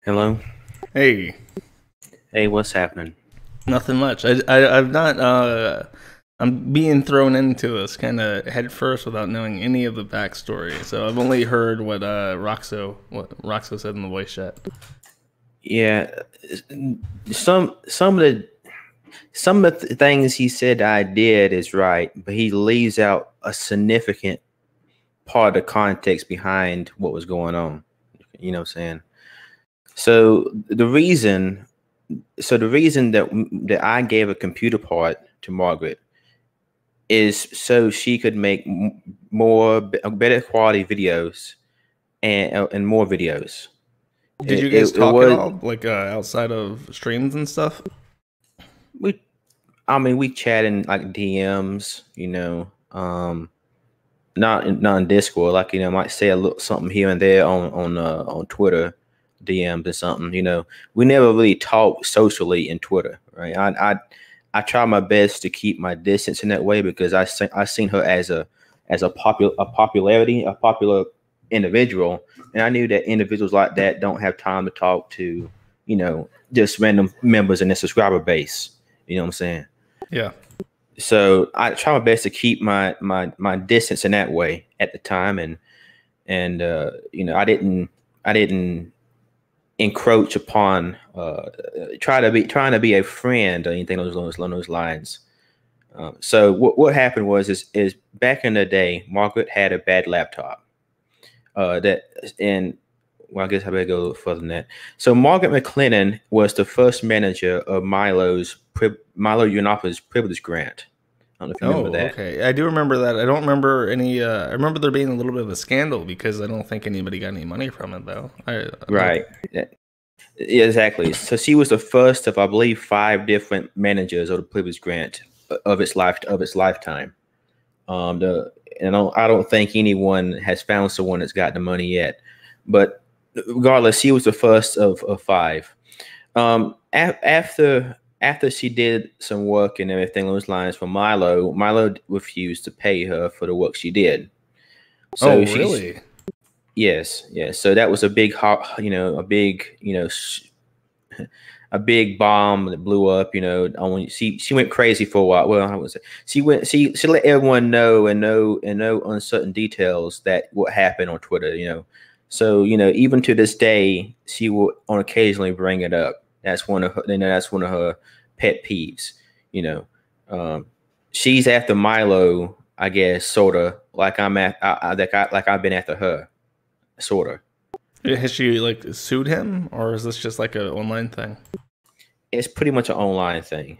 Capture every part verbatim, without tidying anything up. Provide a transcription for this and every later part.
Hello. Hey, Hey, what's happening? nothing much. I, I I've not. Uh, I'm being thrown into this kind of head first without knowing any of the backstory. So I've only heard what uh Roxo what Roxo said in the voice chat. Yeah, some some of the some of the things he said I did is right, but he leaves out a significant part of the context behind what was going on. You know what I'm saying? So the reason, so the reason that that I gave a computer part to Margaret is so she could make m- more better quality videos and uh, and more videos. Did It, you it, guys it talk at was all, like uh, outside of streams and stuff? we I mean, we chat in like D Ms, you know, um, not in, not in Discord. Like, you know, I might say a little something here and there on on uh, on Twitter D Ms or something. You know, we never really talk socially in Twitter, right? I I I try my best to keep my distance in that way because I see, I seen her as a as a popular a popularity a popular individual, and I knew that individuals like that don't have time to talk to, you know, just random members in their subscriber base. You know what I'm saying? Yeah. So I try my best to keep my my my distance in that way at the time, and and uh, you know I didn't I didn't encroach upon uh, try to be trying to be a friend or anything along those along those lines. Um, so what what happened was is is back in the day, Margaret had a bad laptop. Uh, that and well, I guess I better go a little further than that. So Margaret McLennan was the first manager of Milo's Milo Yiannopoulos privilege grant. I don't know if you remember Oh, that. okay. I do remember that. I don't remember any. Uh, I remember there being a little bit of a scandal because I don't think anybody got any money from it though. I like. Right. Yeah, yeah, exactly. So she was the first of, I believe, five different managers of the Privilege Grant uh, of its life of its lifetime. Um, the and I don't, I don't think anyone has found someone that's got the money yet. But regardless, she was the first of, of five. Um, a- after after she did some work and everything along those lines for Milo, Milo refused to pay her for the work she did. Oh, So she's really? yes, yes. So that was a big, ho- you know, a big, you know, a big bomb that blew up. You know, on she she went crazy for a while. Well, I was she went she she let everyone know and know and know uncertain details that what happened on Twitter. You know, so you know even to this day she will on occasionally bring it up. That's one of her. You know, that's one of her pet peeves. You know, um, she's after Milo. I guess sort of like I'm at I, I, like I like I've been after her, sort of. Has she like sued him, or is this just like an online thing? It's pretty much an online thing.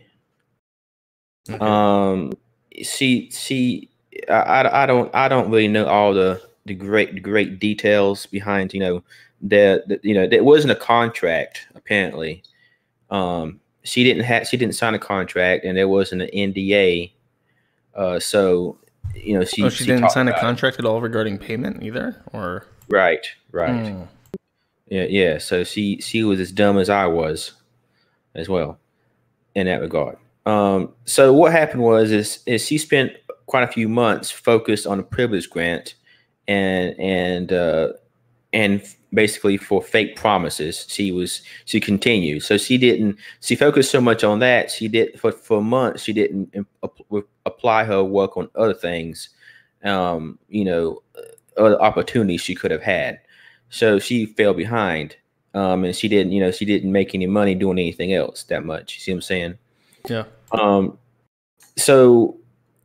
Okay. Um, she she I, I I don't I don't really know all the the great the great details behind you know the, the you know there wasn't a contract apparently. Um, she didn't have she didn't sign a contract and there wasn't an N D A. Uh, so you know Oh, she she she didn't talked sign a about it. contract at all regarding payment either, or. Right, right. Mm. Yeah, yeah. So she she was as dumb as I was as well in that regard. Um, so what happened was is is she spent quite a few months focused on the privilege grant and and uh, and basically for fake promises. She was she continued. So she didn't she focused so much on that she did for for months she didn't ap- apply her work on other things. Um, you know, other opportunities she could have had. So she fell behind. Um, and she didn't, you know, she didn't make any money doing anything else that much. You see what I'm saying? Yeah. Um, so,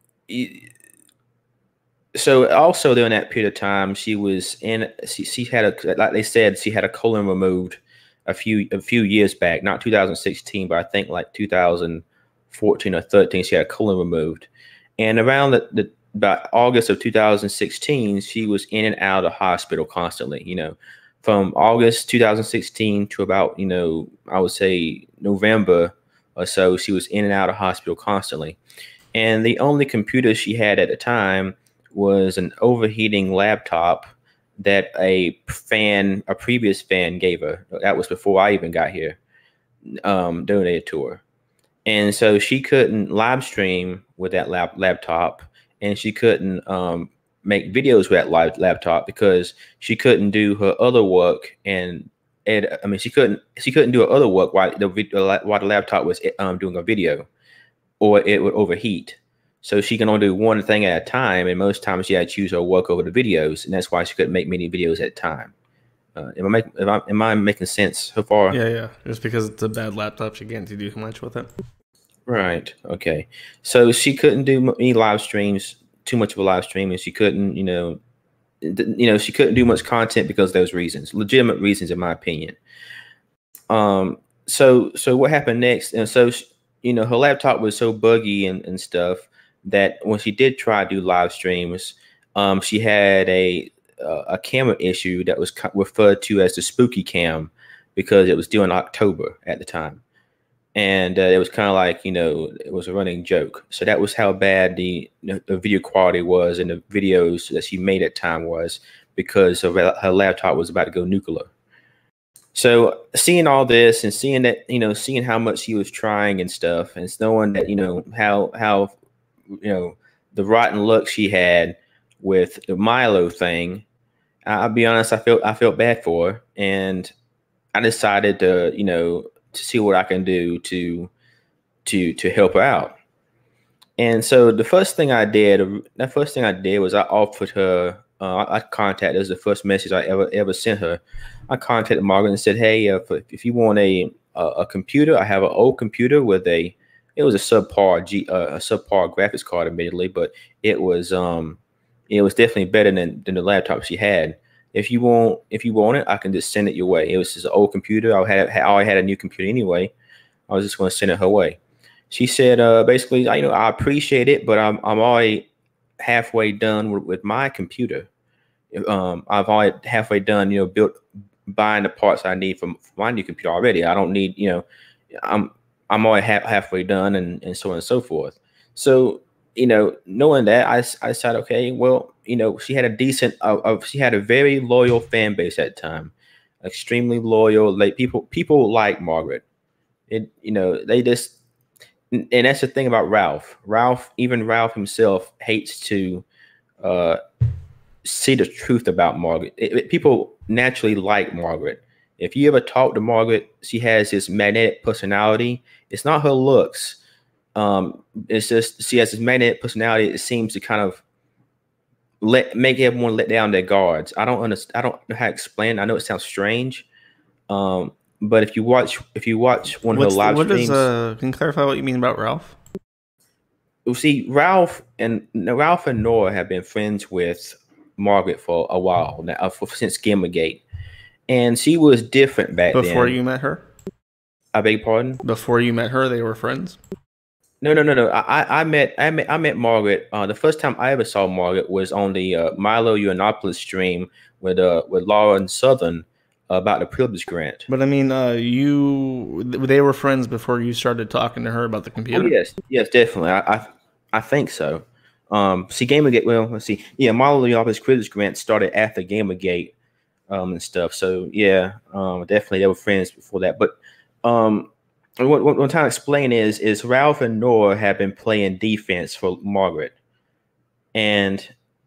so also during that period of time, she was in. She, she had a like they said she had a colon removed a few a few years back, not two thousand sixteen, but I think like two thousand fourteen or thirteen. She had a colon removed, and around the, the about August of two thousand sixteen, she was in and out of the hospital constantly. You know, from August two thousand sixteen to about you know I would say November or so, she was in and out of hospital constantly. And the only computer she had at the time was an overheating laptop that a fan, a previous fan gave her. That was before I even got here, um, donated to her. And so she couldn't live stream with that lap, laptop, and she couldn't um, make videos with that live laptop because she couldn't do her other work and it, I mean, she couldn't she couldn't do her other work while the while the laptop was um, doing a video, or it would overheat. So she can only do one thing at a time, and most times she had to choose her work over the videos, and that's why she couldn't make many videos at a time. Uh, am I making am I, am I making sense so far? Yeah, yeah. Just because it's a bad laptop, she can't do much with it. Right. Okay. So she couldn't do any live streams, too much of a live stream, and she couldn't, you know, you know, she couldn't do much content because of those reasons, legitimate reasons, in my opinion. Um. So so what happened next? And so she, you know, her laptop was so buggy and, and stuff that when she did try to do live streams, um, she had a uh, a camera issue that was referred to as the spooky cam because it was due in October at the time. And uh, it was kind of like, you know, it was a running joke. So that was how bad the, you know, the video quality was and the videos that she made at the time was, because of her laptop was about to go nuclear. So seeing all this and seeing that, you know, seeing how much she was trying and stuff, and knowing that, you know, how, how, you know, the rotten luck she had with the Milo thing, I'll be honest, I felt, I felt bad for her. And I decided to, you know, to see what I can do to, to, to help her out. And so the first thing I did, the first thing I did was I offered her, uh, I contacted, it was the first message I ever, ever sent her. I contacted Margaret and said, hey, uh, if, if you want a, a, a computer, I have an old computer with a, it was a subpar G, uh, a subpar graphics card, admittedly, but it was, um, it was definitely better than, than the laptop she had. If you want, if you want it, I can just send it your way. It was just an old computer. I had, I already had a new computer anyway. I was just going to send it her way. She said, uh, basically, you know, I appreciate it, but I'm, I'm already halfway done with, with my computer. Um, I've already halfway done, you know, built, buying the parts I need for my new computer already. I don't need, you know, I'm, I'm already half, halfway done, and, and so on and so forth. So, you know, knowing that, I, I said, okay, well, you know, she had a decent, uh, uh, she had a very loyal fan base at the time, extremely loyal. Like people, people like Margaret. It, you know, they just, and that's the thing about Ralph. Ralph, even Ralph himself, hates to uh, see the truth about Margaret. It, it, people naturally like Margaret. If you ever talk to Margaret, she has this magnetic personality. It's not her looks. Um, it's just she has this magnetic personality. It seems to kind of let make everyone let down their guards. I don't understand. I don't know how to explain. I know it sounds strange, um, but if you watch, if you watch one of What's her live the, what streams, is, uh, can you clarify what you mean about Ralph? you see, Ralph and Ralph and Nora have been friends with Margaret for a while now, uh, for, since Gamergate, and she was different back Before then. Before you met her? I beg your pardon? Before you met her, they were friends? No, no, no, no. I, I met, I met, I met Margaret. Uh, the first time I ever saw Margaret was on the uh, Milo Yiannopoulos stream with uh with Lauren Southern uh, about the privilege grant. But I mean, uh, you, they were friends before you started talking to her about the computer. Oh, yes, yes, definitely. I, I, I think so. Um, see, Gamergate. Well, let's see. Yeah, Milo Yiannopoulos privilege grant started after Gamergate, um, and stuff. So yeah, um, definitely they were friends before that. But um. What, what I'm trying to explain is, is Ralph and Nora have been playing defense for Margaret, and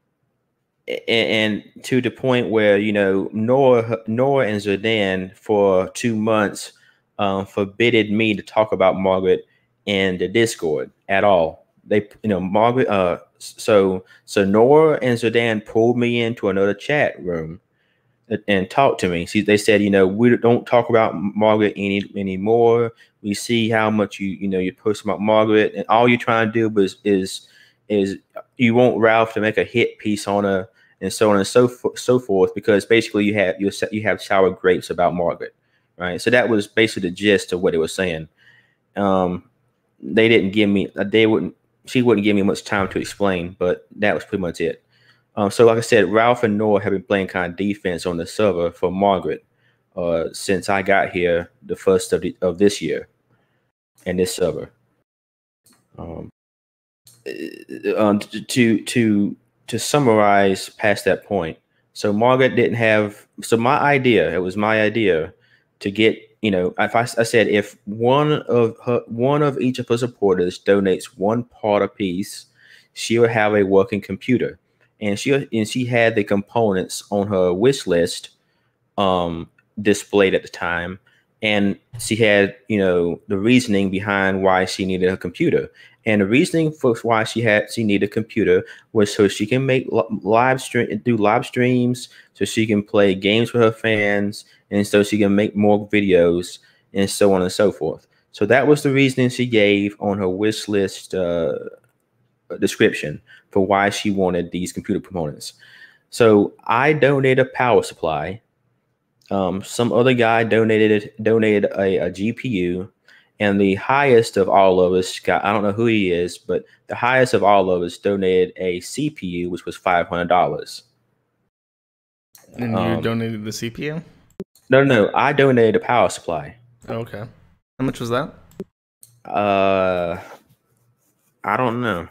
and to the point where, you know, Nora Nora and Zidane for two months um, forbidded me to talk about Margaret in the Discord at all. They, you know, Margaret. Uh, so so Nora and Zidane pulled me into another chat room and talk to me. See, they said, you know, we don't talk about Margaret any anymore. We see how much you, you know, you post about Margaret, and all you're trying to do is is is you want Ralph to make a hit piece on her, and so on and so so forth. Because basically, you have you you have sour grapes about Margaret, right? So that was basically the gist of what they were saying. Um, they didn't give me, they wouldn't, she wouldn't give me much time to explain, but that was pretty much it. Um, so like I said, Ralph and Nora have been playing kind of defense on the server for Margaret uh, since I got here the first of, the, of this year and this server. Um, um, to to to summarize past that point, so Margaret didn't have. So my idea, it was my idea to get, you know, if I, I said if one of her, one of each of her supporters donates one part a piece, she will have a working computer. And she and she had the components on her wish list um, displayed at the time, and she had, you know, the reasoning behind why she needed a computer. And the reasoning for why she had she needed a computer was so she can make live stream, do live streams, so she can play games with her fans, and so she can make more videos, and so on and so forth. So that was the reasoning she gave on her wish list uh, description for why she wanted these computer components. So I donated a power supply. Um, some other guy donated donated a, a G P U, and the highest of all of us got, I don't know who he is, but the highest of all of us donated a C P U, which was five hundred dollars. And you um, donated the C P U? No, no, no. I donated a power supply. Okay. How much was that? Uh, I don't know.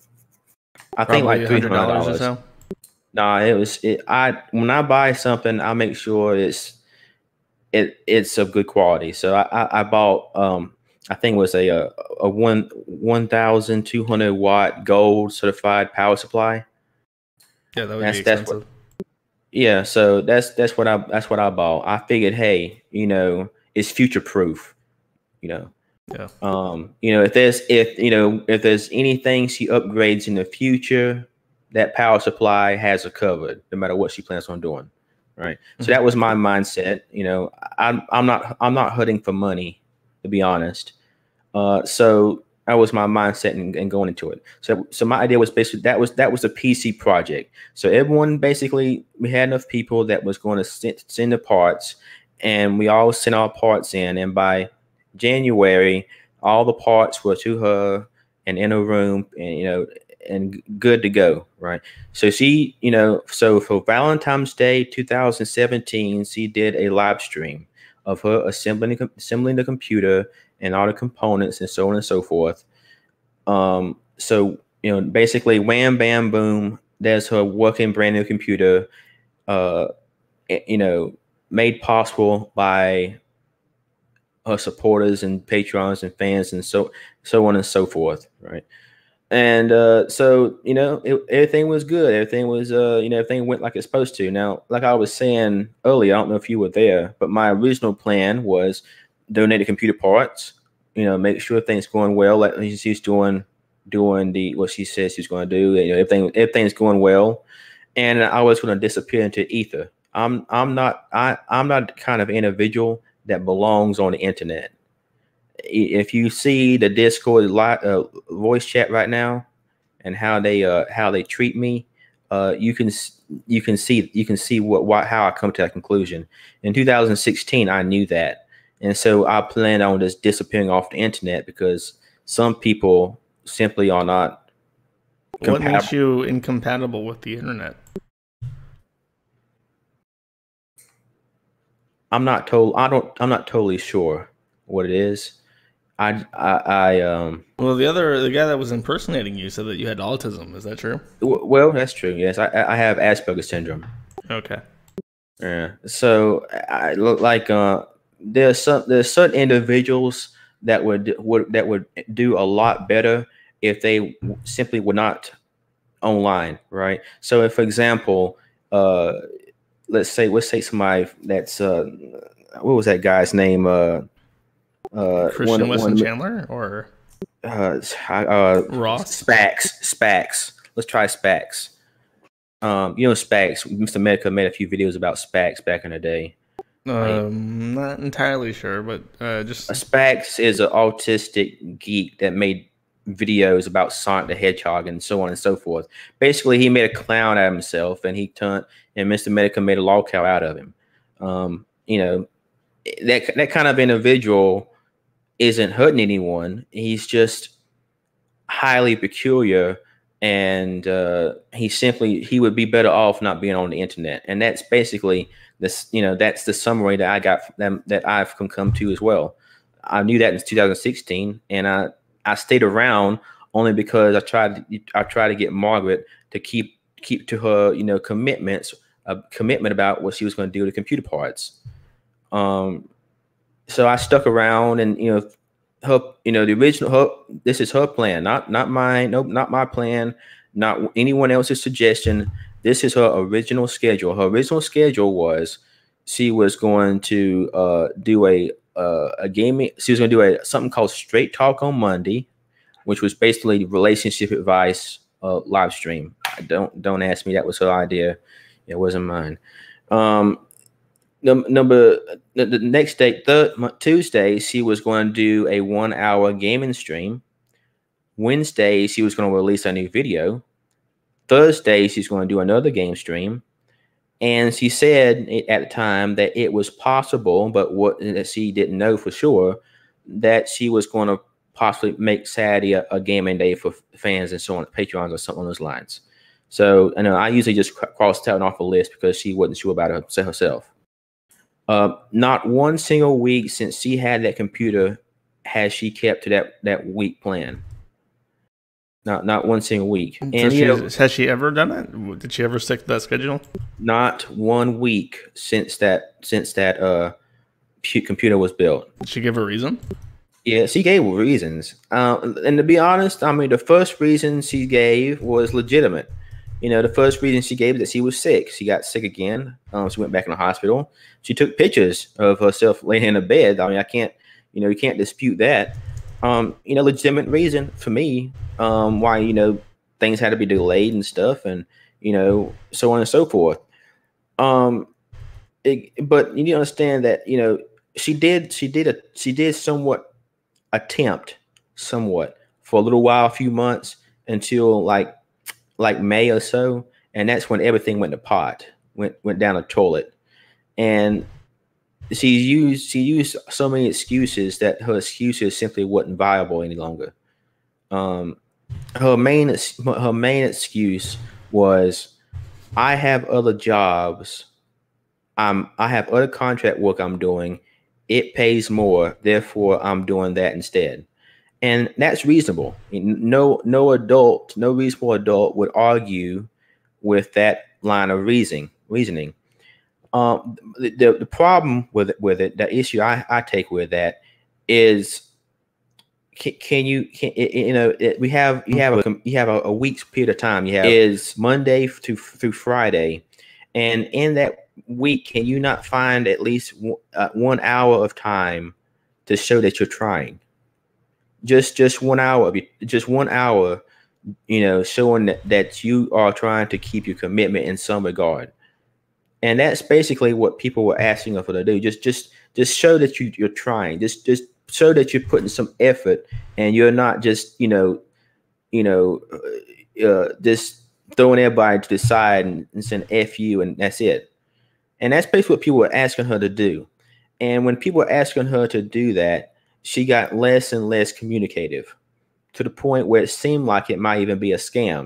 I Probably think like three hundred dollars or so. Nah, it was it. I when I buy something, I make sure it's it it's of good quality. So I I, I bought um I think it was a a, a one one thousand two hundred watt gold certified power supply. Yeah, that would that's, be expensive. That's what, yeah, so that's that's what I that's what I bought. I figured, hey, you know, it's future proof. You know. Yeah. Um, you know, if there's if you know if there's anything she upgrades in the future, that power supply has her covered, no matter what she plans on doing. Right. Mm-hmm. So that was my mindset. You know, I'm I'm not I'm not hunting for money, to be honest. Uh, so that was my mindset and, and going into it. So so my idea was basically that was that was a P C project. So everyone basically we had enough people that was going to send, send the parts, and we all sent our parts in, and by January, all the parts were to her and in her room, and you know, and good to go, right? So she, you know, so for Valentine's Day two thousand seventeen, she did a live stream of her assembling assembling the computer and all the components and so on and so forth. Um, so you know, basically, wham, bam, boom. There's her working brand new computer. Uh, you know, made possible by her supporters and patrons and fans and so so on and so forth, right? And uh, so you know, it, everything was good. Everything was uh, you know, everything went like it's supposed to. Now, like I was saying earlier, I don't know if you were there, but my original plan was donate the computer parts. You know, make sure things going well. Like she's doing doing the what she says she's going to do. You know, everything everything's going well, and I was going to disappear into ether. I'm I'm not I I'm not the kind of individual that belongs on the internet. If you see the Discord live, uh, voice chat right now, and how they uh, how they treat me, uh, you can you can see you can see what, what how I come to that conclusion. In two thousand sixteen, I knew that, and so I planned on just disappearing off the internet because some people simply are not compatible. What makes you incompatible with the internet? I'm not told. I don't. I'm not totally sure what it is. I. I. I um. Well, the other the guy that was impersonating you said that you had autism. Is that true? W well, that's true. Yes, I. I have Asperger's syndrome. Okay. Yeah. So I look like uh. There's some. There's certain individuals that would would that would do a lot better if they simply were not online, right? So, if, for example, uh. Let's say, let's say somebody that's uh, what was that guy's name? Uh, uh, Christian Weston Chandler or uh, uh, Ross Spax. Spax. Let's try Spax. Um, you know Spax. Mister Medica made a few videos about Spax back in the day. Um, right? Not entirely sure, but uh, just a Spax is an autistic geek that made videos about Sonic the Hedgehog and so on and so forth. Basically, he made a clown out of himself, and he turned and Mister Medica made a lol cow out of him. Um, you know, that that kind of individual isn't hurting anyone. He's just highly peculiar, and uh, he simply he would be better off not being on the internet. And that's basically this. You know, that's the summary that I got from them that I've come come to as well. I knew that in two thousand sixteen, and I. I stayed around only because I tried to, I tried to get Margaret to keep keep to her, you know, commitments, a commitment about what she was going to do to computer parts. Um, so I stuck around, and you know, her, you know, the original her. This is her plan, not not mine. Nope, not my plan. Not anyone else's suggestion. This is her original schedule. Her original schedule was she was going to uh, do a uh, a gaming. She was going to do a something called Straight Talk on Monday, which was basically relationship advice uh, live stream. Don't don't ask me. That was her idea. It wasn't mine. Um, num- number the, the next day, third Tuesday, she was going to do a one hour gaming stream. Wednesday, she was going to release a new video. Thursday, she's going to do another game stream. And she said at the time that it was possible, but what that she didn't know for sure, that she was going to possibly make Saturday a, a gaming day for fans and so on, Patreons or something on those lines. So I know I usually just cross that off a list because she wasn't sure about it herself. Uh, not one single week since she had that computer has she kept to that that week plan. Not not one single week. And so you know, has she ever done it? Did she ever stick to that schedule? Not one week since that since that uh computer was built. Did she give a reason? Yeah, she gave reasons. Uh, and to be honest, I mean, the first reason she gave was legitimate. You know, the first reason she gave is that she was sick. She got sick again. Um, she went back in the hospital. She took pictures of herself laying in a bed. I mean, I can't, you know, you can't dispute that. Um, you know, legitimate reason for me um, why, you know, things had to be delayed and stuff and, you know, so on and so forth. Um, it, but you need to understand that, you know, she did, she did, a, she did somewhat attempt somewhat for a little while, a few months until like, like May or so. And that's when everything went to pot, went, went down the toilet. And she used, she used so many excuses that her excuses simply wasn't viable any longer. Um, her main, her main excuse was, I have other jobs. I'm, I have other contract work I'm doing. It pays more. Therefore, I'm doing that instead. And that's reasonable. No, no adult, no reasonable adult would argue with that line of reasoning. Reasoning. Um, the, the the problem with it, with it, the issue I, I take with that is, can, can you can you know it, we have you have a you have a, a week's period of time. You have is Monday to through Friday, and in that week, can you not find at least w- uh, one hour of time to show that you're trying? Just just one hour of you, just one hour, you know, showing that, that you are trying to keep your commitment in some regard. And that's basically what people were asking her to do. Just just just show that you, you're trying. Just just show that you're putting some effort and you're not just, you know, you know, uh, just throwing everybody to the side and, and saying F you and that's it. And that's basically what people were asking her to do. And when people were asking her to do that, she got less and less communicative to the point where it seemed like it might even be a scam.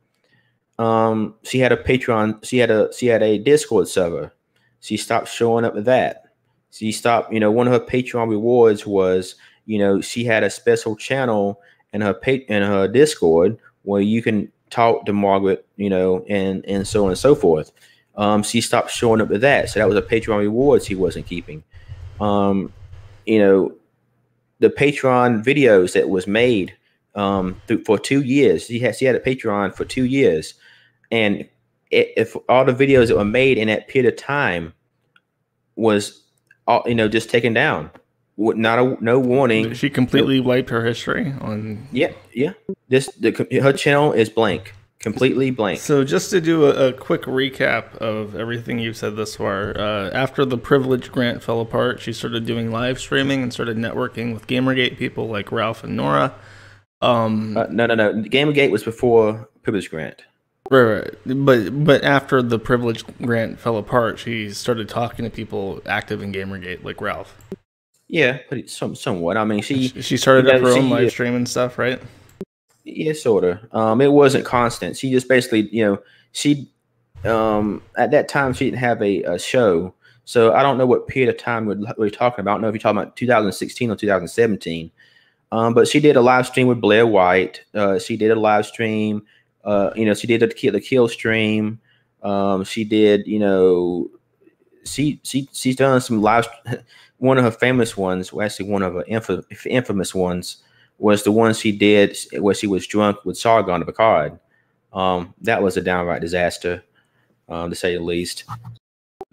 Um, she had a Patreon, she had a she had a Discord server. She stopped showing up with that. She stopped, you know, one of her Patreon rewards was, you know, she had a special channel in her pay, in her Discord where you can talk to Margaret, you know, and and so on and so forth. Um, she stopped showing up with that. So that was a Patreon reward she wasn't keeping. Um, you know, the Patreon videos that was made um, th- for two years. She had she had a Patreon for two years, and it, if all the videos that were made in that period of time was, all, you know, just taken down, not a no warning. She completely no, wiped her history on. Yeah, yeah. This the her channel is blank. Completely blank. So just to do a, a quick recap of everything you've said thus far, uh, after the privilege grant fell apart, she started doing live streaming and started networking with Gamergate people like Ralph and Nora. Um, uh, no, no, no. Gamergate was before privilege grant. Right, right. But but after the privilege grant fell apart, she started talking to people active in Gamergate like Ralph. Yeah, but some somewhat. I mean, she she started you know, up her she, own live stream and stuff, right? Yeah, sort of. Um, it wasn't constant. She just basically, you know, she um, at that time she didn't have a, a show, so I don't know what period of time we're, we're talking about. I don't know if you're talking about two thousand sixteen or two thousand seventeen. Um, but she did a live stream with Blair White. Uh, she did a live stream. Uh, you know, she did the kill the kill stream. Um, she did, you know, she she she's done some live. One of her famous ones, well, actually one of her infamous, infamous ones, was the one she did where she was drunk with Sargon of Akkad. Um, that was a downright disaster, um, to say the least.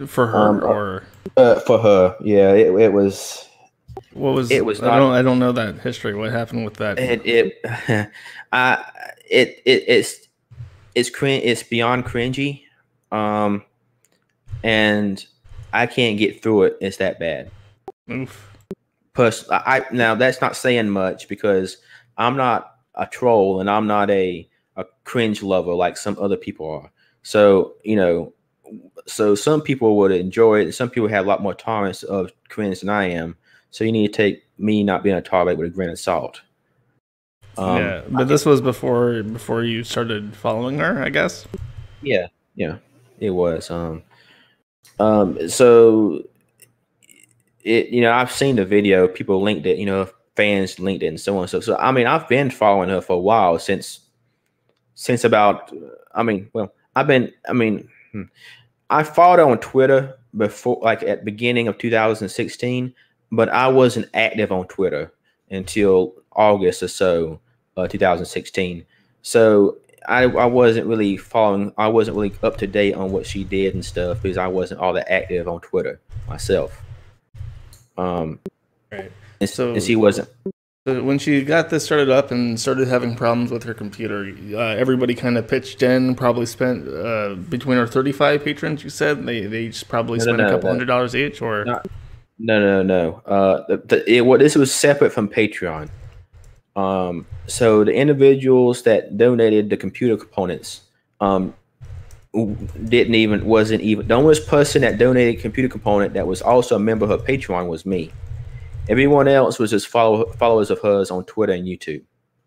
For her Um, or uh, for her, yeah, it, it was. what was It was I not. don't I don't know that history. What happened with that? It it, I it it it's it's crin- It's beyond cringy, um, and I can't get through it. It's that bad. Oof. Plus, I now that's not saying much because I'm not a troll and I'm not a a cringe lover like some other people are. So you know, so some people would enjoy it, and some people have a lot more tolerance of cringe than I am. So you need to take me not being a tolerate with a grain of salt. Um, Yeah, but this was before before you started following her, I guess. yeah, yeah, it was. Um, um, so it, you know, I've seen the video. People linked it. You know, fans linked it, and so on. So, so I mean, I've been following her for a while since since about. I mean, well, I've been. I mean, hmm, I followed her on Twitter before, like at beginning of two thousand sixteen, but I wasn't active on Twitter until August or so, uh, two thousand sixteen. So I, I wasn't really following. I wasn't really up to date on what she did and stuff because I wasn't all that active on Twitter myself. Um, Right. and, So, and she wasn't. so when she got this started up and started having problems with her computer, uh, everybody kind of pitched in. Probably spent uh, between her thirty-five patrons. You said they they each probably No, no, spent a no, couple that, hundred dollars each, or not, no, no, no. Uh, the, the, it, what this was separate from Patreon. Um, so the individuals that donated the computer components, um, didn't even wasn't even the only person that donated computer component that was also a member of her Patreon was me. Everyone else was just follow, followers of hers on Twitter and YouTube.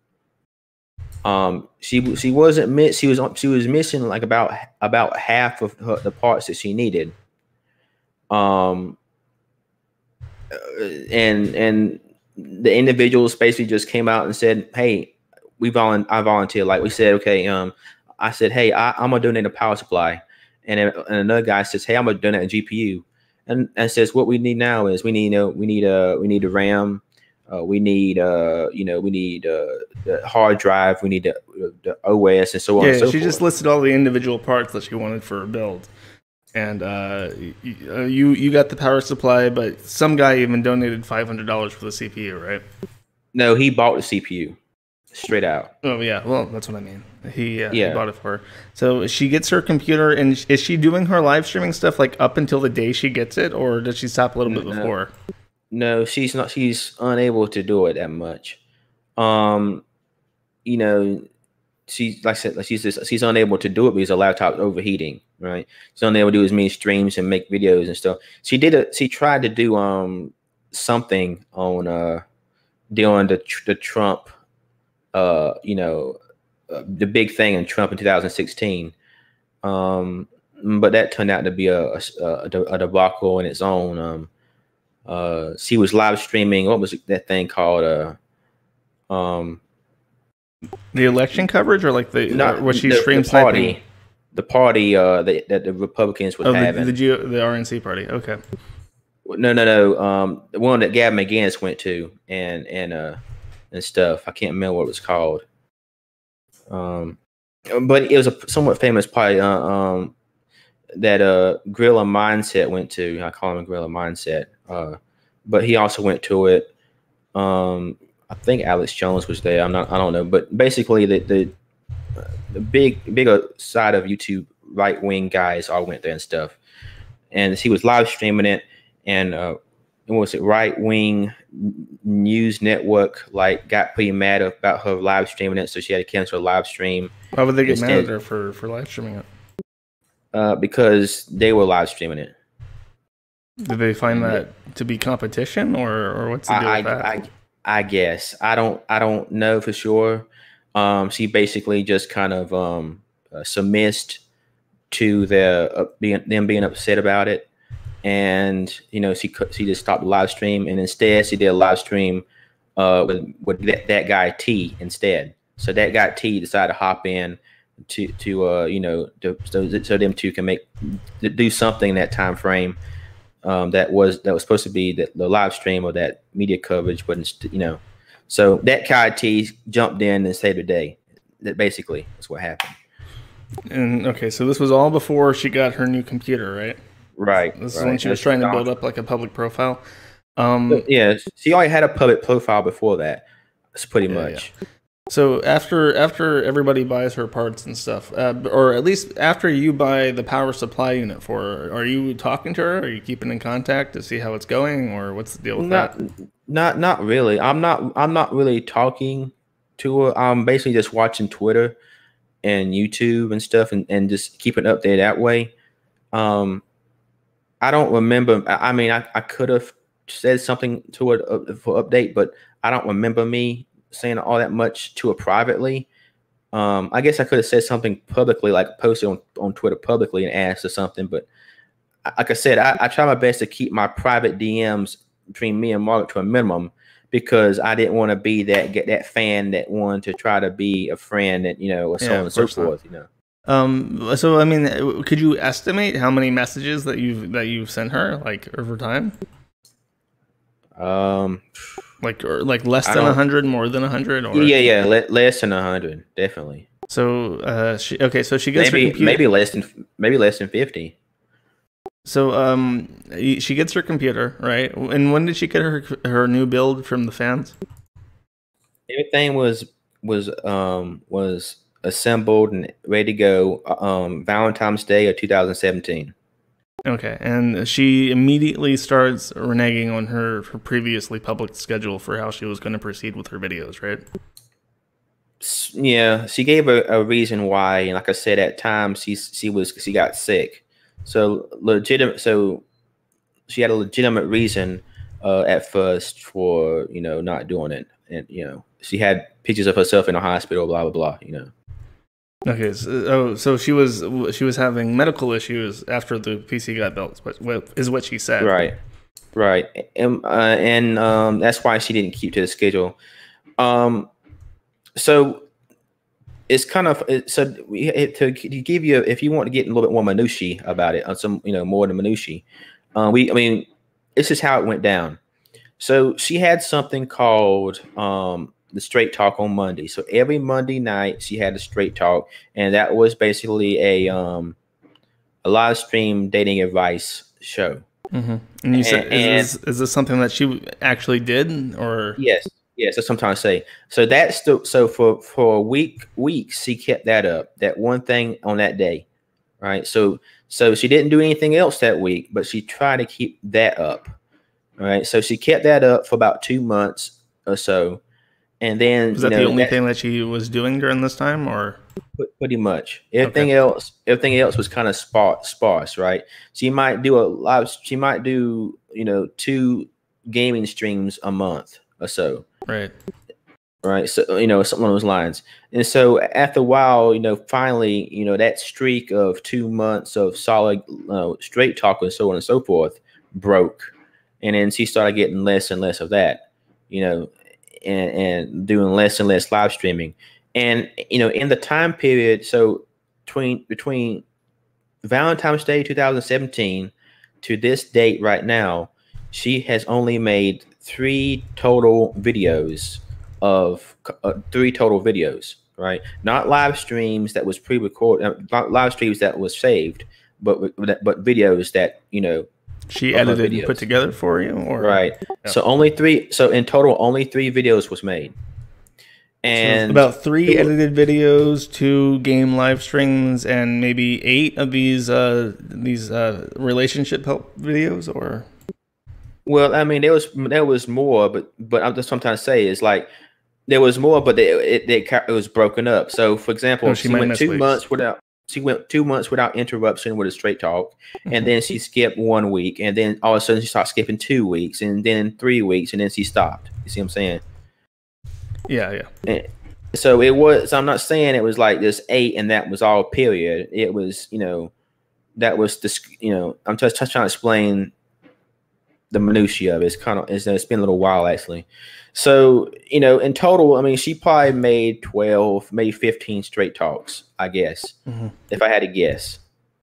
Um, she she wasn't miss. She was she was missing like about about half of her, the parts that she needed. Um, and and the individuals basically just came out and said, "Hey, we volun I volunteer." Like we said, okay. Um, I said, "Hey, I, I'm gonna donate a power supply," and, and another guy says, "Hey, I'm gonna donate a G P U," and and says, "What we need now is we need a we need a we need a RAM, uh, we need uh you know we need uh the hard drive, we need the, the O S and so on yeah, and so she forth." just listed all the individual parts that she wanted for her build. And uh, you you got the power supply, but some guy even donated five hundred dollars for the C P U, right? No, he bought the C P U straight out. Oh yeah, well that's what I mean. He, uh, Yeah. he bought it for her. So she gets her computer, and is she doing her live streaming stuff like up until the day she gets it, or does she stop a little bit No. before? No, she's not. She's unable to do it that much. Um, you know, she like I said, like she's just, she's unable to do it because her laptop's overheating. Right, she's unable to do as many streams and make videos and stuff. She did a. She tried to do um something on uh during the the Trump uh you know uh, the big thing in Trump in two thousand sixteen. Um, but that turned out to be a a, a, a debacle in its own. Um, uh, she was live streaming. What was that thing called? Uh, um, The election coverage, or like the not or was she the, stream the party. sniping? The party uh, that, that the Republicans were Oh, the having. the, G- the R N C party. Okay. No, no, no. Um, the one that Gavin McGinnis went to, and and uh and stuff. I can't remember what it was called. Um, but it was a somewhat famous party. Uh, um, that uh Gorilla Mindset went to. I call him Gorilla Mindset. Uh, but he also went to it. Um, I think Alex Jones was there. I'm not. I don't know. But basically, the the the big bigger side of YouTube right wing guys all went there and stuff. And he was live streaming it, and uh, what was it? Right wing news network like got pretty mad about her live streaming it, so she had to cancel her live stream. Why would they get Instead, mad at her for for live streaming it? Uh, because they were live streaming it. Did they find that to be competition, or or what's the deal I, with that? I, I, I guess I don't I don't know for sure. Um, she basically just kind of um, uh, submissed to their uh, being them being upset about it, and you know she she just stopped the live stream, and instead she did a live stream uh, with with that, that guy T instead. So that guy T decided to hop in to to uh, you know to, so, so them two can make to do something in that time frame. Um, that was that was supposed to be the, the live stream or that media coverage, but you know, so that Kai T jumped in and saved the day. That basically is what happened. And okay, so this was all before she got her new computer, right? Right, This is right. when she was That's trying to build Donald up like a public profile. Trump. Um, Yeah, she already had a public profile before that. That's pretty yeah, yeah. much. So after after everybody buys her parts and stuff, uh, or at least after you buy the power supply unit for her, are you talking to her? Are you keeping in contact to see how it's going, or what's the deal with Not, that? not, not really. I'm not. I'm not really talking to her. I'm basically just watching Twitter and YouTube and stuff, and, and just keeping up there that way. Um, I don't remember. I I mean, I, I could have said something to her uh, for update, but I don't remember me saying all that much to her privately. Um, I guess I could have said something publicly, like posted on, on Twitter publicly and asked or something. But I- like I said, I, I try my best to keep my private D Ms between me and Margaret to a minimum because I didn't want to be that get that fan that wanted to try to be a friend and you know, or so Yeah, on and of so course not. forth. You know. Um, so I mean, could you estimate how many messages that you've that you've sent her, like over time? Um, Like or like less I than a don't. hundred, more than a hundred, or Yeah, yeah, le- less than a hundred, definitely. so? Uh, she okay. So she gets her Maybe, computer. maybe less than, maybe less than fifty. So um, y- she gets her computer, right? And when did she get her her new build from the fans? Everything was was um was assembled and ready to go. uh, Um, Valentine's Day of two thousand seventeen. Okay, and she immediately starts reneging on her, her previously public schedule for how she was going to proceed with her videos, right? S- Yeah, she gave a, a reason why, and like I said, at times she she was she got sick, so legitimate. So she had a legitimate reason uh, at first for you know not doing it, and you know she had pictures of herself in a hospital, blah blah blah. You know, Okay, so, oh, so she was she was having medical issues after the P C got built, what, what is what she said. right, right, and uh, and um, that's why she didn't keep to the schedule. Um, so it's kind of it, so we, it, to, to give you if you want to get a little bit more minutiae about it on some you know more than minutiae, uh, we I mean this is how it went down. So she had something called um, the Straight Talk on Monday. So every Monday night she had a Straight Talk, and that was basically a um, a live stream dating advice show. Mm-hmm. And you said, And, is and this is this something that she actually did, or yes, yes, that's sometimes say. So that's the so for for a week weeks she kept that up, that one thing on that day, right? So so she didn't do anything else that week, but she tried to keep that up. All right. So she kept that up for about two months or so. And then, was you that the know, only that, thing that she was doing during this time, or pretty much everything okay, else, everything else was kind of sparse, sparse, right? She might do a live, she might do, you know, two gaming streams a month or so. right? Right. So, you know, something along those lines. And so after a while, you know, finally, you know, that streak of two months of solid uh, straight talk and so on and so forth broke. And then she started getting less and less of that, you know, and, and doing less and less live streaming. And, you know, in the time period, so between between Valentine's Day two thousand seventeen to this date right now, she has only made three total videos of uh, three total videos, right? Not live streams that was pre-recorded, uh, not live streams that was saved, but but videos that, you know, She of her edited and put videos. together for you, or Right. Yeah. So only three. So in total, only three videos was made, So and about three two- edited videos, two game live streams, and maybe eight of these uh, these uh, relationship help videos, or well, I mean, there was there was more, but but I'm just sometimes say is like there was more, but they, it, it it was broken up. So for example, Oh, she she, might went miss two weeks. months without. She went two months without interruption with a straight talk, and Mhm. then she skipped one week, and then all of a sudden she started skipping two weeks, and then three weeks, and then she stopped. You see what I'm saying? yeah, yeah. And so it was. I'm not saying it was like this eight and that was all period. It was, you know, that was this. You know, I'm just, just trying to explain the minutiae of it. It's kind of it's, it's been a little while actually. So you know, in total, I mean, she probably made twelve, maybe fifteen straight talks. I guess Mhm. if I had to guess.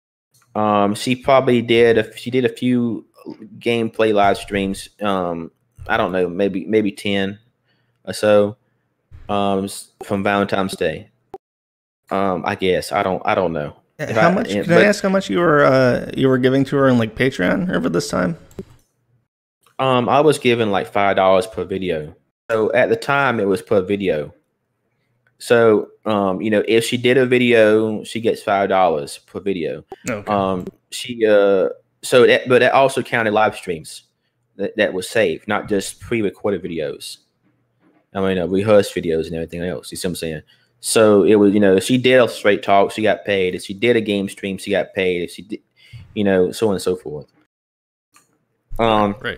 Um, she probably did. A, she did a few gameplay live streams. Um, I don't know, maybe maybe ten or so. Um, s- from Valentine's Day. Um, I guess I don't I don't know. If How I, much? eh, Can I but ask how much you were uh, you were giving to her in like Patreon over this time? um, I was given like five dollars per video. So at the time, it was per video. So, um, you know, if she did a video, she gets five dollars per video. Okay. Um, she uh, so that, but that also counted live streams that, that was saved, not just pre-recorded videos. I mean, uh, rehearsed videos and everything else. You see what I'm saying? So it was, you know, if she did a straight talk, she got paid. If she did a game stream, she got paid. If she did, you know, so on and so forth. Um, Right.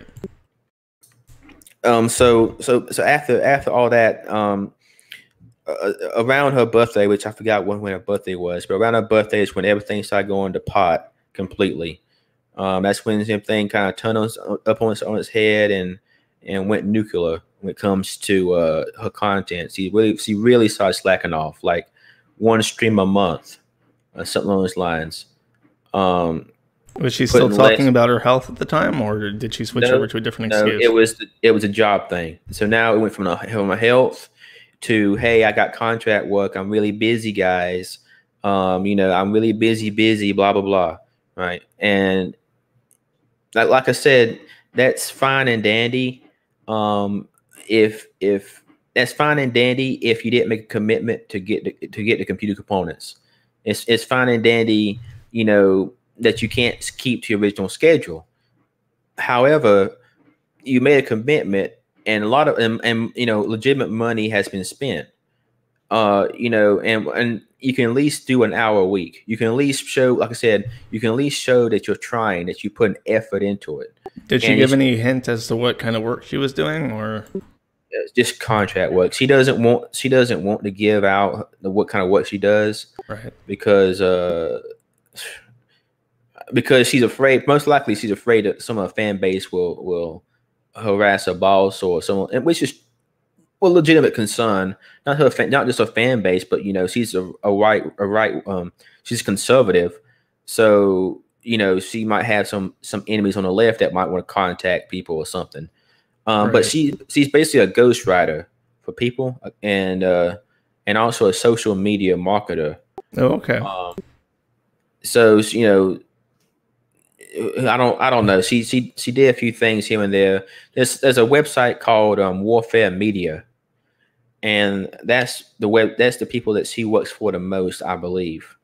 um, so, so, so after after all that, um. Uh, around her birthday, which I forgot when, when her birthday was, but around her birthday is when everything started going to pot completely. Um, that's when everything kind of turned us up on its on its head and and went nuclear when it comes to uh, her content. She really she really started slacking off, like one stream a month, or something along those lines. Um, Was she still putting talking less. about her health at the time, or did she switch over No, to a different no, excuse? it was it was a job thing. So now it went from a, from a health to, hey, I got contract work. I'm really busy, guys. Um, you know, I'm really busy, busy, blah blah blah. Right, and like like I said, that's fine and dandy. Um, if if that's fine and dandy if you didn't make a commitment to get the, to get the computer components. It's it's fine and dandy, you know, that you can't keep to your original schedule. However, you made a commitment, and a lot of and, and you know legitimate money has been spent. Uh, you know, and and you can at least do an hour a week. You can at least show, like I said, you can at least show that you're trying, that you put an effort into it. Did she And give it's any hint as to what kind of work she was doing, or? it's just contract work. She doesn't want she doesn't want to give out the, what kind of work she does Right. because uh because she's afraid. Most likely, she's afraid that some of her fan base will will harass her boss or someone, and which is well legitimate concern. Not her, fan, not just her fan base, but you know she's a, a right a right um she's conservative, so you know she might have some some enemies on the left that might want to contact people or something. Um, but Right. she she's basically a ghostwriter for people and uh and also a social media marketer. Oh, okay. Um, so you know I don't I don't know. She she she did a few things here and there. There's there's a website called um, Warfare Media, and that's the web that's the people that she works for the most, I believe.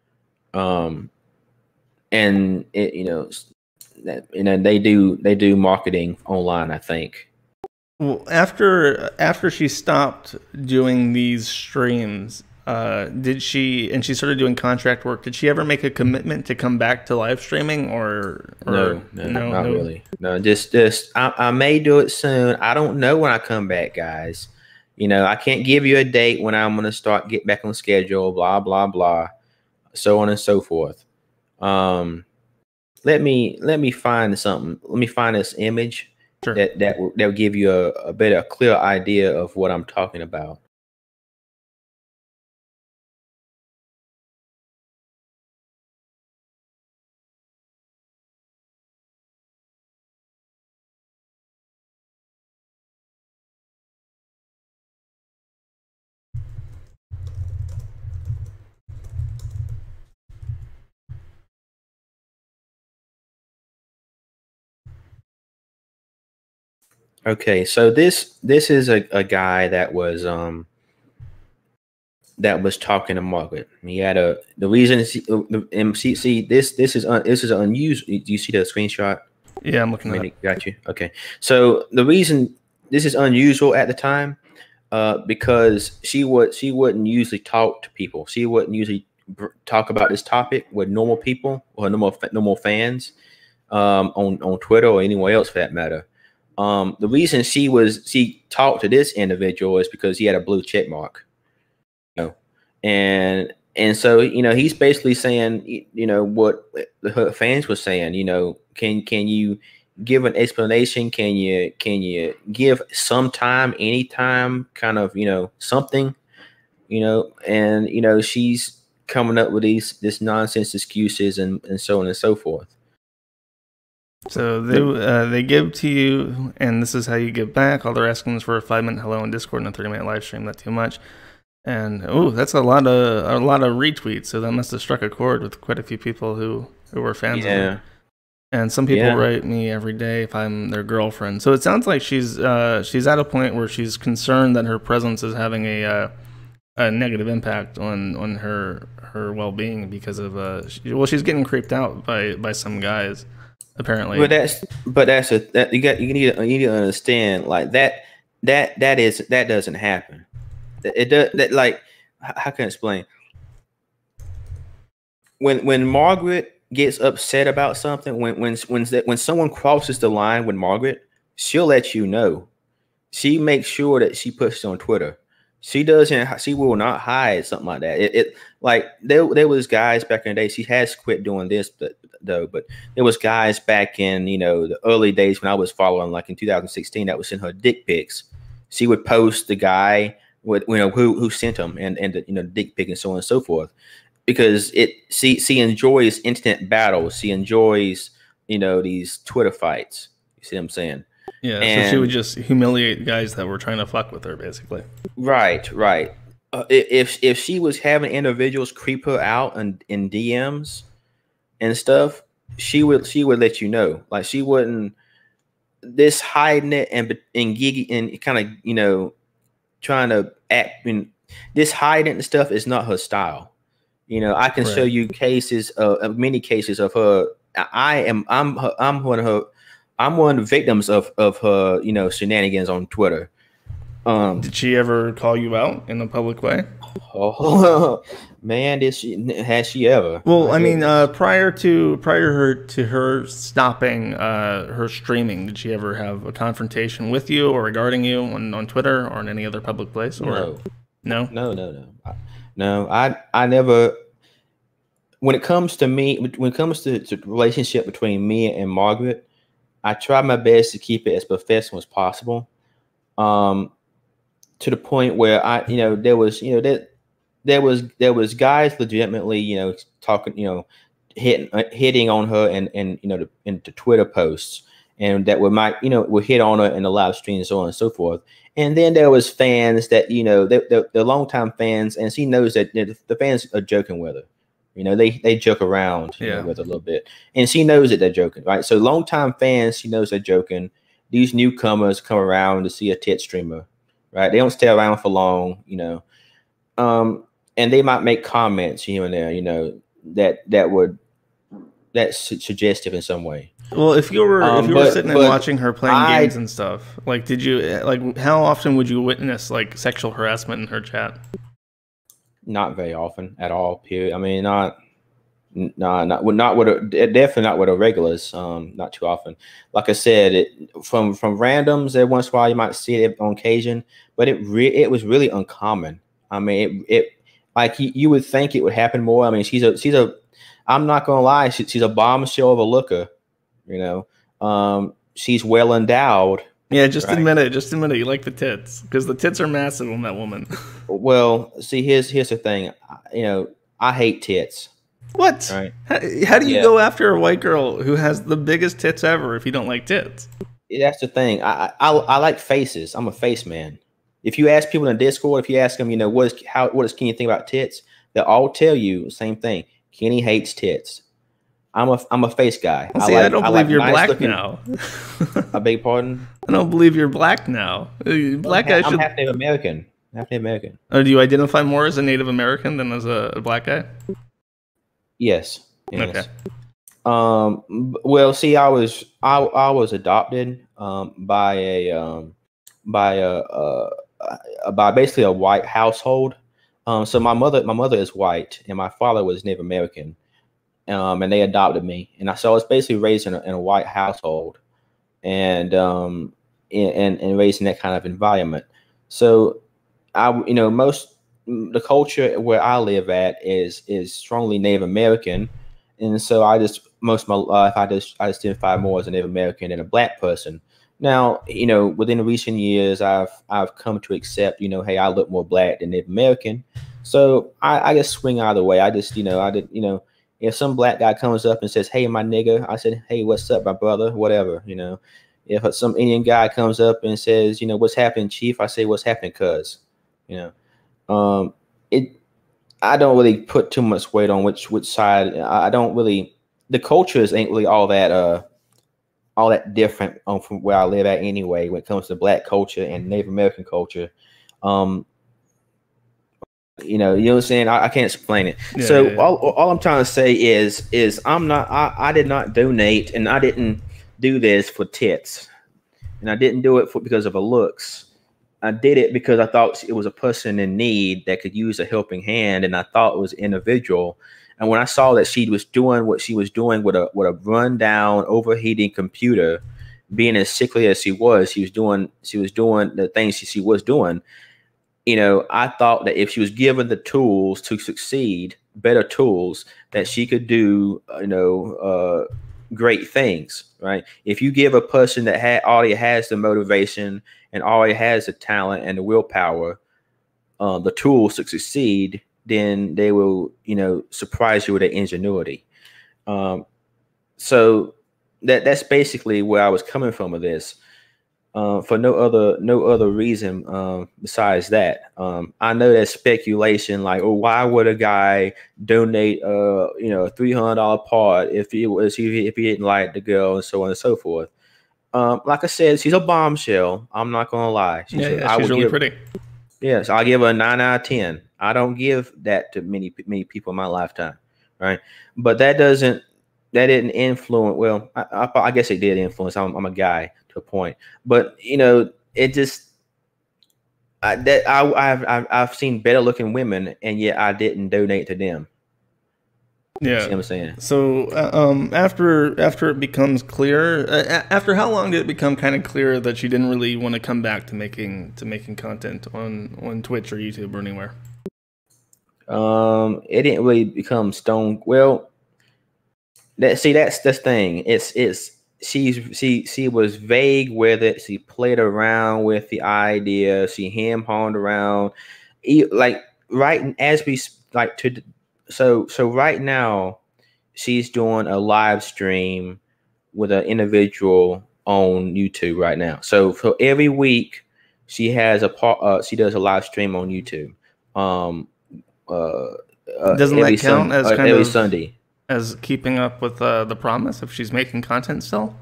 Um, and it, you know that you know they do they do marketing online, I think. Well, after after she stopped doing these streams, uh, did she and she started doing contract work? Did she ever make a commitment to come back to live streaming, or, or No, no, no, not no? really. No, just just I, I may do it soon. I don't know when I come back, guys. You know, I can't give you a date when I'm gonna start get back on schedule. Blah blah blah, so on and so forth. Um, let me let me find something. Let me find this image Sure. that that will that will give you a, a better, clear idea of what I'm talking about. Okay, so this this is a, a guy that was um that was talking to Margaret. He had a the reason is- uh, the M C C this this is un, this is unusual. Do you see the screenshot? Yeah, I'm I looking mean, at it. it got you. Okay, so the reason this is unusual at the time, uh, because she would she wouldn't usually talk to people. She wouldn't usually br- talk about this topic with normal people or normal fa- normal fans um, on on Twitter or anywhere else for that matter. Um, the reason she was she talked to this individual is because he had a blue check mark, you know, and and so you know he's basically saying y- you know what the her fans were saying. You know, can can you give an explanation? Can you can you give some time, anytime, kind of you know something, you know, and you know she's coming up with these this nonsense excuses and and so on and so forth. So they The- uh, they give to you, and this is how you give back. All they're asking is for a five minute hello in Discord and a thirty minute live stream. Not too much. And oh, that's a lot of a lot of retweets. So that must have struck a chord with quite a few people who who were fans Yeah. of her. And some people Yeah. write me every day if I'm their girlfriend. So it sounds like she's uh, she's at a point where she's concerned that her presence is having a uh, a negative impact on, on her her well being because of uh she, well she's getting creeped out by, by some guys apparently. But that's but that's a that you got you need to, you need to understand like that that that is that doesn't happen. It does that like how can I explain? When when Margaret gets upset about something, when when when when someone crosses the line with Margaret, she'll let you know. She makes sure that she puts it on Twitter. She doesn't. She will not hide something like that. It, it like there there was guys back in the day. She has quit doing this, but though, but there was guys back in you know the early days when I was following, like in two thousand sixteen, that was sending her dick pics. She would post the guy with you know who who sent them and and the, you know dick pic and so on and so forth. Because it she she enjoys internet battles. She enjoys, you know, these Twitter fights. You see what I'm saying? Yeah, and, so she would just humiliate guys that were trying to fuck with her, basically. Right, right. Uh, if if she was having individuals creep her out in, in D Ms and stuff, she would she would let you know. Like she wouldn't this hiding it and and giggy and kind of you know trying to act. And this hiding and stuff is not her style. You know, I can right. show you cases of many cases of her. I am I'm her, I'm one of her. I'm one of the victims of of her. You know, shenanigans on Twitter. Um, Did she ever call you out in a public way? Oh man, did she? Has she ever? Well, I mean, uh, prior to prior her to her stopping uh, her streaming, did she ever have a confrontation with you or regarding you on, on Twitter or in any other public place? Or no, no, no, no, no. I, no, I I never. When it comes to me, when it comes to the relationship between me and Margaret, I try my best to keep it as professional as possible. Um, to the point where I, you know, there was, you know, that there was there was guys legitimately, you know, talking, you know, hitting uh, hitting on her and and you know, the, in the Twitter posts, and that would might, you know, would hit on her in the live stream and so on and so forth. And then there was fans that, you know, they're, they're, they're longtime fans, and she knows that you know, the fans are joking with her. You know, they they joke around you yeah. know, with her a little bit, and she knows that they're joking, right? So longtime fans, she knows they're joking. These newcomers come around to see a tit streamer, right? They don't stay around for long, you know, um, and they might make comments here and there, you know, that that would that's suggestive in some way. Well, if you were um, if you but, were sitting and watching her playing I, games and stuff, like, did you like how often would you witness like sexual harassment in her chat? Not very often at all. Period. I mean, not, nah, not not with a, definitely not with the regulars. Um, not too often. Like I said, it from from randoms. Every once in a while, you might see it on occasion, but it re it was really uncommon. I mean, it, it like you, you would think it would happen more. I mean, she's a she's a. I'm not gonna lie, she, she's a bombshell of a looker. You know, um, she's well endowed. Yeah, just right? admit it. Just admit it. You like the tits because the tits are massive on that woman. Well, see, here's here's the thing. You know, I hate tits. What? Right? How, how do you yeah. go after a white girl who has the biggest tits ever if you don't like tits? That's the thing. I I, I like faces. I'm a face man. If you ask people in the Discord, if you ask them, you know, what is how what does Kenny think about tits? They'll all tell you the same thing. Kenny hates tits. I'm a I'm a face guy. See, I, like, I don't believe I like you're nice black looking, now. I beg your pardon? I don't believe you're black now. Black guy I'm should. half Native American. Half Native American. Oh, do you identify more as a Native American than as a, a black guy? Yes. yes. Okay. Um. Well, see, I was I I was adopted um by a um by a uh by basically a white household. Um. So my mother my mother is white and my father was Native American. Um, and they adopted me, and I so I was basically raised in a, in a white household, and um, and and raised in that kind of environment. So, I you know most the culture where I live at is is strongly Native American, and so I just most of my life I just I just identify more as a Native American than a black person. Now, you know, within the recent years, I've I've come to accept, you know, hey, I look more black than Native American, so I, I just swing either way. I just you know I did you know. If some black guy comes up and says, "Hey, my nigga," I said, "Hey, what's up, my brother?" Whatever, you know. If some Indian guy comes up and says, "You know, what's happening, chief?" I say, "What's happening, cuz?" You know. Um, it I don't really put too much weight on which which side. I I don't really the cultures ain't really all that uh all that different um, from where I live at anyway when it comes to Black culture and Native American culture. Um, you know, you know what I'm saying? I, I can't explain it. Yeah, so yeah, yeah. all, all I'm trying to say is is I'm not I, I did not donate, and I didn't do this for tits, and I didn't do it for because of a looks. I did it because I thought it was a person in need that could use a helping hand, and I thought it was an individual. And when I saw that she was doing what she was doing with a with a rundown, overheating computer, being as sickly as she was, she was doing she was doing the things she, she was doing. You know, I thought that if she was given the tools to succeed, better tools, that she could do, you know, uh, great things, right? If you give a person that had already has the motivation and already has the talent and the willpower, uh, the tools to succeed, then they will, you know, surprise you with their ingenuity. Um, so that that's basically where I was coming from with this. Uh, for no other no other reason um, besides that. Um, I know there's speculation like, oh, why would a guy donate, uh, you know, a three hundred dollar part if he was if he didn't like the girl and so on and so forth. Um, like I said, she's a bombshell. I'm not gonna lie. She's Yeah, a, yeah, I she's would really give, pretty. yes, I'll give her a nine out of ten. I don't give that to many many people in my lifetime, right? But that doesn't that didn't influence. Well, I, I, I guess it did influence. I'm, I'm a guy to a point, but you know, it just I, that I, I've, I've I've seen better looking women, and yet I didn't donate to them. Yeah. See what I'm saying? So, uh, um, after after it becomes clear, uh, after how long did it become kind of clear that she didn't really want to come back to making to making content on on Twitch or YouTube or anywhere? Um, it didn't really become stone. Well, that see that's the thing. It's it's she's she she was vague with it. She played around with the idea. She ham honed around, E- like right as we s- like to. So so right now, she's doing a live stream with an individual on YouTube right now. So for every week, she has a part. Uh, she does a live stream on YouTube. Um, uh, uh Doesn't every that count Sun as uh, kind every of Sunday. as keeping up with uh, the promise if she's making content still?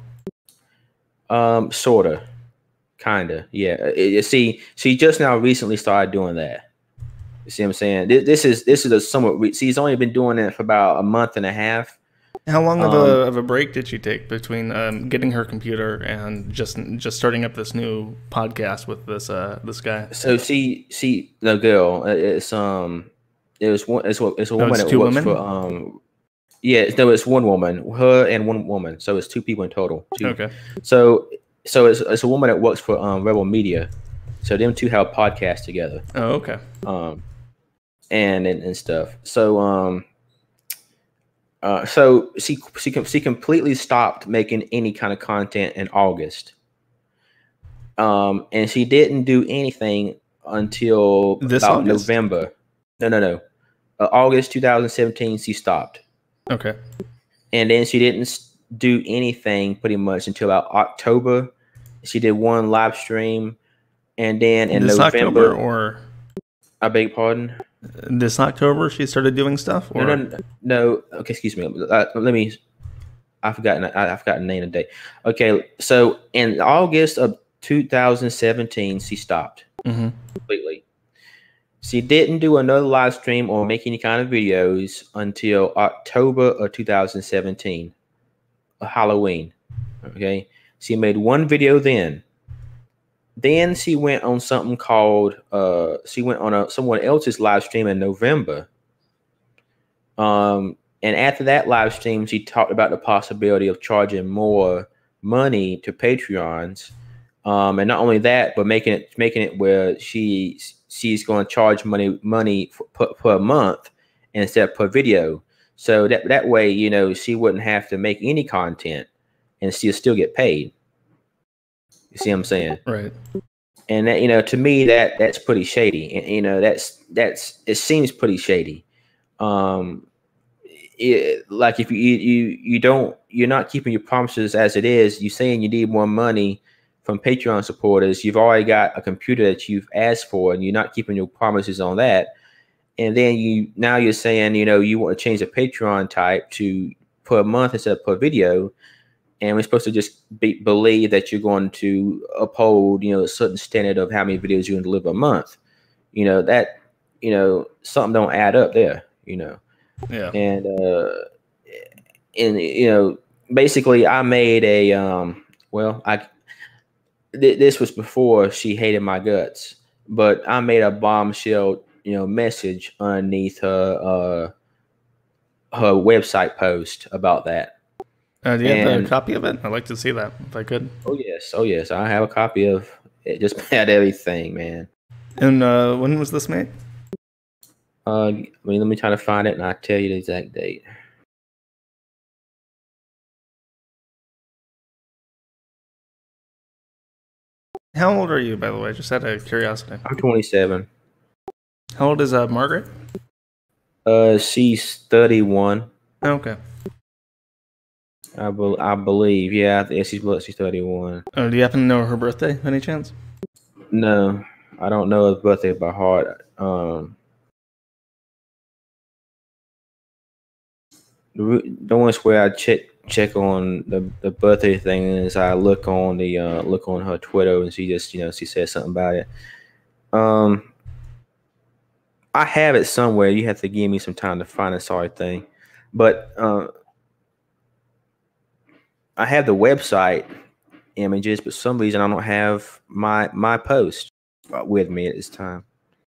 Um, sorta, kinda, yeah. Uh, You see, she just now recently started doing that. You see what I'm saying? This, this is this is a somewhat. Re- she's only been doing it for about a month and a half. How long of Um, a of a break did she take between um, getting her computer and just just starting up this new podcast with this uh this guy? so she she the girl. uh, It's um. It was one. It's, a- it's a Oh, woman it's that two works women? for um. Yeah, no, it's one woman, her and one woman. So it's two people in total. Two. Okay. So so it's it's a woman that works for um Rebel Media. So them two have a podcast together. Oh, okay. Um. And, and and stuff. So um uh so she she com- she completely stopped making any kind of content in August. Um and she didn't do anything until This about August? November. No, no, no. Uh, August two thousand seventeen she stopped. Okay. And then she didn't s- do anything pretty much until about October. She did one live stream, and then in This October November, or I beg your pardon. this October she started doing stuff? Or No, no, no, no. Okay, excuse me. Uh, let me. I forgot. I, I forgot the name of the day. Okay, so in August of two thousand seventeen, she stopped Mhm. completely. She didn't do another live stream or make any kind of videos until October of two thousand seventeen, uh, Halloween. Okay, she made one video then. Then she went on something called. Uh, she went on a someone else's live stream in November. Um, and after that live stream, she talked about the possibility of charging more money to Patreons. Um, and not only that, but making it making it where she she's going to charge money money for, per, per month instead of per video. So that that way, you know, she wouldn't have to make any content, and she'll still get paid. You see what I'm saying? Right. And that, you know, to me, that that's pretty shady. And you know, that's that's it seems pretty shady. Um, it, like if you, you you you don't you're not keeping your promises as it is. You saying you need more money from Patreon supporters, you've already got a computer that you've asked for, and you're not keeping your promises on that. And then you now you're saying, you know, you want to change the Patreon type to per month instead of per video, and we're supposed to just be, believe that you're going to uphold, you know, a certain standard of how many videos you're going to deliver a month. You know that, you know, something don't add up there. You know, yeah, and uh, and you know, basically, I made a um, well, I th- this was before she hated my guts, but I made a bombshell, you know, message underneath her uh, her website post about that. Uh, do you And, have a copy of it? I'd like to see that if I could. oh yes, oh yes, I have a copy of it. Just had everything, man. And uh, when was this made? Uh, I mean, let me try to find it, and I'll tell you the exact date. How old are you, by the way? Just out of curiosity. I'm twenty-seven. How old is uh, Margaret? Uh, she's thirty-one. Oh, okay. I, be- I believe, yeah, yeah, she's she's thirty-one. Oh, do you happen to know her birthday, by any chance? No, I don't know his birthday by heart. Um, the ones where I check check on the, the birthday thing is I look on the uh, look on her Twitter, and she just, you know, she said something about it. Um, I have it somewhere. You have to give me some time to find the sorry thing, but uh, I have the website images, but for some reason I don't have my my post with me at this time.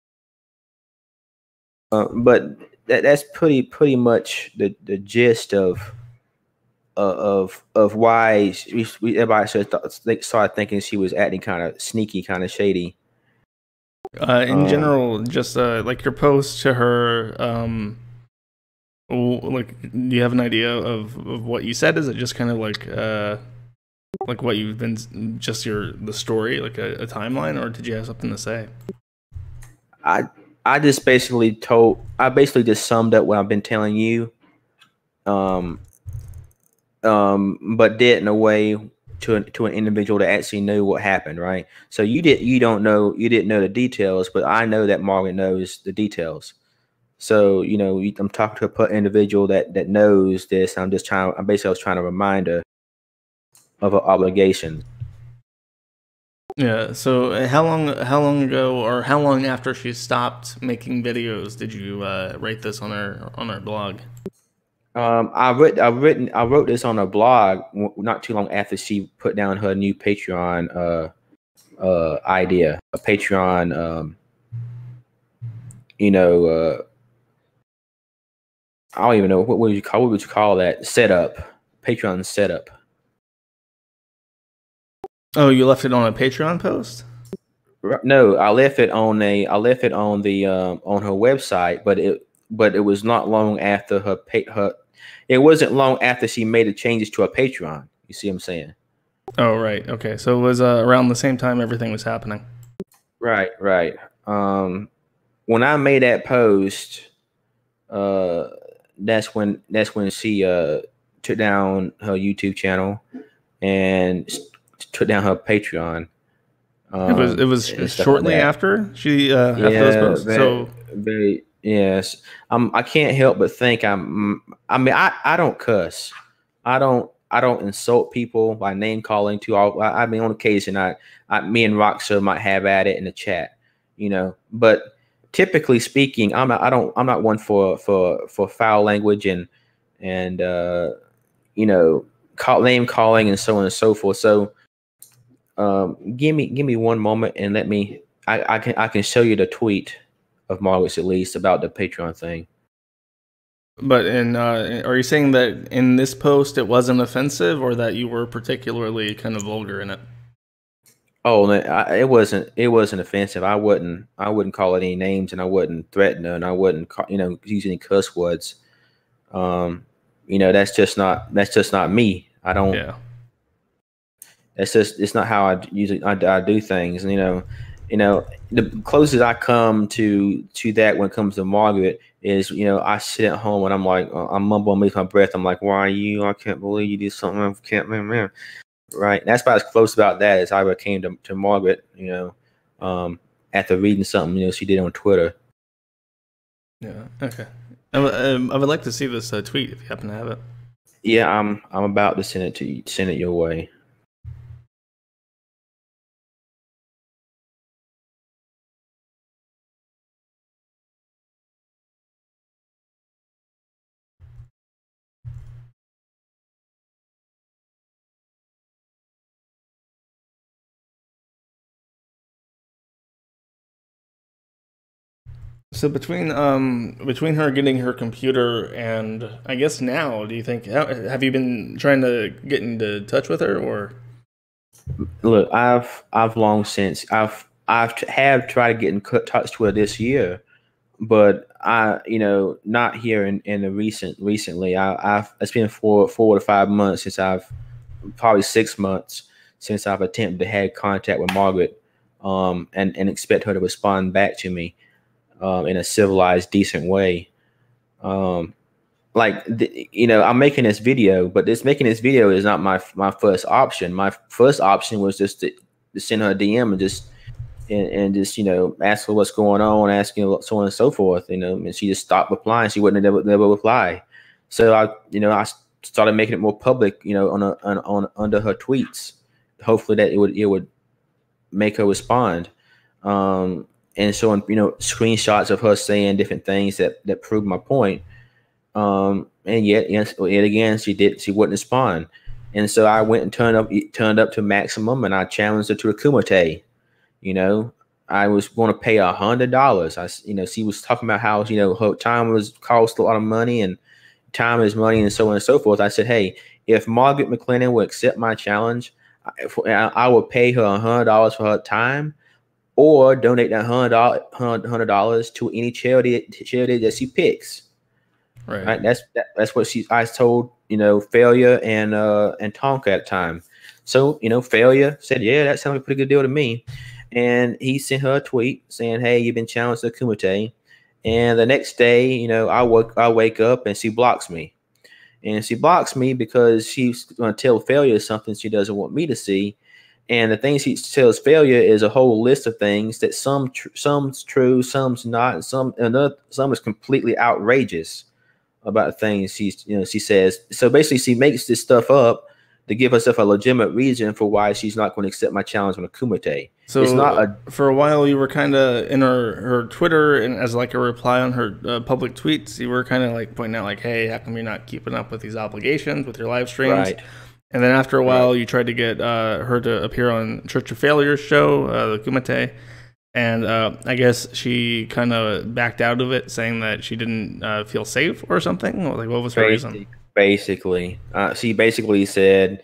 Uh, but that, that's pretty pretty much the, the gist of uh, of of why we, we, everybody started, started thinking she was acting kind of sneaky, kind of shady. Uh, in Um, general, just uh, like your post to her, um, like, do you have an idea of, of what you said? Is it just kind of like uh, like what you've been, just your the story, like a, a timeline, or did you have something to say? I I just basically told I basically just summed up what I've been telling you, um, um, but did it in a way to an, to an individual that actually knew what happened, right? So you did you don't know you didn't know the details, but I know that Margaret knows the details. So, you know, I'm talking to an individual that that knows this. I'm just trying. I'm basically I was trying to remind her of her obligation. Yeah. So how long how long ago, or how long after she stopped making videos, did you uh, write this on her on her blog? Um, I wrote I written I wrote this on her blog not too long after she put down her new Patreon uh uh idea, a Patreon um you know uh I don't even know what would you call what would you call that setup, Patreon setup. Oh, you left it on a Patreon post? No, I left it on a I left it on the um on her website, but it but it was not long after her pay, her it wasn't long after she made the changes to her Patreon. You see what I'm saying? Oh, right. Okay. So it was uh, around the same time everything was happening. Right, right. Um, when I made that post, uh, that's when that's when she uh took down her YouTube channel and took down her Patreon. Um, It was it was shortly like after she uh, yeah, after those posts. very, So very yes. Um, I can't help but think I'm. I mean, I I don't cuss. I don't. I don't insult people by name calling too. I, I mean, on occasion, I, I, me and Roxa might have at it in the chat, you know. But typically speaking, I'm not, I don't. I'm not one for for for foul language and and uh, you know, call, name calling and so on and so forth. So, um, give me give me one moment and let me. I, I can I can show you the tweet of Margaret's at least about the Patreon thing. But in uh, are you saying that in this post it wasn't offensive, or that you were particularly kind of vulgar in it? Oh, it wasn't. It wasn't offensive. I wouldn't. I wouldn't call it any names, and I wouldn't threaten her, and I wouldn't, you know, use any cuss words. Um, you know, that's just not. That's just not me. I don't. Yeah. That's just. It's not how I usually I, I do things. And, you know, you know, the closest I come to to that when it comes to Margaret is, you know, I sit at home and I'm like, I'm mumbling beneath my breath. I'm like, why are you? I can't believe you did something. I can't, man, man. Right. That's about as close about that as I ever came to, to Margaret, you know, um, after reading something, you know, she did on Twitter. Yeah. Okay. I, would- um, I would like to see this uh, tweet if you happen to have it. Yeah, I'm I'm about to send it to you, send it your way. So between um between her getting her computer and I guess now, do you think have you been trying to get into touch with her or? Look, I've I've long since I've I've t- have tried to get in co- touch with her this year, but I you know not here in, in the recent recently. I, I've it's been four four to five months since I've probably six months since I've attempted to have contact with Margaret, um, and and expect her to respond back to me, um, in a civilized, decent way. Um, like the, you know, I'm making this video, but this making this video is not my my first option. My first option was just to, to send her a D M and just and, and just you know ask her what's going on, asking her so on and so forth. You know, and she just stopped replying. She wouldn't never never reply. So I you know I started making it more public. You know, on a, on, on under her tweets. Hopefully that it would it would make her respond. Um, and showing you know screenshots of her saying different things that that prove my point. Um, and yet, yes, yet again, she did. She wouldn't respond, and so I went and turned up, turned up to maximum, and I challenged her to a kumite. You know, I was going to pay a hundred dollars. I, you know, she was talking about how you know her time was cost a lot of money, and time is money, and so on and so forth. I said, hey, if Margaret McLennan will accept my challenge, I, I will pay her a hundred dollars for her time, or donate that hundred dollars to any charity charity that she picks. Right. Right. That's that, that's what she I told, you know, Failure and uh and Tonka at the time. So, you know, Failure said, yeah, that sounds like a pretty good deal to me. And he sent her a tweet saying, hey, you've been challenged to Kumite. And the next day, you know, I work I wake up and she blocks me. And she blocks me because she's gonna tell Failure something she doesn't want me to see. And the things she tells Failure is a whole list of things that some tr- some's true, some's not, and some another some is completely outrageous about things she's you know she says. So basically she makes this stuff up to give herself a legitimate reason for why she's not going to accept my challenge on a kumite. So it's not a for a while you were kind of in her her Twitter and as like a reply on her uh, public tweets, you were kind of like pointing out like, hey, how come you're not keeping up with these obligations with your live streams? right. And then after a while right. you tried to get uh, her to appear on Church of Failure's show, uh, the Kumite. And uh, I guess she kind of backed out of it, saying that she didn't uh, feel safe or something. Like, what was her basically, reason? Basically, uh, she basically said,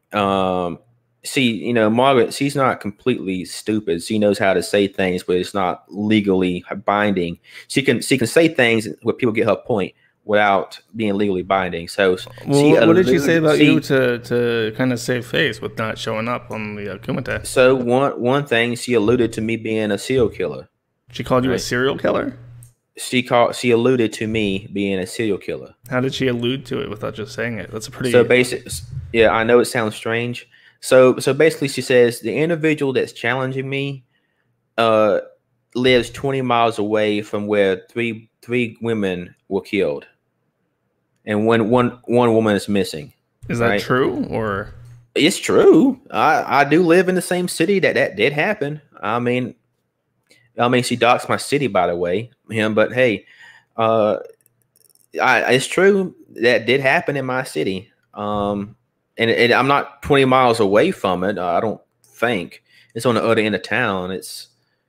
um, "See, you know, Margaret, she's not completely stupid. She knows how to say things, but it's not legally binding. She can she can say things where people get her point without being legally binding." So, well, she what did she say about she, you to to kind of save face with not showing up on the uh, Kumite? So one one thing, she alluded to me being a serial killer. She called you right? a serial killer? She called. She alluded to me being a serial killer. How did she allude to it without just saying it? That's a pretty. So basic. Yeah, I know it sounds strange. So so basically, she says the individual that's challenging me, uh, lives twenty miles away from where three three women were killed, and one one one woman is missing. Is that right? true or? It's true. I I do live in the same city that that did happen. I mean. I mean, she doxed my city, by the way, him. But hey, uh, I, it's true that did happen in my city. Um, and, and I'm not twenty miles away from it. I don't think it's on the other end of town. It's,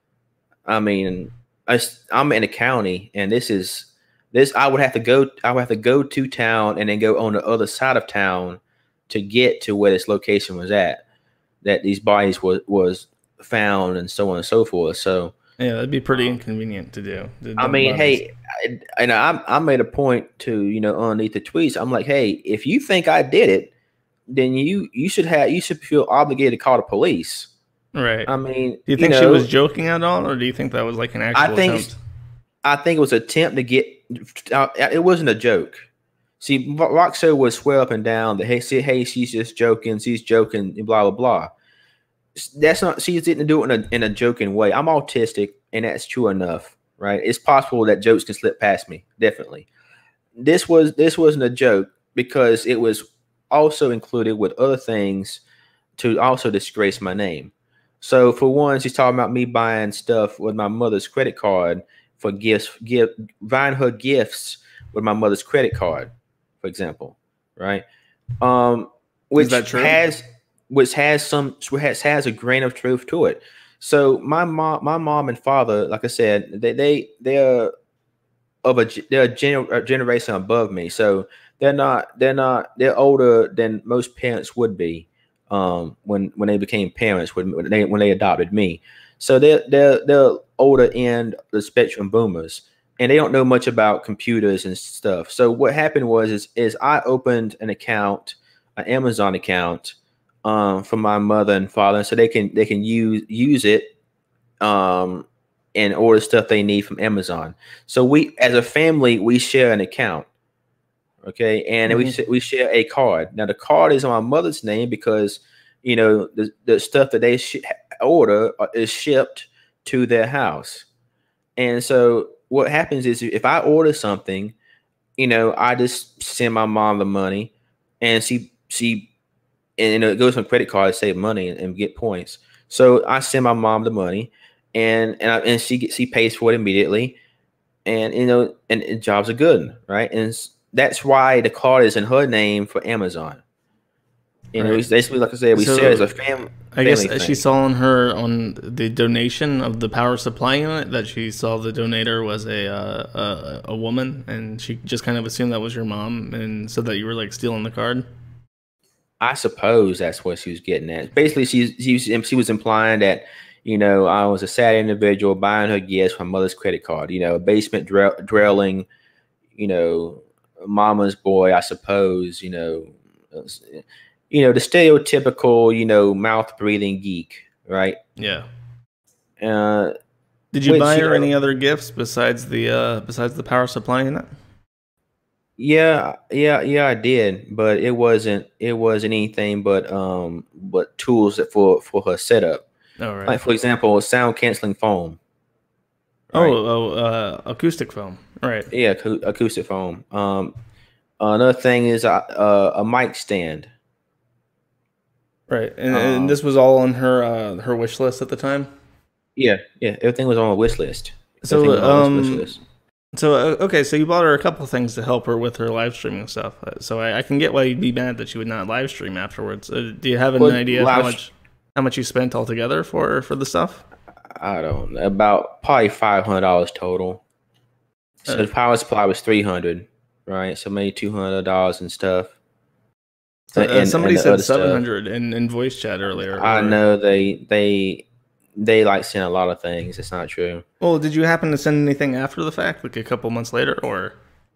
I mean, I, I'm in a county, and this is this. I would have to go. I would have to go to town and then go on the other side of town to get to where this location was at. That these bodies was was found, and so on and so forth. So. Yeah, that'd be pretty inconvenient to do. To I mean, hey, I, and I, I made a point to, you know, underneath the tweets. I'm like, hey, if you think I did it, then you you should have you should feel obligated to call the police. Right. I mean, do you think you know, she was joking at all, or do you think that was like an actual I think attempt? I think it was an attempt to get. Uh, it wasn't a joke. See, Roxo would swear up and down that hey, see, hey, she's just joking, she's joking, blah blah blah. That's not. She didn't do it in a in a joking way. I'm autistic, and that's true enough, right? It's possible that jokes can slip past me, definitely. This was this wasn't a joke because it was also included with other things to also disgrace my name. So for one, she's talking about me buying stuff with my mother's credit card for gifts, give buying her gifts with my mother's credit card, for example, right? Um, which Is that true? has which has some has has a grain of truth to it. So my mom, my mom and father, like I said, they they they're of a they're a, gener, a generation above me, so they're not they're not they're older than most parents would be um, when when they became parents when, when they when they adopted me. So they're they're they're older end the spectrum boomers, and they don't know much about computers and stuff. So what happened was is is I opened an account, an Amazon account, um, for my mother and father, so they can they can use use it. Um, and order stuff they need from Amazon. So we, as a family, we share an account, okay, and mm-hmm. we we share a card. Now the card is on my mother's name because you know the the stuff that they sh- order is shipped to their house. And so what happens is if I order something, you know, I just send my mom the money, and she she and you know, it goes on credit card to save money and, and get points. So I send my mom the money. And and I, and she gets, she pays for it immediately, and you know and, and jobs are good, right? And that's why the card is in her name for Amazon. You right. know, basically, like I said, we so, share as a fam. I guess thing. She saw on her on the donation of the power supply unit that she saw the donator was a uh, a, a woman, and she just kind of assumed that was your mom, and said that you were like stealing the card. I suppose that's what she was getting at. Basically, she's she was, she was implying that. You know, I was a sad individual buying her gifts from mother's credit card. You know, a basement dwelling, you know, mama's boy, I suppose. You know, you know the stereotypical, you know, mouth breathing geek, right? Yeah. Uh, Did you which, buy her you know, any other gifts besides the uh, besides the power supply unit? Yeah, yeah, yeah, I did, but it wasn't it wasn't anything but um but tools for for her setup. Oh, right. Like for example, sound canceling foam. Right? Oh, oh, uh, acoustic foam. Right. Yeah, acoustic foam. Um, another thing is uh, uh, a mic stand. Right, and, um, and this was all on her uh, her wish list at the time. Yeah, yeah, everything was on a wish list. So, um, wish list. so uh, okay, so you bought her a couple things to help her with her live streaming stuff. So I, I can get why you'd be mad that she would not live stream afterwards. Uh, do you have an well, idea of how much? How much you spent altogether for for the stuff? I don't know. About probably five hundred dollars total. So uh, the power supply was three hundred, right? So maybe two hundred dollars and stuff. Uh, and, somebody and said seven hundred in, in voice chat earlier. I or... know they they they like send a lot of things. It's not true. Well, did you happen to send anything after the fact, like a couple months later, or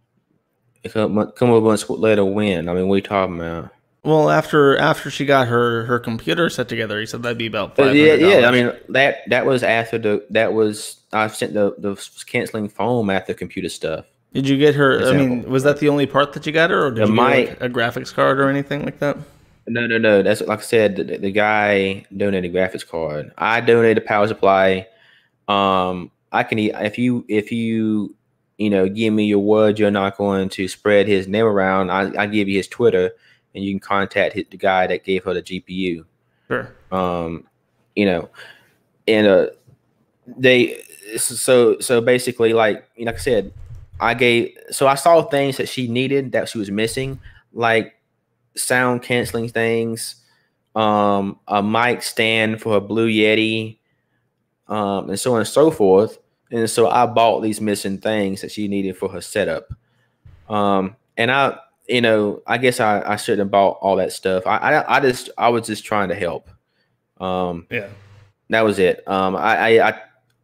a couple months later? When? I mean, what are you talking about? Well, after after she got her, her computer set together, he said that'd be about five hundred dollars. Yeah, yeah. I mean that that was after the that was I sent the the canceling foam after computer stuff. Did you get her? I mean, was that the only part that you got her, or did the you mic, get like a graphics card or anything like that? No, no, no. That's like I said. The, the guy donated a graphics card. I donated a power supply. Um, I can if you if you you know give me your word, you're not going to spread his name around. I I give you his Twitter. And you can contact the guy that gave her the G P U. Sure. Um, you know, and uh, they so so basically, like you know, like I said, I gave so I saw things that she needed that she was missing, like sound canceling things, um, a mic stand for a Blue Yeti, um, and so on and so forth. And so I bought these missing things that she needed for her setup. Um, and I. You know, I guess I, I shouldn't have bought all that stuff. I, I I just I was just trying to help. Um, yeah, that was it. Um, I I I,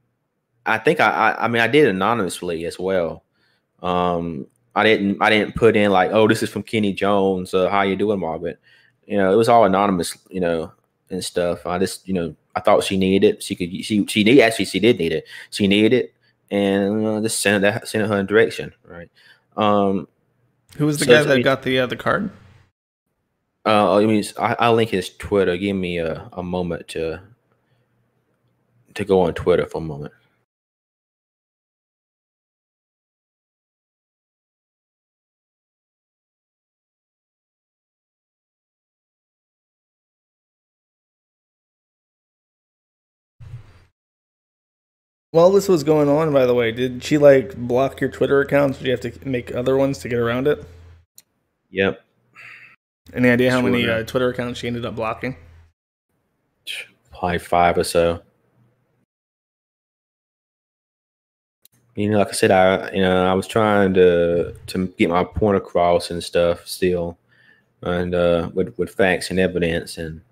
I think I, I I mean I did anonymously as well. Um, I didn't I didn't put in like, oh, this is from Kenny Jones. Uh, how you doing, Margaret? You know, it was all anonymous. You know, and stuff. I just you know I thought she needed it. She could she she need actually she did need it. She needed it, and uh, just sent that sent her in direction. Right. Um. Who was the So guy it's, that it's, got the uh, the card? uh, I mean, it's- I, I'll link his Twitter. Give me a, a moment to to go on Twitter for a moment. While this was going on, by the way, did she like block your Twitter accounts? Did you have to make other ones to get around it? Yep. Any idea how Sure. many uh, Twitter accounts she ended up blocking? Probably five or so. You know, like I said, I you know I was trying to to get my point across and stuff still, and uh, with with facts and evidence, and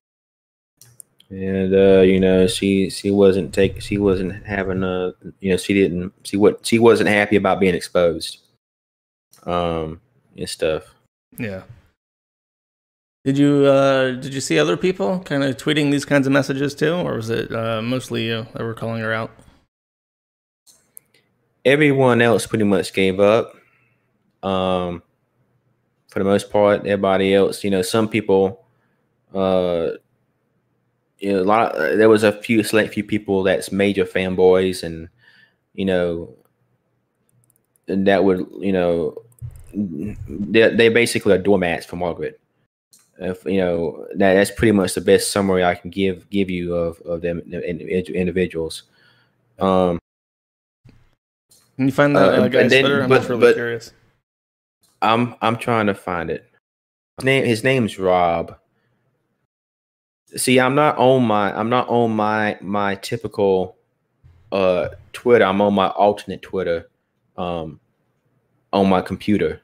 and uh, you know she she wasn't take she wasn't having a you know she didn't she what she wasn't happy about being exposed, um and stuff. Yeah. Did you uh, did you see other people kind of tweeting these kinds of messages too, or was it uh, mostly you that were calling her out? Everyone else pretty much gave up. Um, for the most part, everybody else, you know, some people, uh, you know, a lot. Of, there was a few select few people that's major fanboys, and you know, and that would, you know, they they basically are doormats for Margaret. If you know, that that's pretty much the best summary I can give give you of of them individuals. Um, Can you find that uh, uh, and guy's Twitter? then, I'm just but really but curious. I'm I'm trying to find it. His name his name's Rob. See, I'm not on my I'm not on my my typical uh Twitter. I'm on my alternate Twitter, um, on my computer.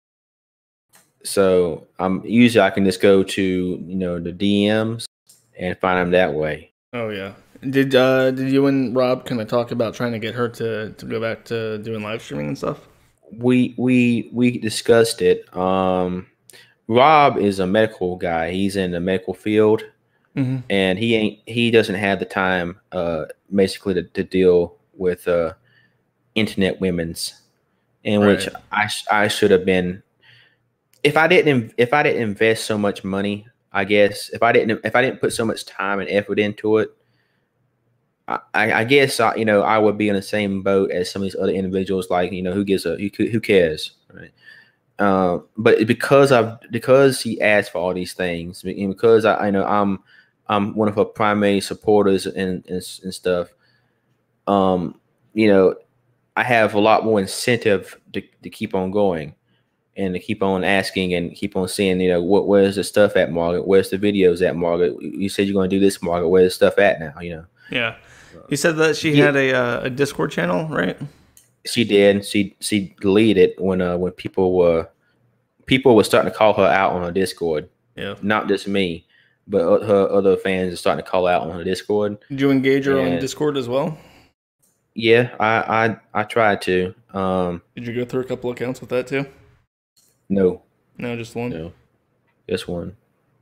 So I'm usually I can just go to you know the D Ms and find them that way. Oh yeah. Did uh, did you and Rob kind of talk about trying to get her to, to go back to doing live streaming and stuff? We we we discussed it. Um, Rob is a medical guy. He's in the medical field, Mm-hmm. and he ain't he doesn't have the time uh basically to, to deal with uh internet women's, in Right. which I sh- I should have been if I didn't if I didn't invest so much money. I guess if I didn't if I didn't put so much time and effort into it, I, I guess I, you know I would be in the same boat as some of these other individuals. Like you know who gives a who, who cares, right? Uh, but because I've because he asked for all these things, and because I, I know I'm I'm one of her primary supporters and and, and stuff. Um, you know, I have a lot more incentive to, to keep on going and to keep on asking and keep on seeing. You know, what where's the stuff at, Margaret? Where's the videos at, Margaret? You said you're going to do this, Margaret. Where's the stuff at now? You know. Yeah. You said that she Yeah. had a uh, a Discord channel, right? She did. She she deleted it when uh when people were people were starting to call her out on her Discord. Yeah. Not just me, but o- her other fans are starting to call out on her Discord. Did you engage her on And Discord as well? yeah, I I I tried to. Um, Did you go through a couple accounts with that too? no, No, just one. no, just one.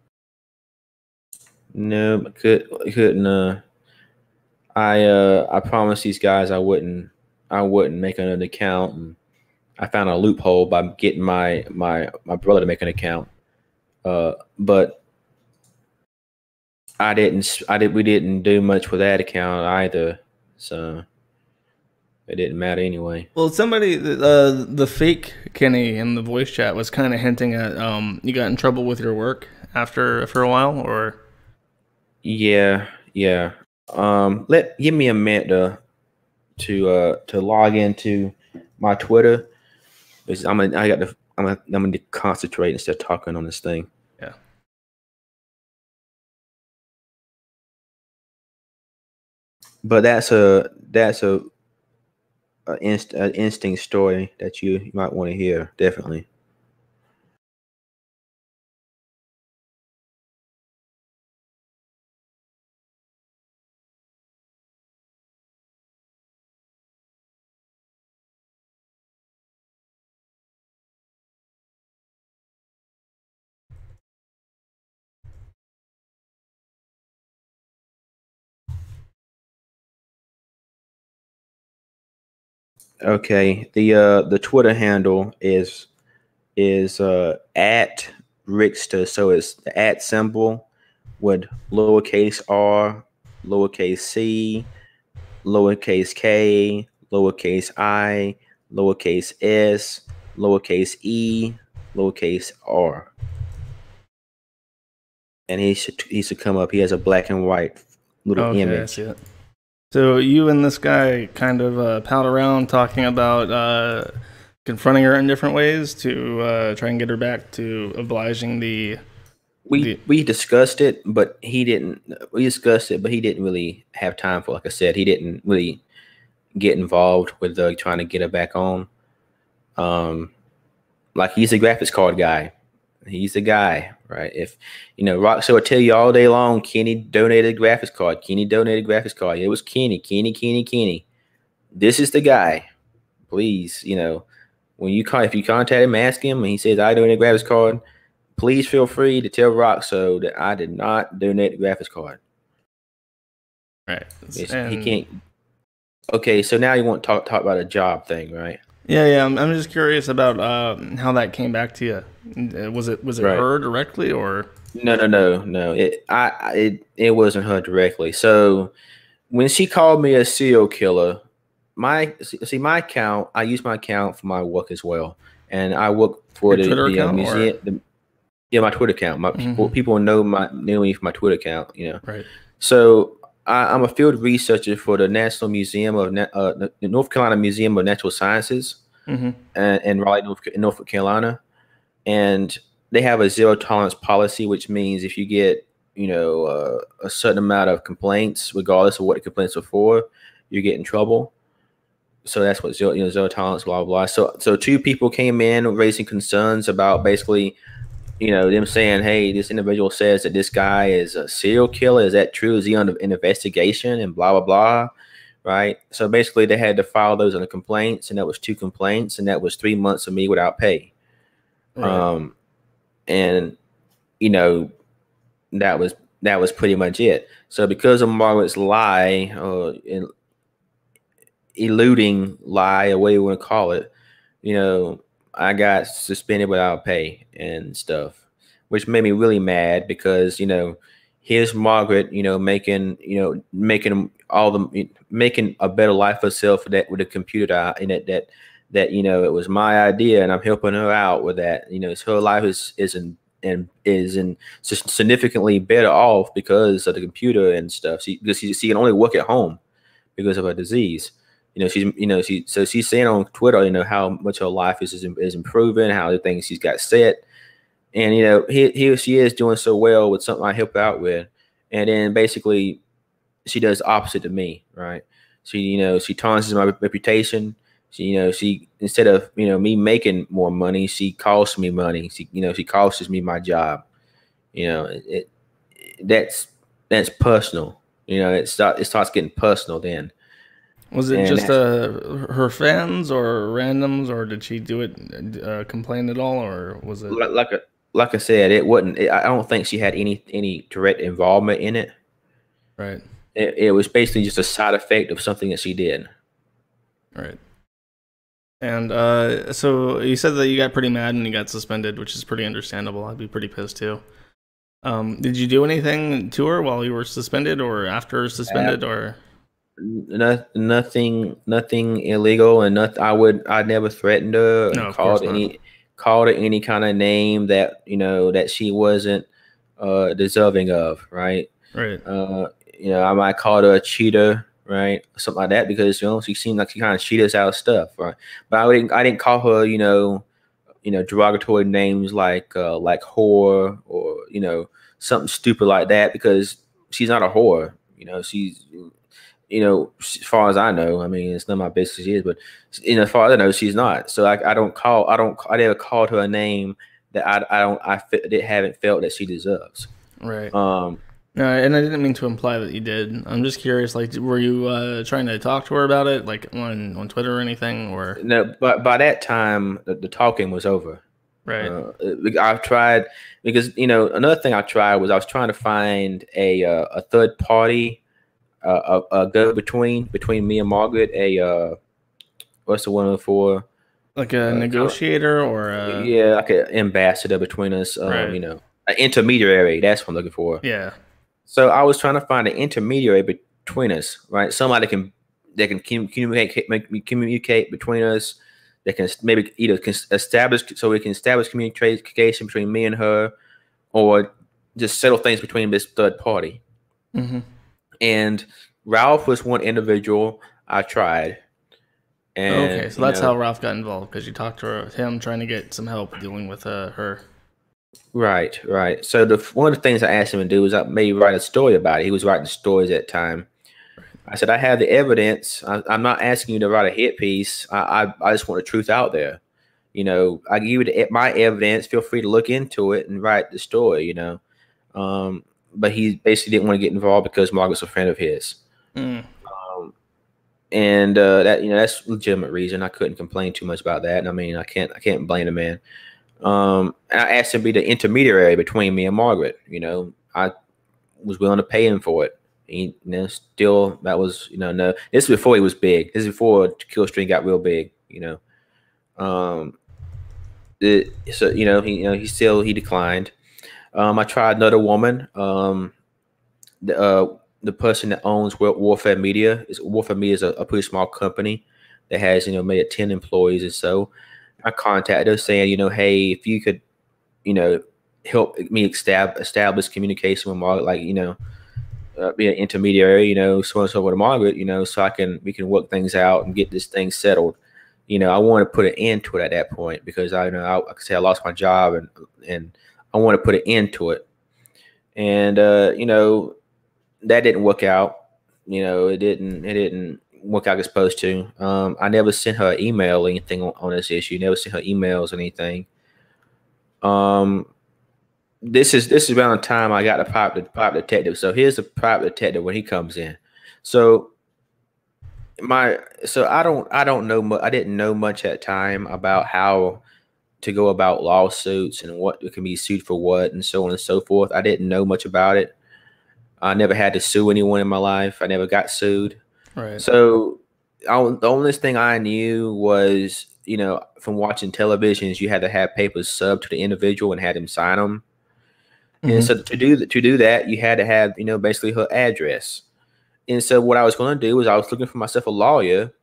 No, I could couldn't. Uh, I uh I promised these guys I wouldn't I wouldn't make another account, and I found a loophole by getting my my my brother to make an account. Uh, but I didn't. I did. We didn't do much with that account either, so it didn't matter anyway. Well, somebody, uh, the fake Kenny in the voice chat was kind of hinting at um, you got in trouble with your work after for a while, or Yeah, yeah. Um, let give me a minute to to uh to log into my Twitter because I'm gonna I got to I'm gonna, I'm gonna concentrate instead of talking on this thing. yeah. But that's a that's a, a inst, an instinct story that you, you might want to hear definitely. Okay, the uh the Twitter handle is is uh, at Rickster. So it's the at symbol with lowercase r, lowercase c, lowercase k, lowercase I, lowercase s, lowercase e, lowercase r. And he should he should come up. He has a black and white little Okay, image. I see it. So you and this guy kind of uh, pal around talking about uh, confronting her in different ways to uh, try and get her back to obliging the. We the... we discussed it, but he didn't. We discussed it, but he didn't really have time for. Like I said, he didn't really get involved with uh, trying to get her back on. Um, like he's a graphics card guy. He's the guy, right? If you know, Roxo will tell you all day long, Kenny donated a graphics card. Kenny donated a graphics card. It was Kenny, Kenny, Kenny, Kenny. This is the guy. Please, you know, when you con- if you contact him, ask him, and he says I donated a graphics card. Please feel free to tell Roxo that I did not donate the graphics card. Right. And he can't. Okay, so now you want to talk talk about a job thing, right? Yeah, yeah. I'm, I'm just curious about uh, how that came back to you. Was it was it right. her directly or? No, no, no, no. It I it it wasn't her directly. So when she called me a serial killer, my see my account. I use my account for my work as well, and I work for Your the, Twitter the uh, account, museum. The, yeah, my Twitter account. My mm-hmm. people people know my know me for my Twitter account. You know, right. So I, I'm a field researcher for the National Museum of uh, the North Carolina Museum of Natural Sciences mm-hmm. and, in Raleigh, North, North Carolina, and they have a zero tolerance policy, which means if you get you know uh, a certain amount of complaints, regardless of what the complaints are for, you get in trouble. So that's what zero, you know, zero tolerance, blah, blah, blah. So, so two people came in raising concerns about basically, you know, them saying, hey, this individual says that this guy is a serial killer. Is that true? Is he under investigation and blah, blah, blah. Right. So basically they had to file those under complaints, and that was two complaints, and that was three months of me without pay. Right. Um, and, you know, that was, that was pretty much it. So because of Margaret's lie, uh, in, eluding lie, or what you want to call it, you know, I got suspended without pay and stuff, which made me really mad because, you know, here's Margaret, you know, making, you know, making all the, making a better life for herself that with a computer in it, that, that, you know, it was my idea and I'm helping her out with that. You know, her life is, is in, and is in significantly better off because of the computer and stuff. She, because she, she can only work at home because of her disease. You know, she's, you know, she, so she's saying on Twitter, you know, how much her life is, is, is improving, how the things she's got set. And, you know, here, here she is doing so well with something I help out with. And then basically she does opposite to me, right? She, you know, she tarnishes my reputation. She, you know, she, instead of, you know, me making more money, she costs me money. She, you know, she costs me my job. You know, it, it that's, that's personal. You know, it, start, it starts getting personal then. Was it and just uh, her fans or randoms, or did she do it, uh, complain at all, or was it like like, a, like I said, it wasn't. It, I don't think she had any any direct involvement in it. Right. It, it was basically just a side effect of something that she did. Right. And uh, so you said that you got pretty mad and you got suspended, which is pretty understandable. I'd be pretty pissed too. Um, did you do anything to her while you were suspended, or after suspended, uh, or? No, nothing, nothing illegal, and nothing. I would, I never threatened her, no, or called any, called her any kind of name that you know that she wasn't uh, deserving of, right? Right. Uh, you know, I might call her a cheater, right, something like that, because you know she seemed like she kind of cheat us out of stuff, right? But I didn't, I didn't call her, you know, you know, derogatory names like uh, like whore or you know something stupid like that, because she's not a whore, you know, she's. You know, as far as I know, I mean, it's none of my business she is, but you know, as far as I know, she's not. So I, I don't call, I don't, I never called her a name that I, I don't, I haven't felt that she deserves. Right. Um. No, and I didn't mean to imply that you did. I'm just curious, like, were you uh, trying to talk to her about it, like on on Twitter or anything, or no? But by that time, the, the talking was over. Right. Uh, I tried because you know another thing I tried was I was trying to find a uh, a third party. Uh, a, a go between between me and Margaret, a uh, what's the one for? Like a uh, negotiator or a yeah, like an ambassador between us. Um, right. you know, an intermediary. That's what I'm looking for. Yeah. So I was trying to find an intermediary between us, right? Somebody can that can communicate, make communicate between us. That can maybe either can establish so we can establish communication between me and her, or just settle things between this third party. Mm-hmm. And Ralph was one individual I tried. Okay, And so you that's know, how Ralph got involved because you talked to her, him trying to get some help dealing with uh, her. right, right. So the one of the things I asked him to do was I maybe write a story about it. He was writing stories at the time. I said, I have the evidence. I, I'm not asking you to write a hit piece. I, I, I just want the truth out there. You know, I give you the, my evidence. Feel free to look into it and write the story. You know, um, but he basically didn't want to get involved because Margaret's a friend of his. Mm. Um, and uh, that you know that's a legitimate reason. I couldn't complain too much about that. And I mean, I can't I can't blame the man. Um, and I asked him to be the intermediary between me and Margaret. You know, I was willing to pay him for it. He, you know, still that was, you know, no. This is before he was big. This is before Killstream got real big. You know, um, it, so you know he, you know, he still he declined. Um, I tried another woman. Um, the uh, the person that owns Warfare Media is Warfare Media is a, a pretty small company that has, you know, maybe ten employees or so. I contacted her saying, you know, hey, if you could, you know, help me estab- establish communication with Margaret, like, you know, uh, be an intermediary, you know, so and so with Margaret, you know, so I can we can work things out and get this thing settled. You know, I want to put an end to it at that point because I you know I, I say I lost my job and and I want to put an end to it. And uh, you know, that didn't work out. You know, it didn't it didn't work out as supposed to. Um, I never sent her an email or anything on, on this issue. Never sent her emails or anything. Um, this is this is around the time I got the private private detective. So here's the private detective when he comes in. So my so I don't I don't know mu- I didn't know much at the time about how to go about lawsuits and what can be sued for what and so on and so forth. I didn't know much about it. I never had to sue anyone in my life. I never got sued. Right. So I, the only thing I knew was, you know, from watching televisions, you had to have papers subbed to the individual and had him sign them. Mm-hmm. And so to do to do that, you had to have, you know, basically her address. And so what I was going to do was I was looking for myself a lawyer.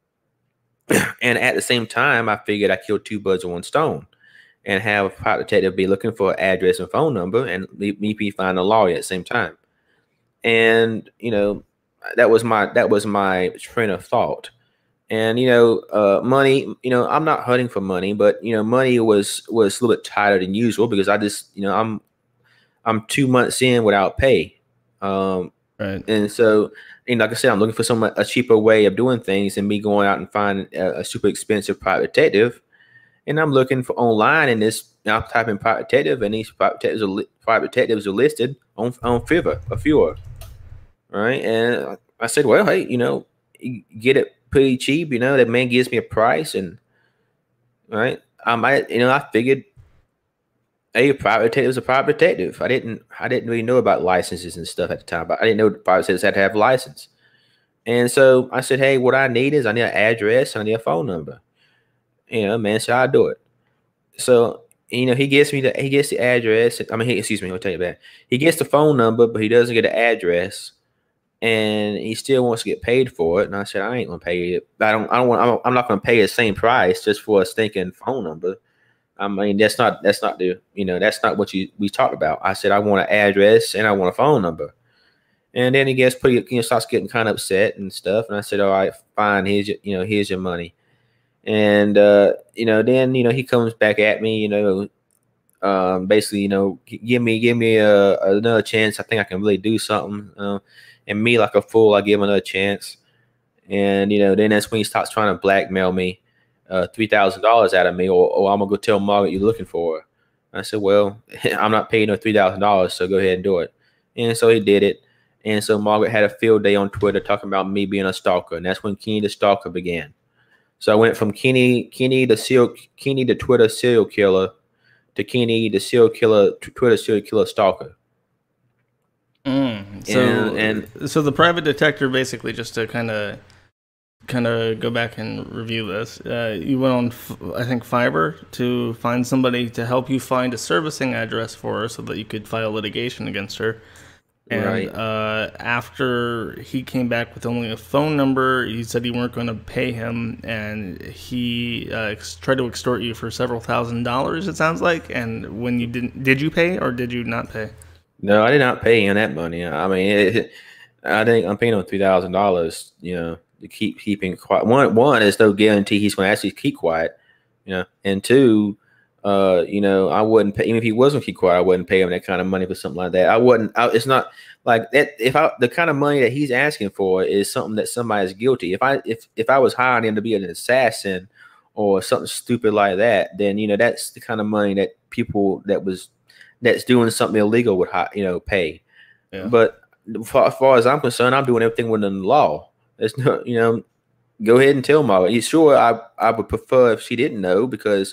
And at the same time, I figured I killed two birds with one stone and have a private detective be looking for an address and phone number and me be find a lawyer at the same time. And, you know, that was my that was my train of thought. And, you know, uh, money, you know, I'm not hunting for money, but, you know, money was was a little bit tighter than usual because I just, you know, I'm I'm two months in without pay. Um, Right. and so, and like I said, I'm looking for some a cheaper way of doing things than me going out and finding a, a super expensive private detective. And I'm looking for online, and this I'm typing private detective, and these private detectives are li- private detectives are listed on on Fiverr, a fewer, right? And I said, well, hey, you know, you get it pretty cheap. You know, that man gives me a price, and right, I might, you know, I figured a private detective is a private detective. I didn't I didn't really know about licenses and stuff at the time, but I didn't know private detectives had to have a license. And so I said, hey, what I need is I need an address and I need a phone number. You know, man, so I'll do it. So, you know, he gets me the he gets the address. I mean, he, excuse me, I'll tell you that. He gets the phone number, but he doesn't get the address. And he still wants to get paid for it. And I said, I ain't gonna pay you. I don't I don't want I'm, I'm not gonna pay the same price just for a stinking phone number. I mean, that's not that's not the you know that's not what you we talked about. I said I want an address and I want a phone number, and then he gets pretty you know starts getting kind of upset and stuff. And I said, all right, fine, here's your you know here's your money, and uh, you know then you know he comes back at me, you know, um, basically you know give me give me a, another chance. I think I can really do something, uh, and me like a fool, I give him another chance, and you know then that's when he starts trying to blackmail me. Uh, three thousand dollars out of me, or, or I'm gonna go tell Margaret you're looking for her. I said, well, I'm not paying her three thousand dollars, so go ahead and do it. And so he did it. And so Margaret had a field day on Twitter talking about me being a stalker, and that's when Kenny the stalker began. So I went from Kenny, Kenny the serial, Kenny the Twitter serial killer, to Kenny the serial killer, Twitter serial killer stalker. Mm. So, And and so the private detective basically just to kind of kind of go back and review this. Uh, you went on, I think, Fiverr to find somebody to help you find a servicing address for her so that you could file litigation against her. And Right. uh, after he came back with only a phone number, you said you weren't going to pay him, and he uh, ex- tried to extort you for several thousand dollars, it sounds like. And when you didn't, did you pay or did you not pay? No, I did not pay him that money. I mean, it, I think I'm paying him three thousand dollars. You know, to keep keeping quiet. One, one is no guarantee he's going to actually keep quiet. You know, and two, uh, you know, I wouldn't pay even if he wasn't keep quiet. I wouldn't pay him that kind of money for something like that. I wouldn't. I, it's not like that. If I the kind of money that he's asking for is something that somebody's guilty. If I if if I was hiring him to be an assassin or something stupid like that, then you know that's the kind of money that people that was that's doing something illegal would you know pay. Yeah. But far, as far as I'm concerned, I'm doing everything within the law. There's no, you know, go ahead and tell Margaret. Sure, I I would prefer if she didn't know because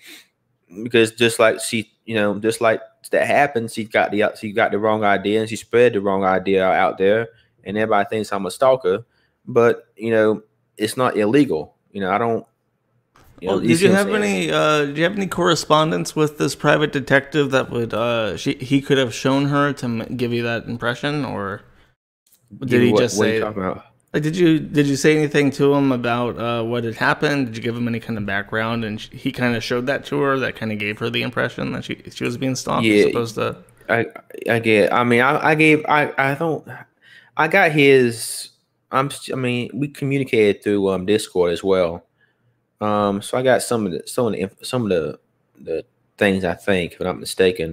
because just like she, you know, just like that happened, she got the she got the wrong idea and she spread the wrong idea out there, and everybody thinks I'm a stalker. But you know, it's not illegal. You know, I don't. You know, well, did you have any? Uh, did you have any correspondence with this private detective that would uh, she he could have shown her to m- give you that impression, or did he what, just what say? Are you talking about? Like, did you did you say anything to him about uh, what had happened? Did you give him any kind of background, and she, he kind of showed that to her? That kind of gave her the impression that she she was being stalked. Yeah, as opposed to. I I get. I mean, I, I gave. I I don't. I got his. I'm. I mean, we communicated through um Discord as well. Um, so I got some of the some of the some of the the things I think, if I'm not mistaken.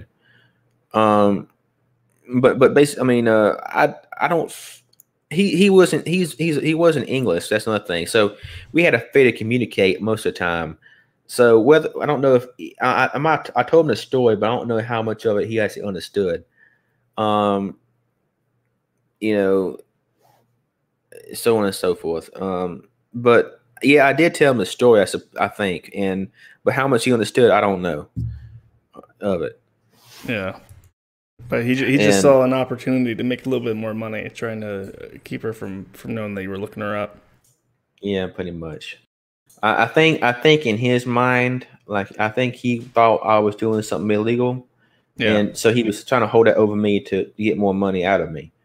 Um, but but basically, I mean, uh, I I don't. He he wasn't he's he's he wasn't English. That's another thing. So we had a way to communicate most of the time. So whether I don't know if I I, I, I told him the story, but I don't know how much of it he actually understood. Um, you know, so on and so forth. Um, but. Yeah, I did tell him the story. I, I think, and but how much he understood, I don't know of it. Yeah, but he he just and, saw an opportunity to make a little bit more money, trying to keep her from from knowing that you were looking her up. Yeah, pretty much. I, I think I think in his mind, like I think he thought I was doing something illegal, yeah. And so he was trying to hold that over me to get more money out of me.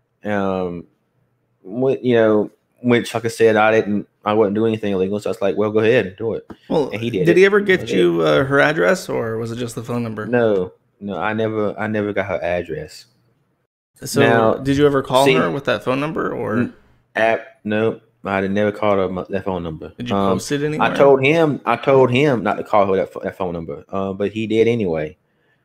Um, what you know, which like I said, I didn't. I wouldn't do anything illegal, so I was like, "Well, go ahead and do it." Well, and he did. Did it. he ever get you uh, her address, or was it just the phone number? No, no, I never, I never got her address. So, now, did you ever call see, her with that phone number, or? App, no, I had never called her that phone number. Did you um, post it anywhere? I told him, I told him not to call her that, that phone number, uh, but he did anyway.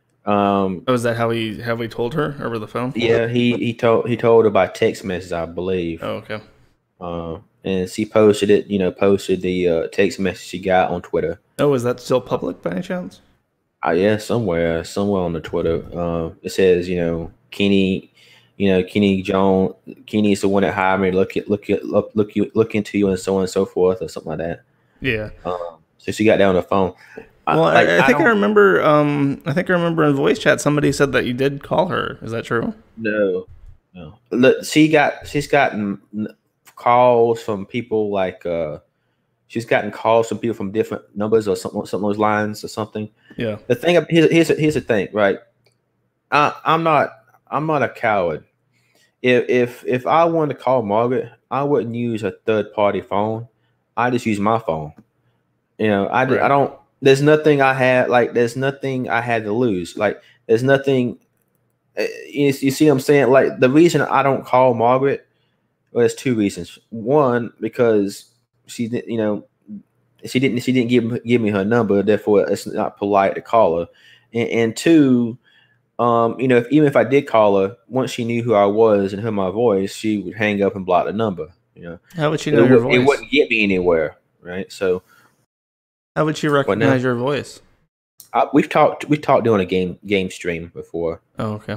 Um, oh, is that how he how he told her over the phone? Yeah, he he told he told her by text message, I believe. Oh, okay. Uh, and she posted it, you know, posted the uh, text message she got on Twitter. Oh, is that still public by any chance? Uh, yeah, somewhere, somewhere on the Twitter. Uh, it says, you know, Kenny, you know, Kenny Jones, Kenny is the one that hired me. Look at, look at, look, look you, look into you, and so on and so forth, or something like that. Yeah. Um, so she got that on the phone. Well, I, like, I, I think I, I remember. Um, I think I remember in voice chat somebody said that you did call her. Is that true? No, no. Look, she got, she's gotten calls from people like uh she's gotten calls from people from different numbers or something, some of those lines or something. Yeah. The thing here's here's, here's the thing, right? I, I'm not I'm not a coward. If if if I wanted to call Margaret, I wouldn't use a third party phone. I just use my phone. You know, I right. I don't. There's nothing I had like. There's nothing I had to lose. Like there's nothing. You, you see what I'm saying? Like the reason I don't call Margaret. Well, there's two reasons. One, because she, you know, she didn't, she didn't give give me her number. Therefore, it's not polite to call her. And, and two, um, you know, if, even if I did call her, once she knew who I was and heard my voice, she would hang up and block the number. You know, how would she know your voice? It wouldn't get me anywhere, right? So, how would she recognize your voice? I, we've talked, we've talked doing a game game stream before. Oh, okay.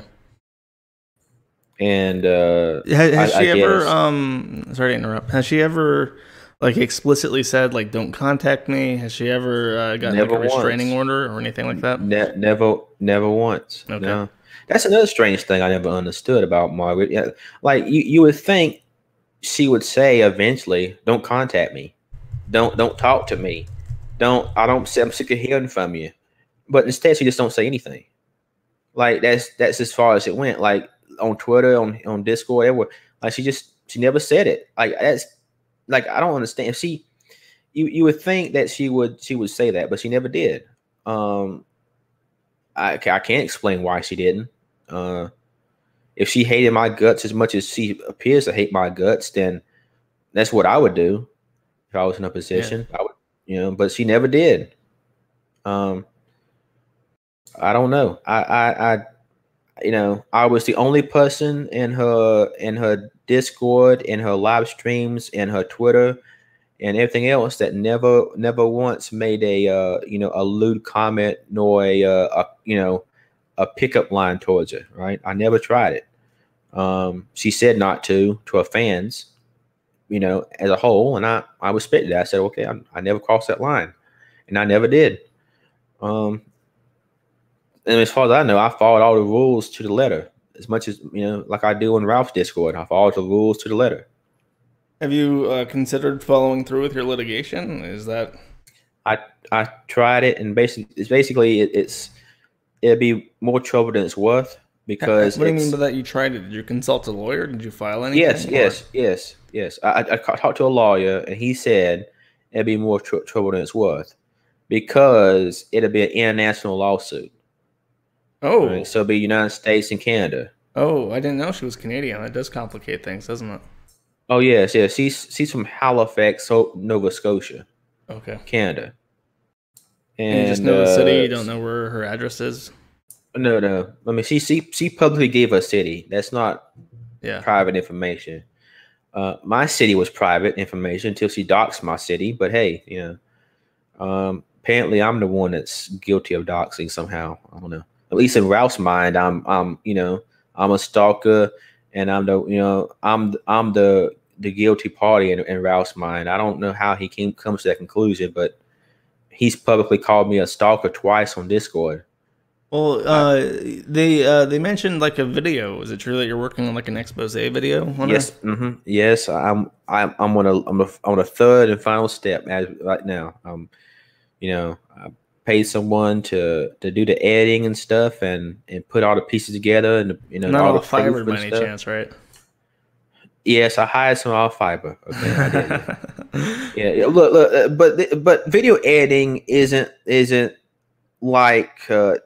And uh, has, has I, she I ever? guess. Um, sorry to interrupt. Has she ever, like, explicitly said, like, "Don't contact me"? Has she ever uh, gotten like, a restraining once. order or anything like that? Ne- never, never once. Okay. No. That's another strange thing I never understood about Margaret. Yeah, like you, you would think she would say eventually, "Don't contact me, don't don't talk to me, don't I don't I'm sick of hearing from you." But instead, she just don't say anything. Like that's that's as far as it went. Like on Twitter, on on Discord, everywhere. Like she just she never said it. Like that's like I don't understand. If she you you would think that she would she would say that, but she never did. Um, I I can't explain why she didn't. Uh, if she hated my guts as much as she appears to hate my guts, then that's what I would do if I was in a position. Yeah. I would, you know, but she never did. Um, I don't know. I, I, I, you know, I was the only person in her in her Discord, in her live streams, in her Twitter, and everything else that never, never once made a, uh, you know, a lewd comment nor a, uh, a, you know, a pickup line towards her. Right? I never tried it. Um, she said not to to her fans, you know, as a whole, and I, I respected that. I said, okay, I, I never crossed that line, and I never did. Um. And as far as I know, I followed all the rules to the letter, as much as, you know, like I do in Ralph's Discord. I followed the rules to the letter. Have you uh, considered following through with your litigation? Is that? I I tried it, and basically, it's basically it, it's it'd be more trouble than it's worth because. What do you mean by that? You tried it? Did you consult a lawyer? Did you file anything? Yes, yes, or? yes, yes. I, I, I talked to a lawyer, and he said it'd be more tr trouble than it's worth because it'd be an international lawsuit. Oh, right, so it'd be United States and Canada. Oh, I didn't know she was Canadian. That does complicate things, doesn't it? Oh yes, yes. She's she's from Halifax, Nova Scotia. Okay, Canada. And you just know uh, the city. You don't know where her address is. No, no. I mean, she she she publicly gave her city. That's not yeah private information. Uh, my city was private information until she doxed my city. But hey, you know, um, apparently I'm the one that's guilty of doxing somehow. I don't know. At least in Ralph's mind, I'm, I'm, you know, I'm a stalker, and I'm the, you know, I'm, I'm the, the guilty party in, in Ralph's mind. I don't know how he came comes to that conclusion, but he's publicly called me a stalker twice on Discord. Well, uh, they, uh, they mentioned like a video. Is it true that you're working on like an expose video? Yes, mm-hmm. yes. I'm, I'm, I'm on a, I'm a, on a third and final step as right now. Um, you know. I, pay someone to to do the editing and stuff, and and put all the pieces together, and you know, not all all the fiber by any chance, right? Yes, I hired some all fiber. Okay, I did. Yeah. yeah, yeah. Look, look, uh, but but video editing isn't isn't like uh,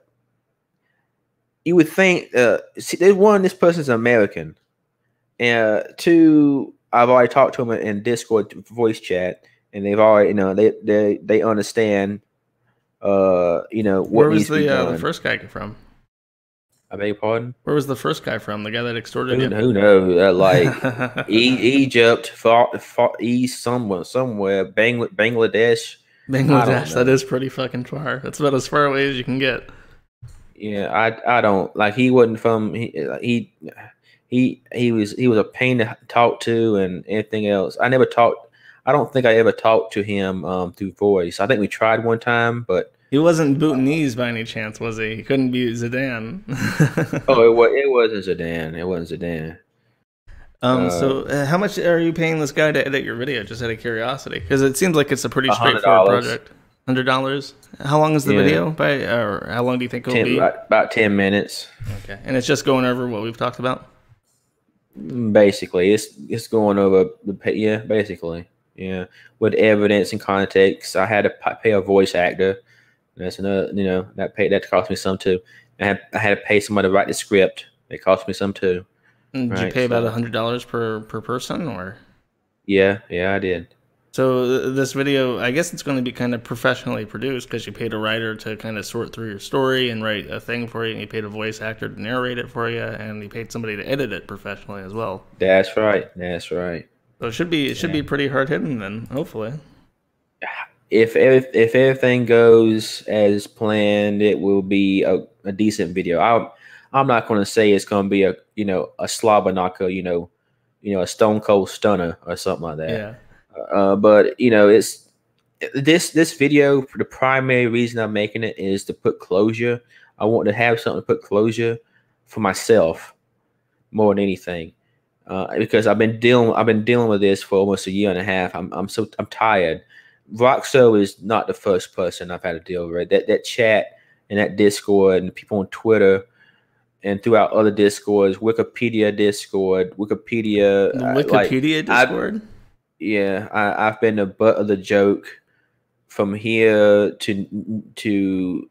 you would think. Uh, see, there's one. This person's American, and uh, two. I've already talked to them in Discord voice chat, and they've already, you know, they they they understand. Uh, you know, what where was the uh, the first guy from? I beg your pardon? Where was the first guy from? The guy that extorted who, you? Who knows? Uh, like e Egypt, fought, fought east somewhere, somewhere, Bang Bangladesh. Bangladesh. That is pretty fucking far. That's about as far away as you can get. Yeah, I I don't like. He wasn't from he he he he was he was a pain to talk to and anything else. I never talked. I don't think I ever talked to him um, through voice. I think we tried one time, but he wasn't Bhutanese by any chance, was he? He couldn't be Zidane. oh, it was. It wasn't Zidane. It wasn't Zidane. Um. Uh, so, uh, how much are you paying this guy to edit your video? Just out of curiosity, because it seems like it's a pretty straightforward project. Hundred dollars. How long is the yeah. video? By or how long do you think it'll ten, be? About ten minutes. Okay, and it's just going over what we've talked about. Basically, it's it's going over the yeah. Basically. Yeah, with evidence and context. I had to pay a voice actor. That's another, you know, that paid that cost me some too. I had I had to pay somebody to write the script. It cost me some too. And did right? you pay so, about a hundred dollars per per person, or? Yeah, yeah, I did. So th this video, I guess it's going to be kind of professionally produced because you paid a writer to kind of sort through your story and write a thing for you, and you paid a voice actor to narrate it for you, and you paid somebody to edit it professionally as well. That's right. That's right. So it should be it should yeah. be pretty hard hitting then, hopefully. If if if everything goes as planned, it will be a, a decent video. I'm I'm not going to say it's going to be a you know a slobber knocker, you know, you know a stone cold stunner or something like that. Yeah. Uh, but you know it's this this video. The primary reason I'm making it is to put closure. I want to have something to put closure for myself more than anything. uh, because I've been dealing I've been dealing with this for almost a year and a half. I'm I'm so I'm tired. Roxo is not the first person I've had to deal with. That that chat and that Discord and people on Twitter and throughout other Discords, Wikipedia Discord, Wikipedia, The uh, like Wikipedia Discord? I, yeah, I, I've been the butt of the joke from here to to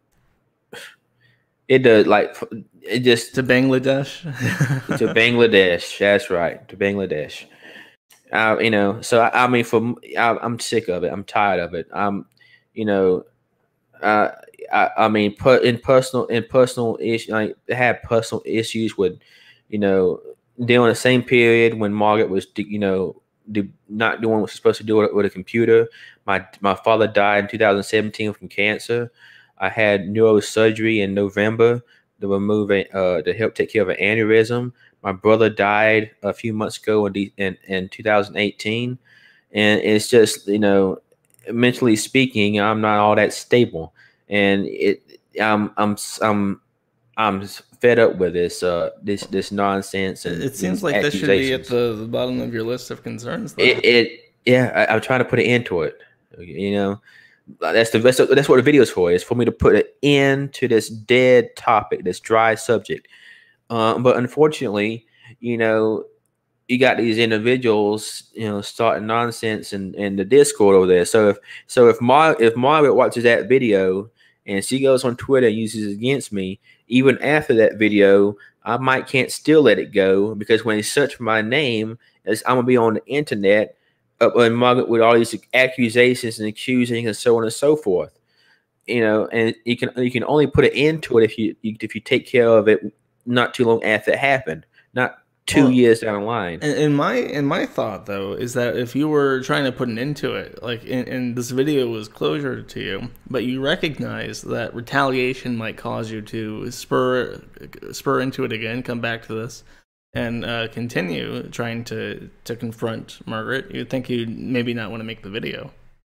it does like it just To Bangladesh? to Bangladesh. That's right, to Bangladesh. Uh, you know, so I, I mean, for I, I'm sick of it. I'm tired of it. I'm, you know, uh, I, I mean, put in personal in personal issues. I had personal issues with, you know, during the same period when Margaret was, you know, do, not doing what she's supposed to do with, with a computer. My my father died in two thousand seventeen from cancer. I had neurosurgery in November to remove a, uh, to help take care of an aneurysm. My brother died a few months ago in, in in two thousand eighteen, and it's just, you know, mentally speaking, I'm not all that stable, and it I'm I'm I'm I'm fed up with this uh this this nonsense. And It seems like this should be at the, the bottom of your list of concerns, though. It, it yeah, I, I'm trying to put an end to it. You know, that's the that's, that's what the video is for. Is for me to put an end to this dead topic, this dry subject. Um, but unfortunately, you know, you got these individuals, you know, starting nonsense in, in the Discord over there. So if so if Mar if Margaret watches that video and she goes on Twitter and uses it against me, even after that video, I might can't still let it go, because when they search for my name, as I'm gonna be on the internet, uh, and Margaret with all these accusations and accusing and so on and so forth. You know, and you can you can only put an end to it if you, you if you take care of it not too long after it happened, not two well, years down the line. And, and my and my thought though is that if you were trying to put an end to it, like and, and this video was closure to you, but you recognize that retaliation might cause you to spur spur into it again, come back to this, and uh, continue trying to to confront Margaret, you'd think you'd maybe not want to make the video.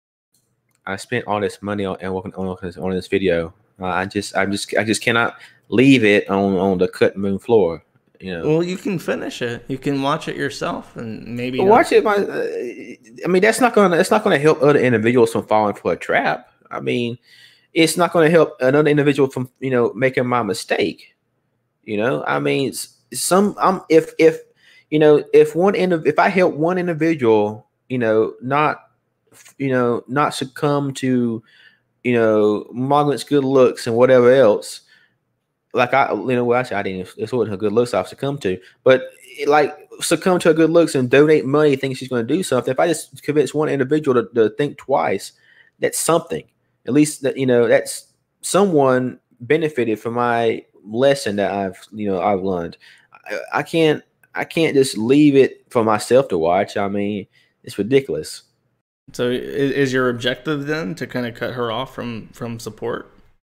I spent all this money on and working on, on this video. Uh, I just I just I just cannot leave it on on the cut moon floor. You know. Well, you can finish it. You can watch it yourself, and maybe watch it. My, uh, I mean, that's not gonna. It's not gonna help other individuals from falling for a trap. I mean, it's not gonna help another individual from, you know, making my mistake. You know, I mean, some. I'm if if you know if one indiv- if I help one individual, you know, not you know not succumb to, you know, Margaret's good looks and whatever else. Like I, you know, well, actually, I didn't. It's what her good looks I've succumbed to, but like succumb to her good looks and donate money, think she's going to do something. If I just convince one individual to, to think twice, that's something. At least that, you know, that's someone benefited from my lesson that I've, you know, I've learned. I, I can't, I can't just leave it for myself to watch. I mean, it's ridiculous. So, is, is your objective then to kind of cut her off from from support?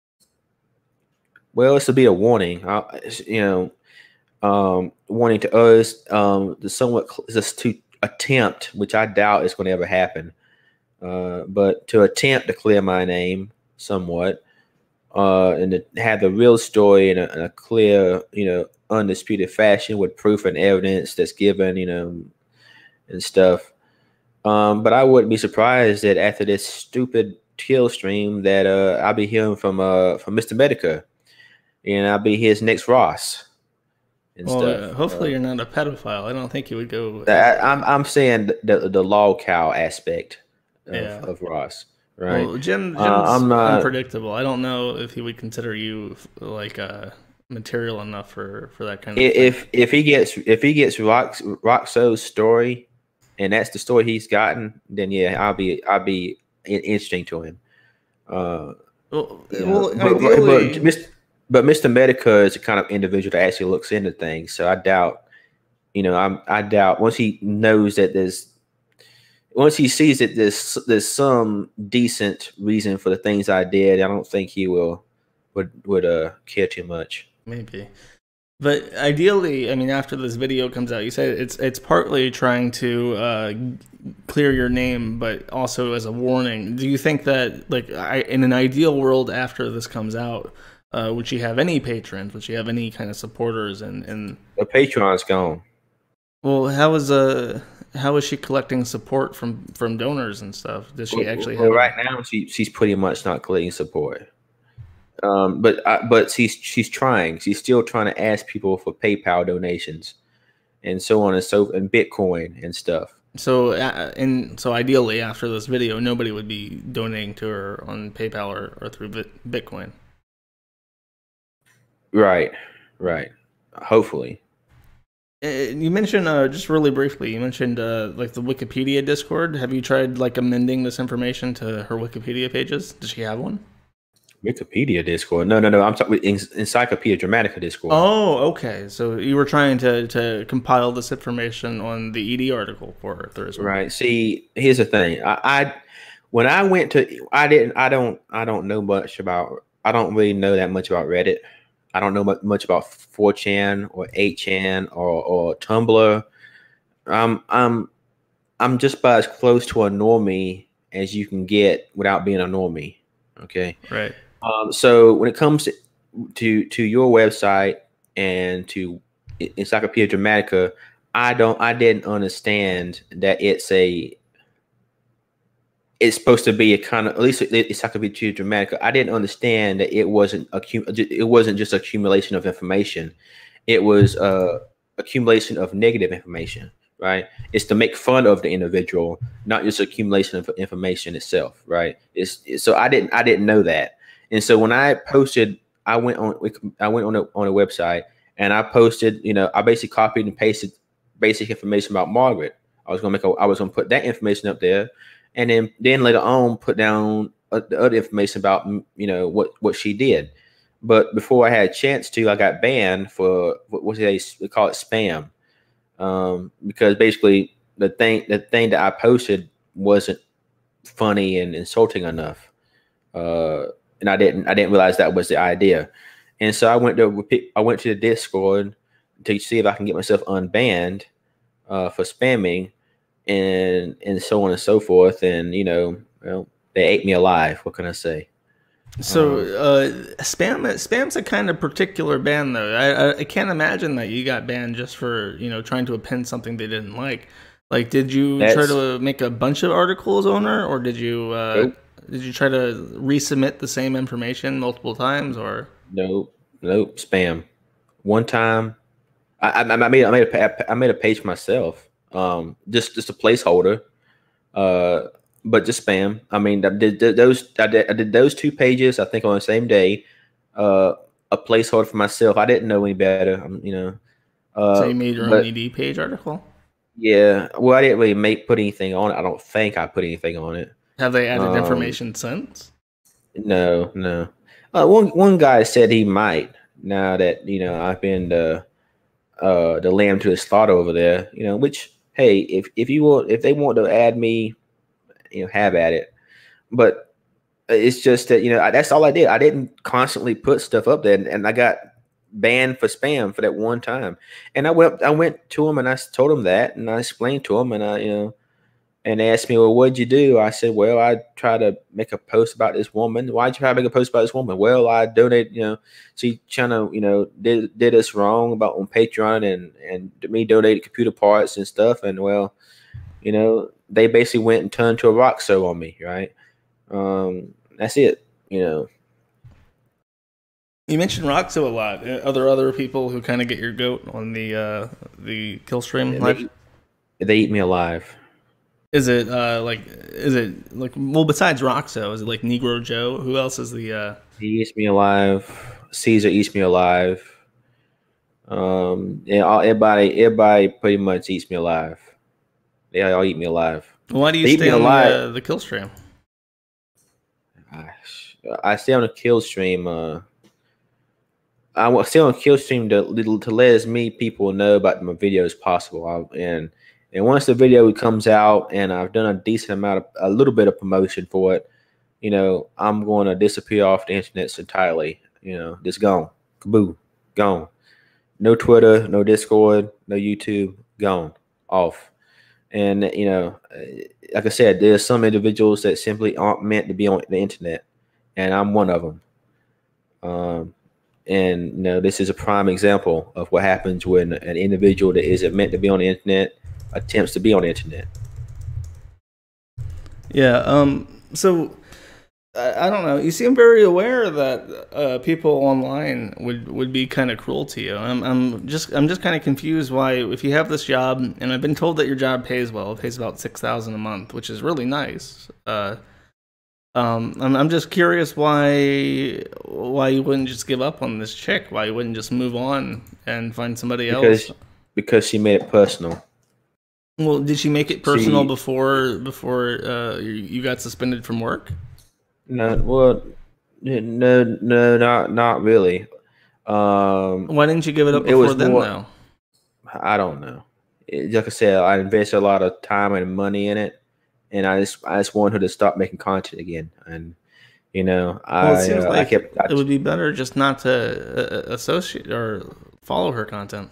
Well, it's to be a warning, I, you know, um, warning to us, um, to somewhat just to attempt, which I doubt is going to ever happen, uh, but to attempt to clear my name somewhat, uh, and to have the real story in a, in a clear, you know, undisputed fashion with proof and evidence that's given, you know, and stuff. Um, but I wouldn't be surprised that after this stupid kill stream that uh, I'll be hearing from uh, from Mister Medica. And I'll be his next Ross and well, stuff. Uh, hopefully, uh, you're not a pedophile. I don't think you would go. I, I'm I'm saying the the law cow aspect of, yeah. of Ross, right? Well, Jim, Jim's uh, I'm not, unpredictable. I don't know if he would consider you like uh, material enough for, for that kind of. If thing. if he gets if he gets Rock Roxo's story, and that's the story he's gotten, then yeah, I'll be I'll be interesting to him. Uh, well, you well know, but, ideally, but, but Mister But Mister Medica is the kind of individual that actually looks into things. So I doubt, you know, I'm, I doubt once he knows that there's, once he sees that there's, there's some decent reason for the things I did, I don't think he will, would, would uh, care too much. Maybe. But ideally, I mean, after this video comes out, you said it's, it's partly trying to uh, clear your name, but also as a warning. Do you think that, like, I, in an ideal world after this comes out, Uh, would she have any patrons? Would she have any kind of supporters? And, and the Patreon's gone. Well, how is uh how is she collecting support from from donors and stuff? Does she Well, actually well, have right a? now she she's pretty much not collecting support. Um, but I, but she's she's trying. She's still trying to ask people for PayPal donations and so on and so and Bitcoin and stuff. So, uh, and so ideally, after this video, nobody would be donating to her on PayPal or, or through Bit- Bitcoin. Right, right. Hopefully. Uh, You mentioned uh, just really briefly. You mentioned uh, like the Wikipedia Discord. Have you tried like amending this information to her Wikipedia pages? Does she have one? Wikipedia Discord. No, no, no. I'm talking Encyclopedia Dramatica Discord. Oh, okay. So you were trying to to compile this information on the E D article for her. There is one. Right. See, here's the thing. I, I when I went to I didn't I don't I don't know much about I don't really know that much about Reddit. I don't know much, much about four chan or eight chan or or Tumblr. Um I'm I'm just about as close to a normie as you can get without being a normie. Okay. Right. Um, so when it comes to, to to your website and to Encyclopedia Dramatica, I don't I didn't understand that it's a it's supposed to be a kind of, at least Encyclopedia Dramatica. I didn't understand that it wasn't a it wasn't just accumulation of information. It was a accumulation of negative information, right? It's to make fun of the individual, not just accumulation of information itself, right? It's, it's so I didn't I didn't know that. And so when I posted, I went on I went on a on a website and I posted, you know, I basically copied and pasted basic information about Margaret. I was gonna make a, I was gonna put that information up there, and then then later on put down uh, the other information about, you know, what what she did. But before I had a chance to, I got banned for what was they they call it spam, um, because basically the thing the thing that I posted wasn't funny and insulting enough. Uh, and I didn't I didn't realize that was the idea. And so I went to I went to the Discord to see if I can get myself unbanned uh, for spamming and and so on and so forth. And you know, well, they ate me alive. What can I say? So Um, uh, spam spam's a kind of particular ban though. I, I I can't imagine that you got banned just for you know trying to append something they didn't like. Like, did you try that's to make a bunch of articles on her, or did you uh, nope, did you try to resubmit the same information multiple times, or? nope, nope. Spam. One time, I, I, I made I made a I made a page for myself. Um, just just a placeholder. Uh, but just spam. I mean, I did, did those. I did, I did those two pages. I think on the same day. Uh, a placeholder for myself. I didn't know any better. Um, you know. So Uh, you made your own but E D page article? yeah, well, I didn't really make put anything on it. I don't think I put anything on it. Have they added Um, information since? no, no. Uh, one one guy said he might. Now that you know, I've been the uh the lamb to the slaughter over there. You know, which hey, if if you want, if they want to add me, you know, have at it. But it's just that you know I, that's all I did. I didn't constantly put stuff up there, and, and I got banned for spam for that one time. And I went up, I went to him and I told him that, and I explained to him, and I you know, and they asked me, well, what'd you do? I said, well, I tried to make a post about this woman. Why'd you try to make a post about this woman? Well, I donated, you know, she trying to, you know, did did us wrong about on Patreon and and me donated computer parts and stuff, and well, you know, they basically went and turned to a rock show on me, right? Um, that's it, you know. You mentioned Roxo a lot. Uh, Are there other people who kind of get your goat on the uh, the Killstream live? They, they eat me alive. Is it uh, like is it like well besides Roxo, is it like Negro Joe? Who else is the uh He eats me alive. Caesar eats me alive. Um, yeah, all, everybody, everybody pretty much eats me alive. They all eat me alive. why do you They eat stay me on the alive. uh, the Killstream? I, I stay on the kill stream. Uh, I will stay on kill stream to to let as many people know about my videos as possible. I, and and once the video comes out and I've done a decent amount of a little bit of promotion for it, you know, I'm going to disappear off the internet entirely. You know, just gone, kaboo, gone. No Twitter, no Discord, no YouTube, gone, off. And you know, like I said, there's some individuals that simply aren't meant to be on the internet, and I'm one of them. Um, and you know, this is a prime example of what happens when an individual that isn't meant to be on the internet attempts to be on the internet. Yeah. Um. So I, I don't know. You seem very aware that uh, people online would, would be kind of cruel to you. I'm I'm just I'm just kind of confused why, if you have this job, and I've been told that your job pays well, it pays about six thousand a month, which is really nice. Uh, um, I'm I'm just curious why why you wouldn't just give up on this chick? Why you wouldn't just move on and find somebody because, else? Because she made it personal. Well, did she make it personal she, before before uh, you got suspended from work? No, well, no, no, not not really. Um, Why didn't you give it up it before was then, more, though? I don't know. It, like I said, I invested a lot of time and money in it, and I just I just wanted her to stop making content again. And you know, Well, it I seems uh, like I kept. I, it would be better just not to uh, associate or follow her content.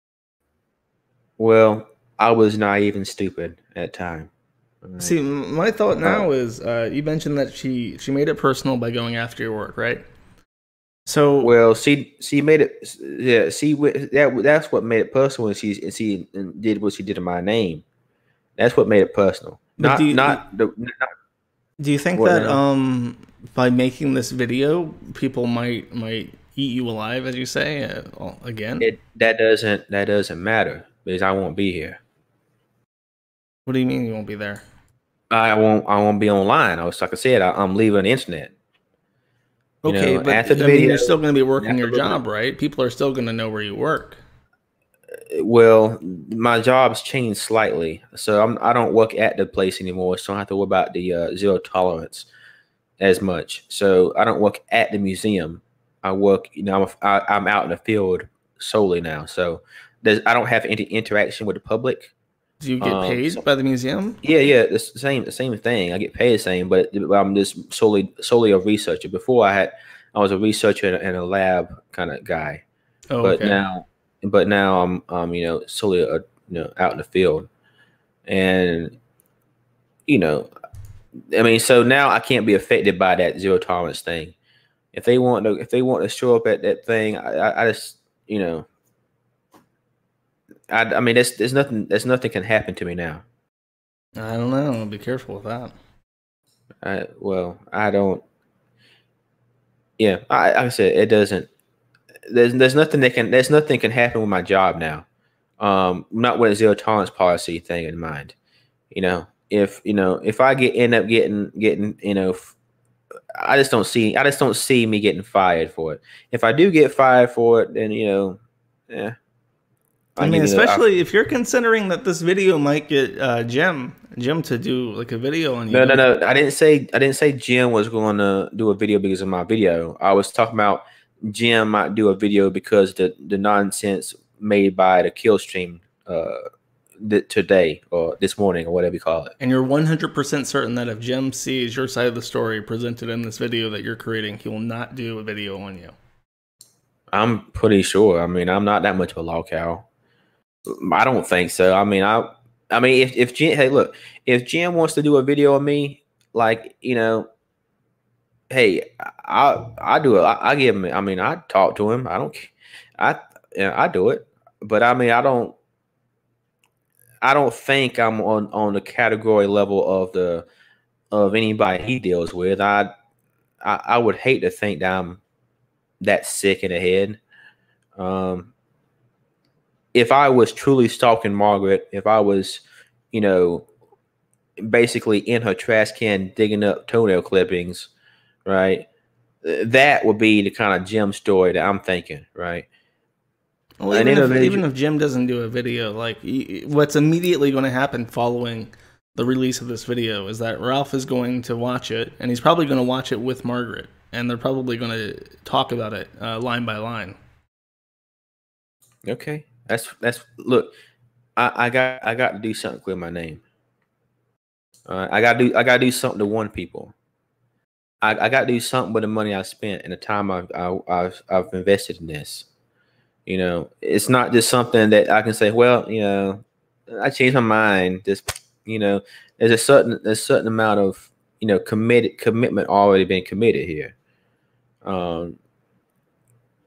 well, I was naive and stupid at the time. Right? See, m- my thought Uh, now is uh, you mentioned that she she made it personal by going after your work, right? So, well, she she made it. Yeah, she that that's what made it personal. And she and she did what she did in my name. That's what made it personal. but do Not you, not the not, do you think what that now? um by making this video, people might might eat you alive, as you say, uh, again? It that doesn't that doesn't matter because I won't be here. What do you mean you won't be there? I won't I won't be online. I was like I said, I, I'm leaving the internet. You Okay, know, but after the I mean, video, you're still going to be working after your a little job, right? People are still going to know where you work. bit, well, my job's changed slightly, so I'm I don't work at the place anymore, so I don't have to worry about the uh, zero tolerance as much. So I don't work at the museum. I work, you know, I'm a, I, I'm out in the field solely now. So there's I don't have any interaction with the public. Do you get Um, paid so by the museum? yeah, yeah, it's the same, the same thing. I get paid the same, but I'm just solely, solely a researcher. Before I had, I was a researcher and a lab kind of guy, Oh, but okay. now, but now I'm, um, you know, solely, a, you know, out in the field, and you know, I mean, so now I can't be affected by that zero tolerance thing. If they want to, if they want to show up at that thing, I, I, I just, you know, I, I mean, there's, there's nothing, there's nothing can happen to me now. I don't know. Be careful with that. I, well, I don't. Yeah, I, like I said, it doesn't. There's there's nothing that can there's nothing can happen with my job now. Um, not with a zero tolerance policy thing in mind. You know, if you know if I get end up getting getting you know, f- I just don't see I just don't see me getting fired for it. If I do get fired for it, then you know, yeah, I I mean, give you the I, especially if you're considering that this video might get uh, Jim Jim to do like a video on you. no no Don't, no. I didn't say I didn't say Jim was going to do a video because of my video. I was talking about Jim might do a video because the the nonsense made by the kill stream uh th- today or this morning or whatever you call it. and you're one hundred percent certain that if Jim sees your side of the story presented in this video that you're creating, he will not do a video on you. I'm pretty sure. I mean, I'm not that much of a log cow. I don't think so. I mean, I I mean, if if Jim, hey, look, if Jim wants to do a video of me, like you know, hey, I I do it. I, I give him. I mean, I talk to him. I don't. I yeah, I do it. But I mean, I don't. I don't think I'm on on the category level of the of anybody he deals with. I I, I would hate to think that I'm that sick in the head. Um, if I was truly stalking Margaret, if I was, you know, basically in her trash can digging up toenail clippings, right? That would be the kind of Jim story that I'm thinking, right? Well, An even if even individual. if Jim doesn't do a video, like y- what's immediately going to happen following the release of this video is that Ralph is going to watch it, and he's probably going to watch it with Margaret, and they're probably going to talk about it uh, line by line. Okay, that's that's look. I, I got I got to do something to clear my name. Uh, I got to do I got to do something to warn people. I, I got to do something with the money I spent and the time I've, I, I've I've invested in this. You know, it's not just something that I can say. Well, you know, I changed my mind. Just you know, there's a certain there's a certain amount of you know committed commitment already been committed here. Um,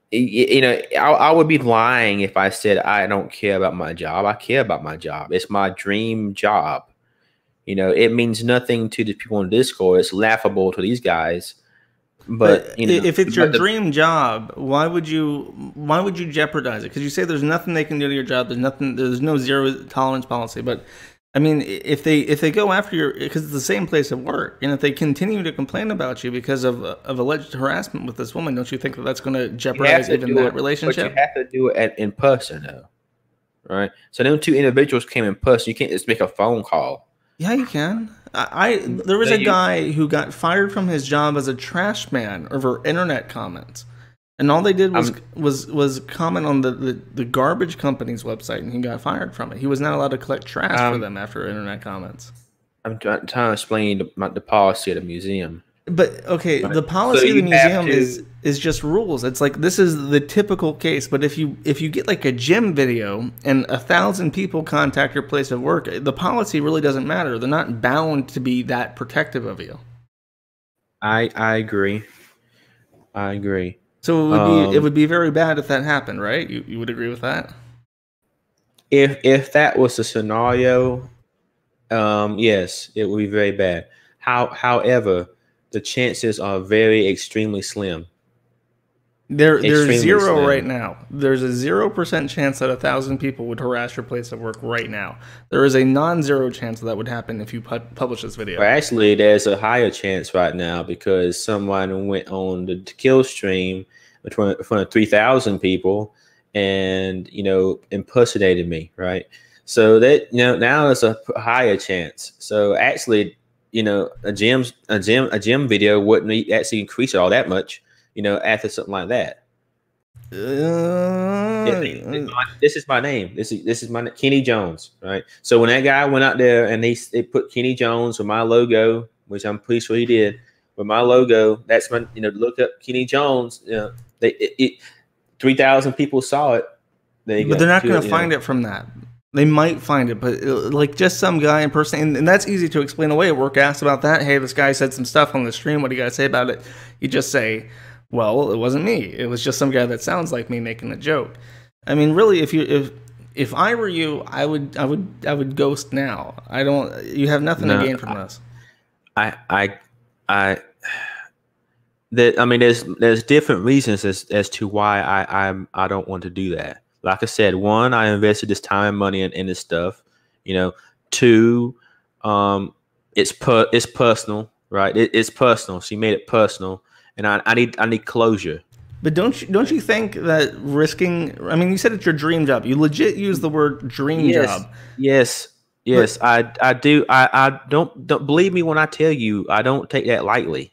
you know, I, I would be lying if I said I don't care about my job. I care about my job. It's my dream job. You know, it means nothing to the people on Discord. It's laughable to these guys. But, but you know, if it's your the, dream job, why would you why would you jeopardize it? Because you say there's nothing they can do to your job. There's nothing. There's no zero tolerance policy. But I mean, if they if they go after your, because it's the same place of work, and if they continue to complain about you because of of alleged harassment with this woman, don't you think that that's going to jeopardize even that it, relationship? But you have to do it at, in person, though, right? So them two individuals came in person. You can't just make a phone call. Yeah, you can. I, I there was a guy who got fired from his job as a trash man over internet comments. And all they did was um, was was comment on the, the, the garbage company's website, and he got fired from it. He was not allowed to collect trash um, for them after internet comments. I'm trying, trying to explain the, the policy of the museum. But okay, but, the policy so of the museum to, is is just rules. It's like this is the typical case. But if you if you get like a gym video and a thousand people contact your place of work, the policy really doesn't matter. They're not bound to be that protective of you. I I agree. I agree. So it would be um, it would be very bad if that happened, right? You you would agree with that? If if that was the scenario, um, yes, it would be very bad. How however, the chances are very extremely slim. There there's zero slim. right now. There's a zero percent chance that a thousand people would harass your place of work right now. There is a non-zero chance that, that would happen if you pu publish this video. Well, actually, there's a higher chance right now because someone went on the kill stream in front of three thousand people and, you know, impersonated me, right? So that, you know, now there's a higher chance. So actually, you know, a gym, a gym, a gym video wouldn't actually increase it all that much, you know, after something like that. Uh, this is my name. This is this is my Kenny Jones, right? So when that guy went out there and they they put Kenny Jones with my logo, which I'm pretty sure he did, with my logo, that's my, you know, look up Kenny Jones. You know, they it, it three thousand people saw it. They but they're not going to find know. it from that. They might find it, but like just some guy in person, and, and that's easy to explain away. Work asked about that. Hey, this guy said some stuff on the stream. What do you got to say about it? You just say, well, it wasn't me. It was just some guy that sounds like me making a joke. I mean, really, if you if if I were you, I would I would I would ghost now. I don't. You have nothing no, to gain from I, this. I I I. That I mean, there's there's different reasons as as to why I I'm I don't want to do that. Like I said, one, I invested this time and money in, in this stuff. You know, two, um, it's per it's personal, right? It, it's personal. She made it personal, and I, I need I need closure. But don't you don't you think that risking? I mean, you said it's your dream job. You legit use the word dream yes, job. Yes, yes, but, I I do. I I don't don't believe me when I tell you I don't take that lightly.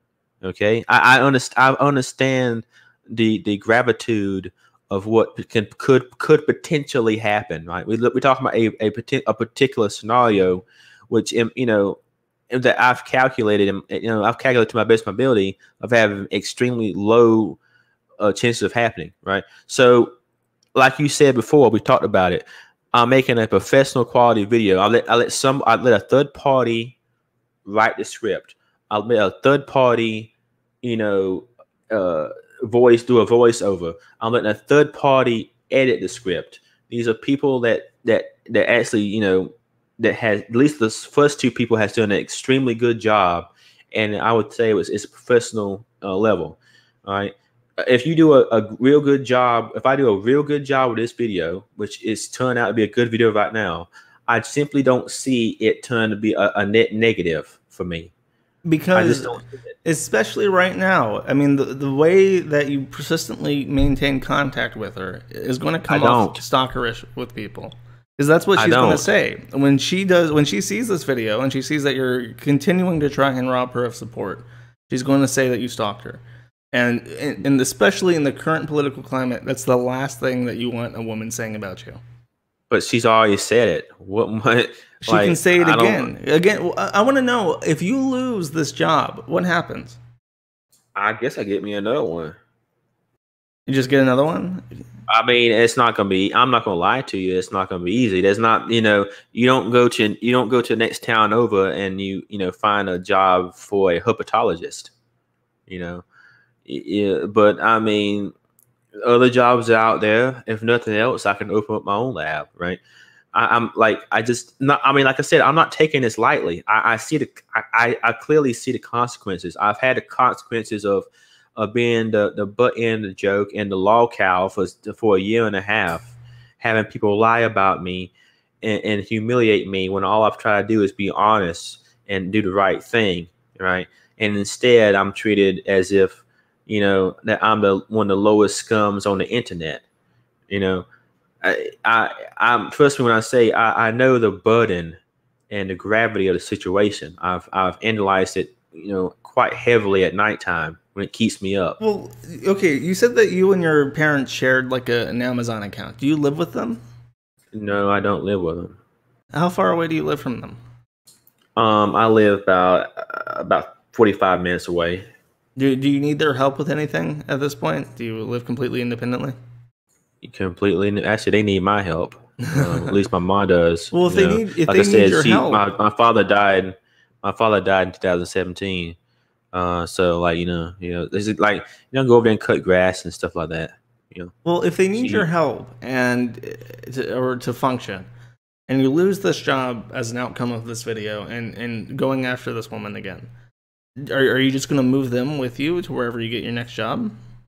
Okay, I I understand. I understand the the gravitude of what can, could could potentially happen, right? We look, we're talking about a a, a particular scenario, which you know that I've calculated, you know, I've calculated to my best of my ability of having extremely low uh, chances of happening, right? So, like you said before, we talked about it. I'm making a professional quality video. I let I let some I let a third party write the script. I let a third party, you know, uh, voice do a voiceover. I'm letting a third party edit the script. These are people that that that actually, you know, that has at least the first two people has done an extremely good job, and I would say it was it's a professional uh, level. All right, if you do a, a real good job, if I do a real good job with this video, which is turned out to be a good video right now, I simply don't see it turn to be a, a net negative for me. Because especially right now, I mean, the, the way that you persistently maintain contact with her is going to come off stalkerish with people. Because that's what she's going to say. When she does, when she sees this video and she sees that you're continuing to try and rob her of support, she's going to say that you stalked her. And, and especially in the current political climate, that's the last thing that you want a woman saying about you. But she's already said it. What? what she like, can say it again. Again, I, I want to know, if you lose this job, what happens? I guess I get me another one. You just get another one? I mean, it's not gonna be. I'm not gonna lie to you. It's not gonna be easy. There's not. You know, you don't go to you don't go to the next town over and you you know find a job for a herpetologist. You know, yeah. But I mean, other jobs are out there. If nothing else, I can open up my own lab, right? I, I'm like, I just not. I mean, like I said, I'm not taking this lightly. I, I see the, I, I clearly see the consequences. I've had the consequences of, of being the the butt end of the joke and the lol cow for for a year and a half, having people lie about me, and, and humiliate me when all I've tried to do is be honest and do the right thing, right? And instead, I'm treated as if, you know, that I'm the one of the lowest scums on the internet, you know. I, I, I'm trust me when I say I, I know the burden and the gravity of the situation. I've, I've analyzed it, you know, quite heavily at nighttime when it keeps me up. Well, okay, you said that you and your parents shared like a, an Amazon account. Do you live with them? No, I don't live with them. How far away do you live from them? Um, I live about uh, about forty-five minutes away. Do Do you need their help with anything at this point? Do you live completely independently? Completely. Actually, they need my help. Um, at least my mom does. Well, if they know. need, if like they I said, need your she, help, my my father died. My father died in two thousand seventeen. Uh, so like you know, you know, this is like you don't go over there and cut grass and stuff like that. You know. Well, if they need she, your help and to, or to function, and you lose this job as an outcome of this video, and and going after this woman again, are are you just going to move them with you to wherever you get your next job?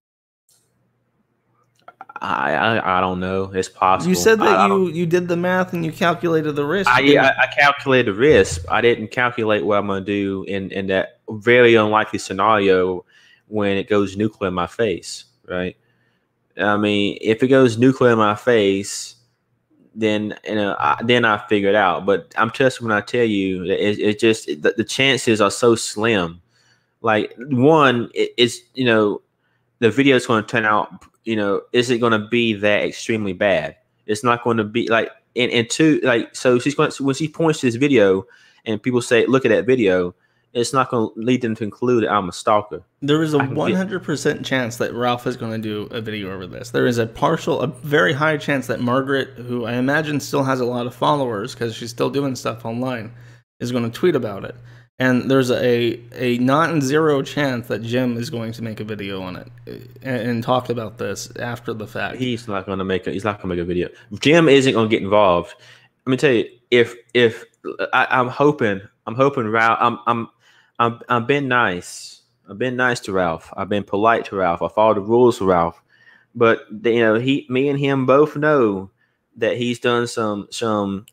I, I I don't know. It's possible. You said that I, you you did the math and you calculated the risk. I, I I calculated the risk. I didn't calculate what I'm gonna do in in that very unlikely scenario when it goes nuclear in my face. Right. I mean, if it goes nuclear in my face, then you know I, then I figure it out. But I'm just when I tell you that it, it just it, the, the chances are so slim. Like one, it, it's you know the video is going to turn out. You know, is it going to be that extremely bad? It's not going to be like, and, and two, like, so she's going to, when she points to this video and people say, look at that video, it's not going to lead them to conclude that I'm a stalker. There is a one hundred percent chance that Ralph is going to do a video over this. There is a partial, a very high chance that Margaret, who I imagine still has a lot of followers because she's still doing stuff online, is going to tweet about it. And there's a a non-zero chance that Jim is going to make a video on it and, and talk about this after the fact. He's not going to make a, he's not going to make a video. Jim isn't going to get involved. Let me tell you, if if I, I'm hoping, I'm hoping Ralph, I'm I'm I'm I've been nice. I've been nice to Ralph. I've been polite to Ralph. I follow the rules for Ralph. But you know, he, me, and him both know that he's done some some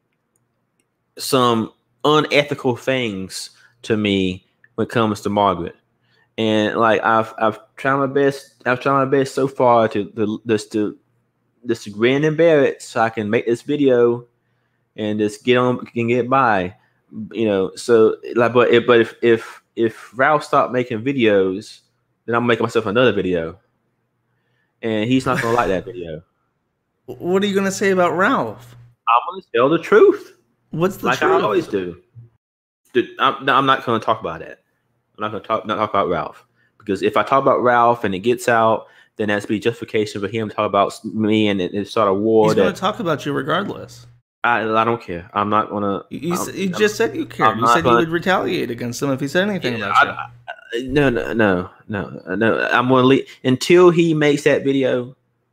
some. unethical things to me when it comes to Margaret, and like I've I've tried my best. I've tried my best so far to, to just to just to grin and bear it, so I can make this video and just get on can get by, you know. So like, but if, but if if if Ralph stopped making videos, then I'm making myself another video, and he's not gonna like that video. What are you gonna say about Ralph? I'm gonna tell the truth. What's the like truth? I always do. Dude, I'm, I'm not going to talk about that. I'm not going to talk not talk about Ralph, because if I talk about Ralph and it gets out, then that's be justification for him to talk about me and it, it start a war. He's that, going to talk about you regardless. I I don't care. I'm not going to. You, you just said you cared. You said gonna, you would retaliate against him if he said anything yeah, about I, you. I, no, no, no, no, no. I'm going to leave until he makes that video.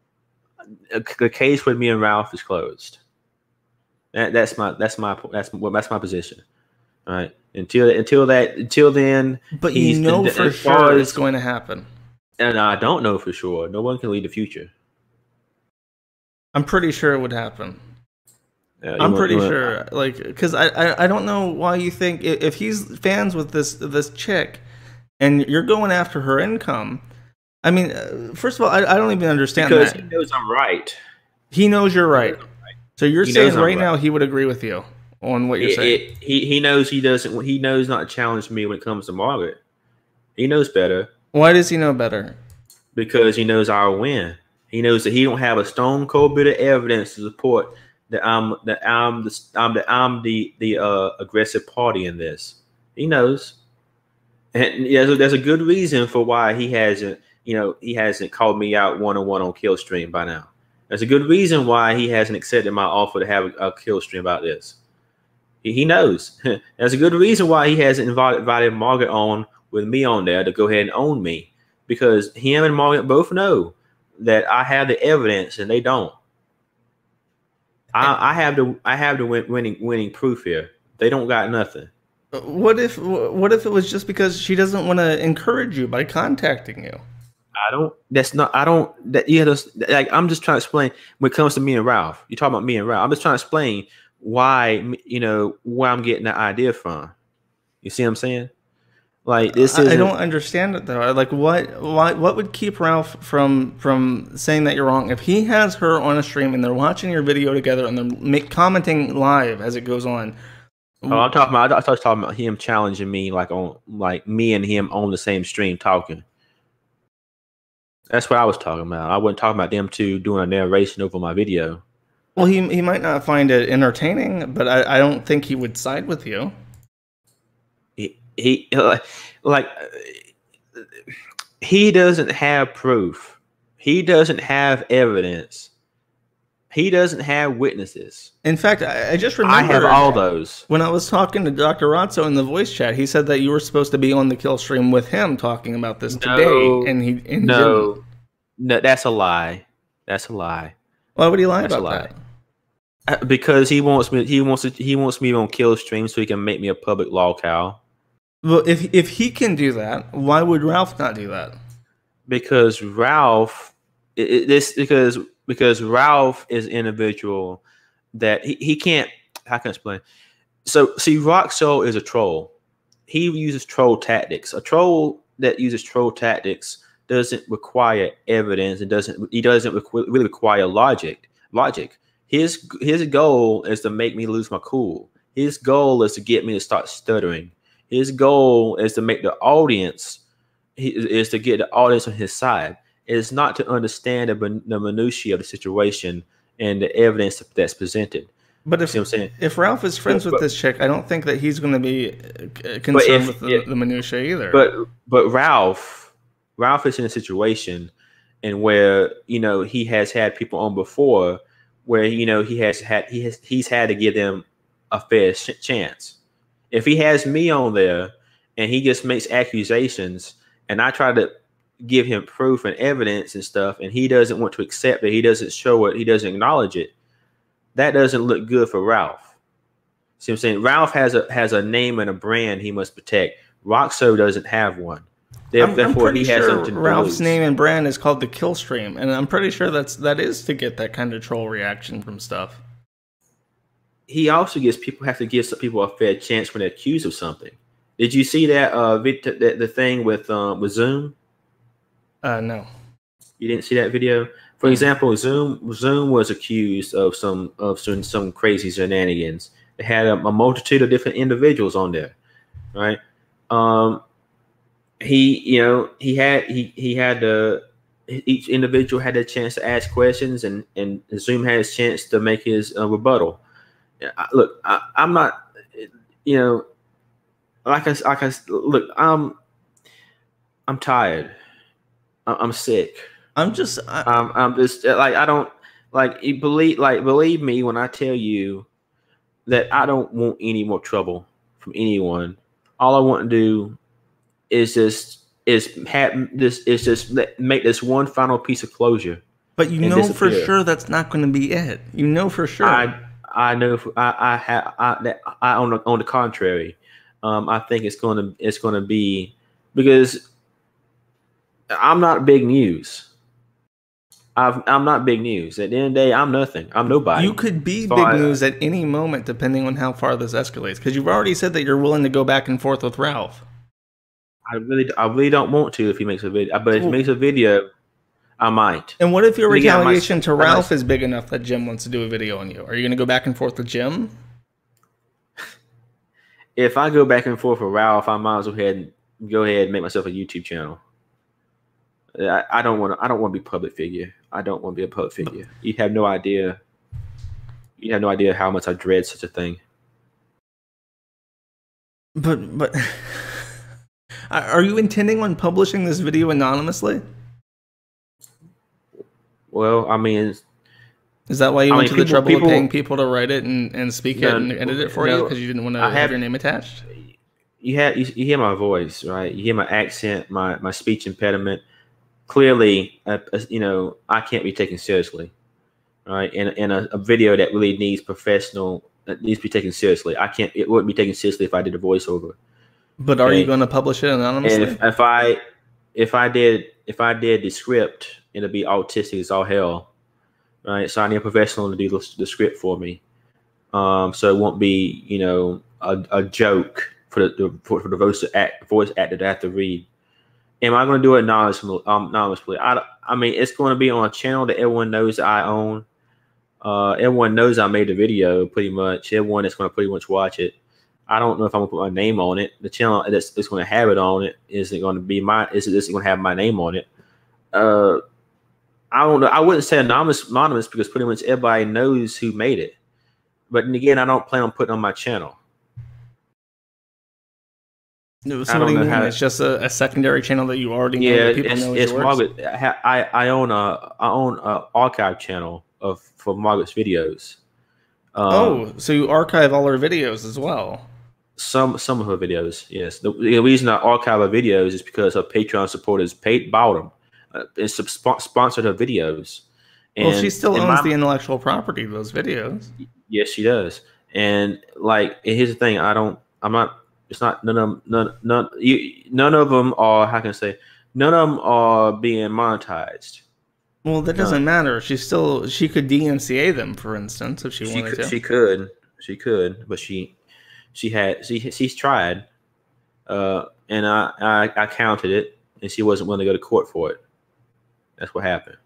The case with me and Ralph is closed. That, that's my that's my that's that's my position. All right. Until until that until then. But you know and, for sure as, it's going to happen. And I don't know for sure. No one can lead the future. I'm pretty sure it would happen. Yeah, I'm want, pretty want, sure. Like, because I, I I don't know why you think if he's fans with this this chick, and you're going after her income. I mean, first of all, I, I don't even understand because that. Because he knows I'm right. He knows you're right. So you're he saying right, right now he would agree with you on what you're it, saying. It, he he knows he doesn't. He knows not to challenge me when it comes to Margaret. He knows better. Why does he know better? Because he knows I'll win. He knows that he don't have a stone cold bit of evidence to support that I'm that I'm the I'm the I'm the the uh, aggressive party in this. He knows, and yeah, so there's a good reason for why he hasn't. You know, he hasn't called me out one on one on Killstream by now. There's a good reason why he hasn't accepted my offer to have a, a kill stream about this. He, he knows. There's a good reason why he hasn't invited, invited Margaret on with me on there to go ahead and own me. Because him and Margaret both know that I have the evidence and they don't. I, I have the I have the win, winning winning proof here. They don't got nothing. What if what if it was just because she doesn't want to encourage you by contacting you? I don't. That's not. I don't. That yeah. That's, like I'm just trying to explain when it comes to me and Ralph. You're talking about me and Ralph. I'm just trying to explain why you know where I'm getting the idea from. You see what I'm saying? Like this is. I don't understand it though. Like what? Why? What would keep Ralph from from saying that you're wrong? If he has her on a stream and they're watching your video together and they're make, commenting live as it goes on. Oh, I'm talking about. I was talking about him challenging me, like on like me and him on the same stream talking. That's what I was talking about. I wasn't talking about them two doing a narration over my video. Well, he he might not find it entertaining, but I, I don't think he would side with you. He, he like he doesn't have proof. He doesn't have evidence. He doesn't have witnesses. In fact, I, I just remember I have all those. When I was talking to Doctor Rotso in the voice chat, he said that you were supposed to be on the kill stream with him talking about this no, today, and he and no, didn't. no, that's a lie. That's a lie. Why would he lie that's about a lie. that? Because he wants me. He wants to. He wants me on kill stream so he can make me a public lolcow. Well, if if he can do that, why would Ralph not do that? Because Ralph, it, it, this because because Ralph is an individual that he, he can't. How can I explain? So see, Roxo is a troll. He uses troll tactics. A troll that uses troll tactics doesn't require evidence and doesn't he doesn't requ- really require logic. Logic. His his goal is to make me lose my cool. His goal is to get me to start stuttering. His goal is to make the audience he, is to get the audience on his side. It's not to understand the, the minutiae of the situation and the evidence that's presented. But if you know what I'm saying? If Ralph is friends but, with this chick, I don't think that he's going to be concerned if, with the, the minutiae either. But but Ralph Ralph is in a situation and where you know he has had people on before where you know he has had he has he's had to give them a fair sh- chance. If he has me on there and he just makes accusations and I try to give him proof and evidence and stuff and he doesn't want to accept it, he doesn't show it, he doesn't acknowledge it, that doesn't look good for Ralph. See what I'm saying? Ralph has a has a name and a brand he must protect. Roxo doesn't have one. I'm, Therefore, I'm he has sure something to Ralph's lose. Name and brand is called the Kill Stream, and I'm pretty sure that's that is to get that kind of troll reaction from stuff. He also gives people have to give some people a fair chance when they're accused of something. Did you see that uh the, the thing with um with Zoom? Uh no. You didn't see that video? For example, Zoom Zoom was accused of some of some, some crazy shenanigans. They had a, a multitude of different individuals on there, right? Um, he, you know, he had he he had the each individual had a chance to ask questions, and and Zoom had his chance to make his uh, rebuttal. I, look, I, I'm not, you know, like I like I look, I'm I'm tired. I'm sick. I'm just, I, um, I'm just like I don't like you believe like believe me when I tell you that I don't want any more trouble from anyone. All I want to do is just is have this is just make this one final piece of closure. But you know disappear. For sure that's not going to be it. You know for sure. I I know for, I I have I that I on the on the contrary, um, I think it's going to it's going to be because I'm not big news. I've, I'm not big news. At the end of the day, I'm nothing. I'm nobody. You could be big I, news at any moment, depending on how far this escalates. Because you've already said that you're willing to go back and forth with Ralph. I really, I really don't want to if he makes a video. But if he makes a video, I might. And what if your retaliation to Ralph is big enough that Jim wants to do a video on you? Are you going to go back and forth with Jim? If I go back and forth with Ralph, I might as well go ahead and go ahead and make myself a YouTube channel. I, I don't want to. I don't want to be a public figure. I don't want to be a public figure. You have no idea. You have no idea how much I dread such a thing. But but, are you intending on publishing this video anonymously? Well, I mean, is that why you I went mean, to the people, trouble people, of paying people to write it and, and speak no, it and edit it for no, you because you didn't want to have, have your name attached? You have you, you hear my voice, right? You hear my accent, my my speech impediment. clearly, uh, you know, I can't be taken seriously, right? And in a, a video that really needs professional, that needs to be taken seriously, I can't. It wouldn't be taken seriously if I did a voiceover. But are okay? you going to publish it anonymously? And if, if I, if I did, if I did the script, it'll be autistic as all hell, right? So I need a professional to do the, the script for me, um, so it won't be, you know, a, a joke for the, the for, for the voice act, voice actor to have to read. Am I going to do it anonymously? Um, anonymously? I, I mean, it's going to be on a channel that everyone knows that I own. Uh, everyone knows I made the video, pretty much. Everyone is going to pretty much watch it. I don't know if I'm going to put my name on it. The channel that's, that's going to have it on it isn't going to be my. Is it going to have my name on it? Uh, I don't know. I wouldn't say anonymous, anonymous because pretty much everybody knows who made it. But then again, I don't plan on putting it on my channel. No, so what do you mean? It's just a, a secondary channel that you already know. Yeah, that people it's, know it's yours? Margaret. I, I own a I own a archive channel of for Margaret's videos. Um, oh, so you archive all her videos as well? Some some of her videos, yes. The, the reason I archive her videos is because her Patreon supporters paid bought them uh, and sp sponsored her videos. And, well, she still owns my, the intellectual property of those videos. Yes, she does. And like, and here's the thing: I don't. I'm not. It's not none of them, none none you, none of them are, how can I say, none of them are being monetized. Well, that doesn't none. matter. She still she could D M C A them, for instance, if she, she wanted could, to. She could, she could, but she she had she she's tried, uh, and I, I I counted it, and she wasn't willing to go to court for it. That's what happened.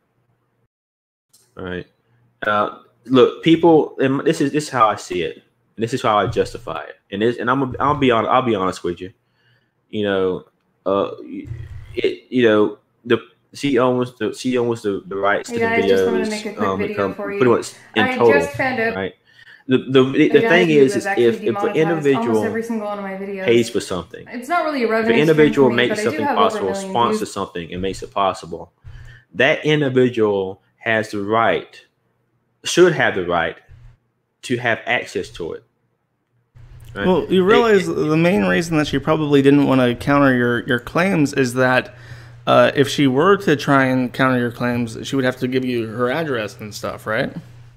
All right. Uh, look, people, and this is this is how I see it. This is how I justify it, and this, and I'm I'll be on I'll be honest with you, you know, uh, it you know the she owns the she owns the, the rights hey to guys, the videos. Just wanted to make a quick um, video for you. Pretty much in I total, just found out, right? The the the, the thing is, is if if an individual every single one of my videos. pays for something, it's not really a revenue. If an individual me, makes something possible, sponsors views. something, and makes it possible, that individual has the right, should have the right, to have access to it. Right. Well, you realize it, it, the main reason that she probably didn't want to counter your, your claims is that uh, if she were to try and counter your claims, she would have to give you her address and stuff, right?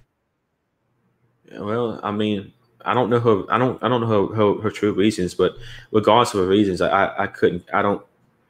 Yeah, well, I mean, I don't know her. I don't. I don't know her, her, her true reasons, but regardless of her reasons, I I couldn't. I don't.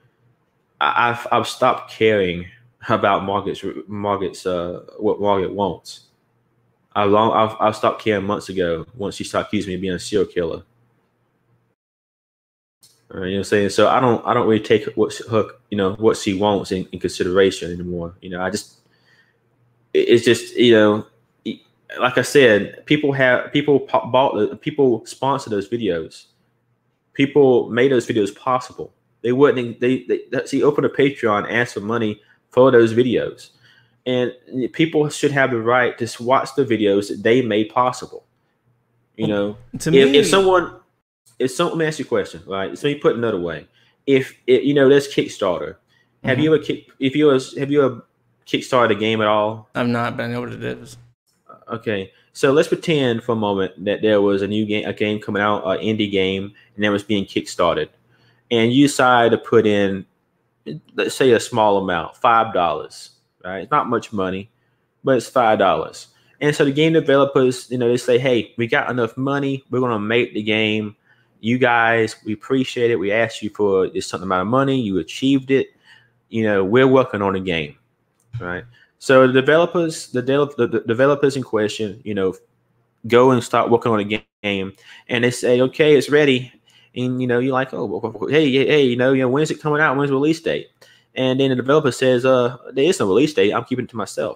I, I've I've stopped caring about Margaret's Margaret's uh what Margaret wants. I long I've I've stopped caring months ago once she started accusing me of being a serial killer. Uh, you know what I'm saying? So I don't I don't really take what her you know what she wants in, in consideration anymore. You know, I just it's just you know like I said, people have people bought people sponsor those videos. People made those videos possible. They wouldn't they they see open a Patreon, ask for money for those videos. And people should have the right to watch the videos that they made possible. You know, to me, if, if someone, if someone, let me ask you a question, right? So you put it another way. If it, you know, there's Kickstarter. Have mm-hmm. you ever kick? If you was, have you ever Kickstarted a game at all? I've not, but I know what it is. Okay, so let's pretend for a moment that there was a new game, a game coming out, an indie game, and that was being Kickstarted, and you decided to put in, let's say, a small amount, five dollars. Right, it's not much money, but it's five dollars. And so the game developers, you know, they say, "Hey, we got enough money. We're gonna make the game. You guys, we appreciate it. We asked you for this certain amount of money. You achieved it. You know, we're working on a game, right?" So the developers, the, de the, the developers in question, you know, go and start working on a game, and they say, "Okay, it's ready." And you know, you're like, "Oh, hey, hey, you know, you know, when is it coming out? When's the release date?" And then the developer says, uh, there is no release date. I'm keeping it to myself.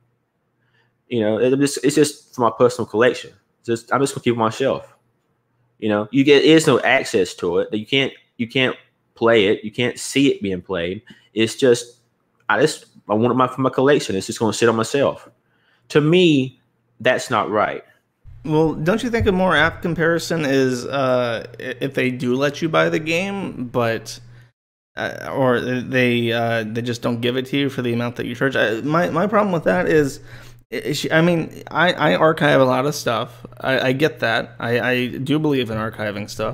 You know, it just, it's just for my personal collection. Just I'm just gonna keep it on my shelf. You know, you get there's no access to it. You can't you can't play it. You can't see it being played. It's just I just I want it my for my collection. It's just gonna sit on myself. To me, that's not right. Well, don't you think a more apt comparison is uh, if they do let you buy the game, but Uh, or they uh, they just don't give it to you for the amount that you charge. I, my my problem with that is, is I mean, I, I archive a lot of stuff. I, I get that. I, I do believe in archiving stuff.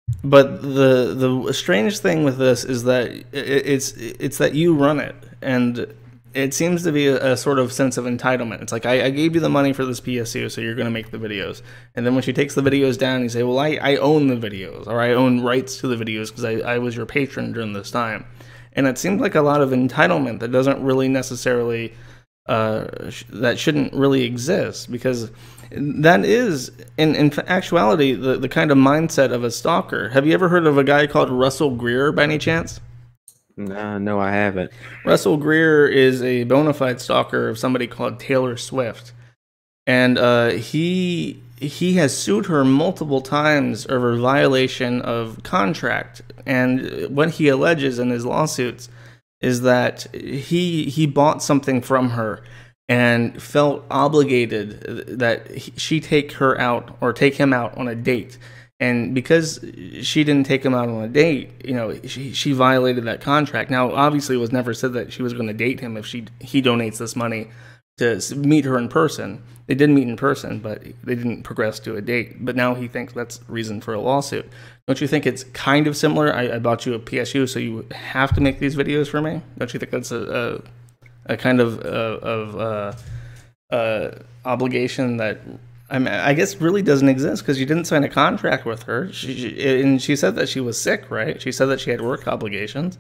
But the the strange thing with this is that it, it's it's that you run it, and it seems to be a, a sort of sense of entitlement. It's like, I, I gave you the money for this P S U, so you're going to make the videos. And then when she takes the videos down, you say, well, I, I own the videos, or I own rights to the videos because I, I was your patron during this time. And it seems like a lot of entitlement that doesn't really necessarily, uh, sh that shouldn't really exist, because that is, in, in actuality, the, the kind of mindset of a stalker. Have you ever heard of a guy called Russell Greer by any chance? No, no, I haven't. Russell Greer is a bona fide stalker of somebody called Taylor Swift, and uh, he he has sued her multiple times over violation of contract. And what he alleges in his lawsuits is that he he bought something from her and felt obligated that he, she take her out or take him out on a date. And because she didn't take him out on a date, you know, she, she violated that contract. Now, obviously, it was never said that she was going to date him if she he donates this money to meet her in person. They did meet in person, but they didn't progress to a date. But now he thinks that's reason for a lawsuit. Don't you think it's kind of similar? I, I bought you a P S U, so you have to make these videos for me. Don't you think that's a a, a kind of uh, of uh, uh, obligation that, I mean, I guess really doesn't exist, because you didn't sign a contract with her. She, she, and she said that she was sick, right? She said that she had work obligations.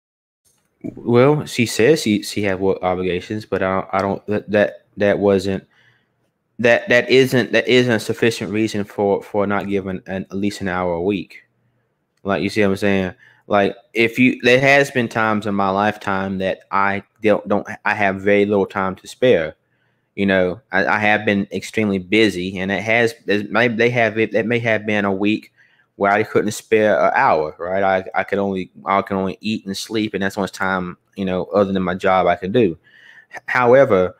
Well, she says she she had work obligations, but I, I don't that that that wasn't that that isn't that isn't a sufficient reason for for not giving an, at least an hour a week. Like, you see what I'm saying? Like, if you, there has been times in my lifetime that I don't don't I have very little time to spare. You know, I, I have been extremely busy, and it has, maybe they have it, it may have been a week where I couldn't spare an hour, right? I, I could only, I can only eat and sleep, and that's how much time, you know, other than my job I can do. However,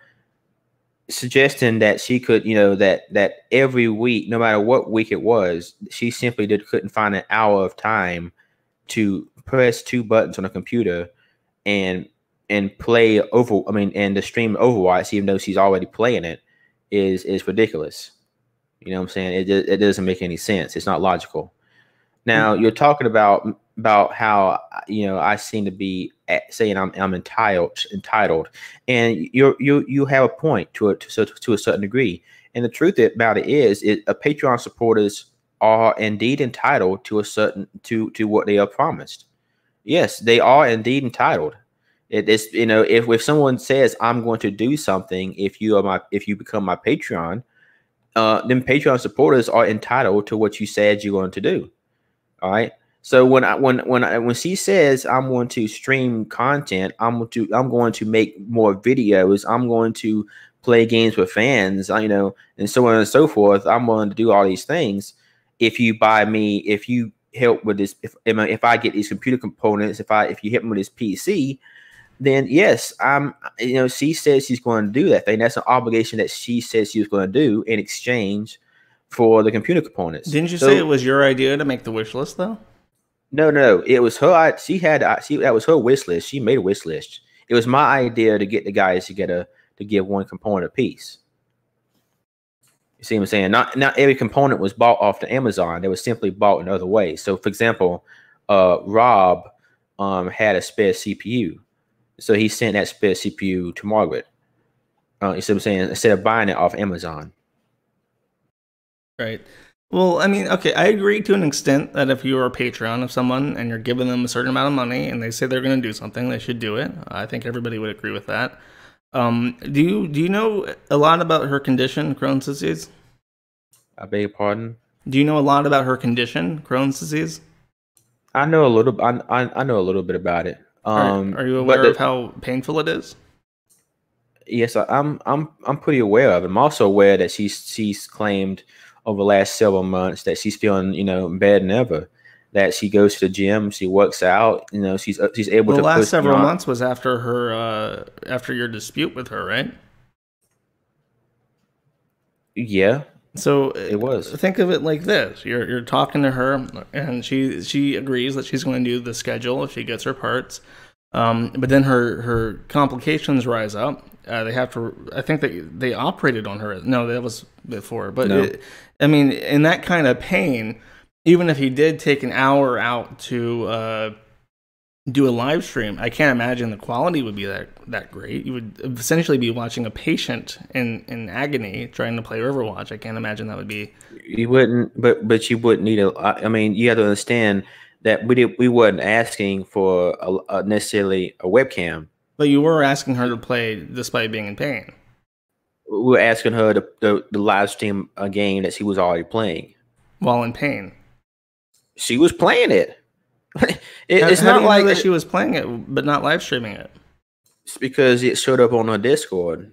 suggesting that she could, you know, that, that every week, no matter what week it was, she simply did, couldn't find an hour of time to press two buttons on a computer and and play over, I mean, and the stream Overwatch, even though she's already playing it, is is ridiculous. You know what I'm saying? It it doesn't make any sense. It's not logical. Now, mm-hmm. You're talking about about how, you know, I seem to be at, saying I'm I'm entitled entitled, and you you you have a point to a to, to a certain degree. And the truth about it is, it, a Patreon supporters are indeed entitled to a certain to to what they are promised. Yes, they are indeed entitled. It is, you know, if if someone says I'm going to do something, if you are my if you become my Patreon, uh, then Patreon supporters are entitled to what you said you're going to do. All right. So when I when when I, when she says I'm going to stream content, I'm going to I'm going to make more videos, I'm going to play games with fans, you know, and so on and so forth. I'm willing to do all these things if you buy me, if you help with this, if if I get these computer components, if I if you help me with this P C. Then yes, I'm, you know, she says she's going to do that thing. That's an obligation that she says she was going to do in exchange for the computer components. Didn't you so, say it was your idea to make the wish list, though? No, no, it was her. She had, she that was her wish list. She made a wish list. It was my idea to get the guys to get a to give one component a piece. You see what I'm saying? Not not every component was bought off the Amazon. They was simply bought in other ways. So, for example, uh, Rob um, had a spare C P U. So he sent that spare C P U to Margaret. Uh, you see what I'm saying? Instead of buying it off Amazon. Right. Well, I mean, okay, I agree to an extent that if you're a Patreon of someone and you're giving them a certain amount of money and they say they're going to do something, they should do it. I think everybody would agree with that. Um, do you do you know a lot about her condition, Crohn's disease? I beg your pardon? Do you know a lot about her condition, Crohn's disease? I know a little. I I, I know a little bit about it. Um, are, are you aware the, of how painful it is? Yes, I, I'm. I'm. I'm pretty aware of it. I'm also aware that she's she's claimed over the last several months that she's feeling, you know, better than ever. That she goes to the gym, she works out. You know, she's she's able well, to. The last push, several you know, months was after her uh, after your dispute with her, right? Yeah. So it was. Think of it like this: you're you're talking to her, and she she agrees that she's going to do the schedule if she gets her parts. Um, but then her her complications rise up. Uh, they have to. I think they they operated on her. No, that was before. But no. it, I mean, in that kind of pain, even if he did take an hour out to uh, do a live stream, I can't imagine the quality would be that that great. You would essentially be watching a patient in, in agony trying to play Overwatch. I can't imagine that would be. You wouldn't, but but you wouldn't need a. I mean, you have to understand that we did. We wasn't asking for a, a necessarily a webcam. But you were asking her to play despite being in pain. We were asking her to, to, to live stream a game that she was already playing while in pain. She was playing it. it how, it's how not do you like know that it, she was playing it, but not live streaming it. It's because it showed up on her Discord.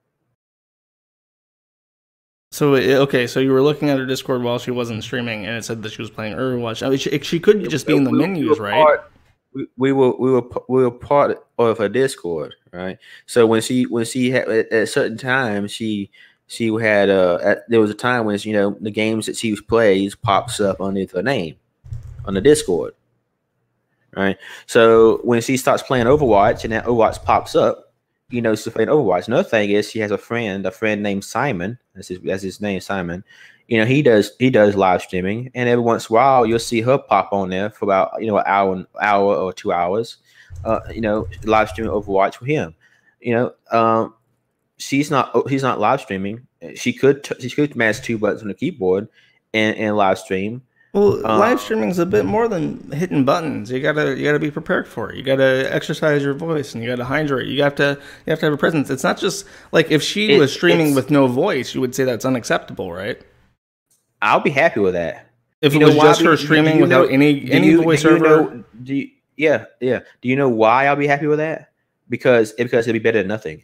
So okay, so you were looking at her Discord while she wasn't streaming, and it said that she was playing Overwatch. I mean, she, she could just be in the we, menus, we right? Part, we, we were we were we were part of her Discord, right? So when she when she had at, at certain times she she had uh at, there was a time when, you know, the games that she plays pops up underneath her name on the Discord, right? So when she starts playing Overwatch and that Overwatch pops up, you know, she's playing Overwatch. Another thing is she has a friend, a friend named Simon. That's his, that's his name, Simon. You know, he does he does live streaming, and every once in a while you'll see her pop on there for about, you know, an hour, hour or two hours. Uh, you know, live streaming Overwatch with him. You know, um, she's not he's not live streaming. She could she could mash two buttons on the keyboard and, and live stream. Well, um, live streaming is a bit more than hitting buttons. You gotta you gotta be prepared for it. You gotta exercise your voice, and you gotta hydrate. You have to you have to have a presence. It's not just like if she it, was streaming with no voice, you would say that's unacceptable, right? I'll be happy with that. If you it was know just why? her streaming you without know, any any you, voiceover. Do you know, do you, yeah, yeah. Do you know why I'll be happy with that? Because because it'll be better than nothing.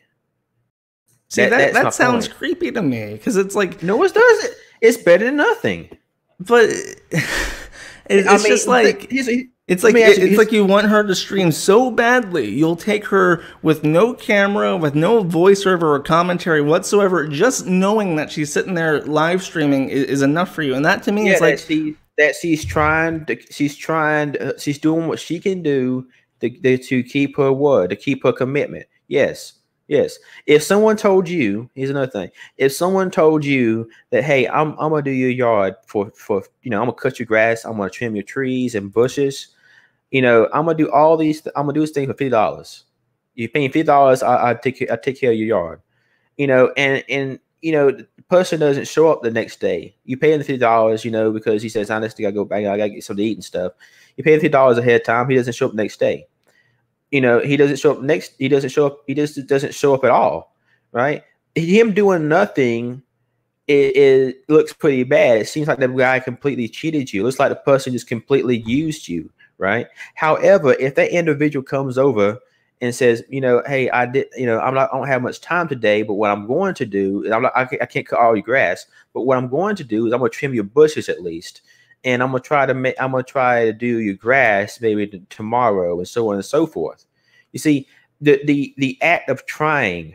See, that that, that sounds point. creepy to me, because it's like, no, it doesn't. It's better than nothing. But it, it's I mean, just like he's, he, it's like it, it's like you want her to stream so badly, you'll take her with no camera, with no voiceover or commentary whatsoever. Just knowing that she's sitting there live streaming is, is enough for you, and that to me yeah, is like that, she, that she's trying to, she's trying, to, she's doing what she can do to, to to keep her word, to keep her commitment. Yes. Yes. If someone told you, here's another thing. If someone told you that, hey, I'm I'm gonna do your yard for for you know, I'm gonna cut your grass, I'm gonna trim your trees and bushes, you know, I'm gonna do all these, I'm gonna do this thing for fifty dollars. You're paying fifty dollars, I, I take I take care of your yard, you know, and and you know, the person doesn't show up the next day. You pay him the fifty dollars, you know, because he says, honestly, I gotta go back, I gotta get something to eat and stuff. You pay him fifty dollars ahead of time, he doesn't show up the next day. You know, he doesn't show up next. He doesn't show up. He just doesn't show up at all, right? Him doing nothing, it, it looks pretty bad. It seems like the guy completely cheated you. It looks like the person just completely used you, right? However, if that individual comes over and says, you know, hey, I did, you know, I'm not, I don't have much time today, but what I'm going to do, I'm not, I can't, I can't cut all your grass, but what I'm going to do is I'm going to trim your bushes at least. And I'm gonna try to make. I'm gonna try to do your grass maybe t- tomorrow, and so on and so forth. You see, the the the act of trying,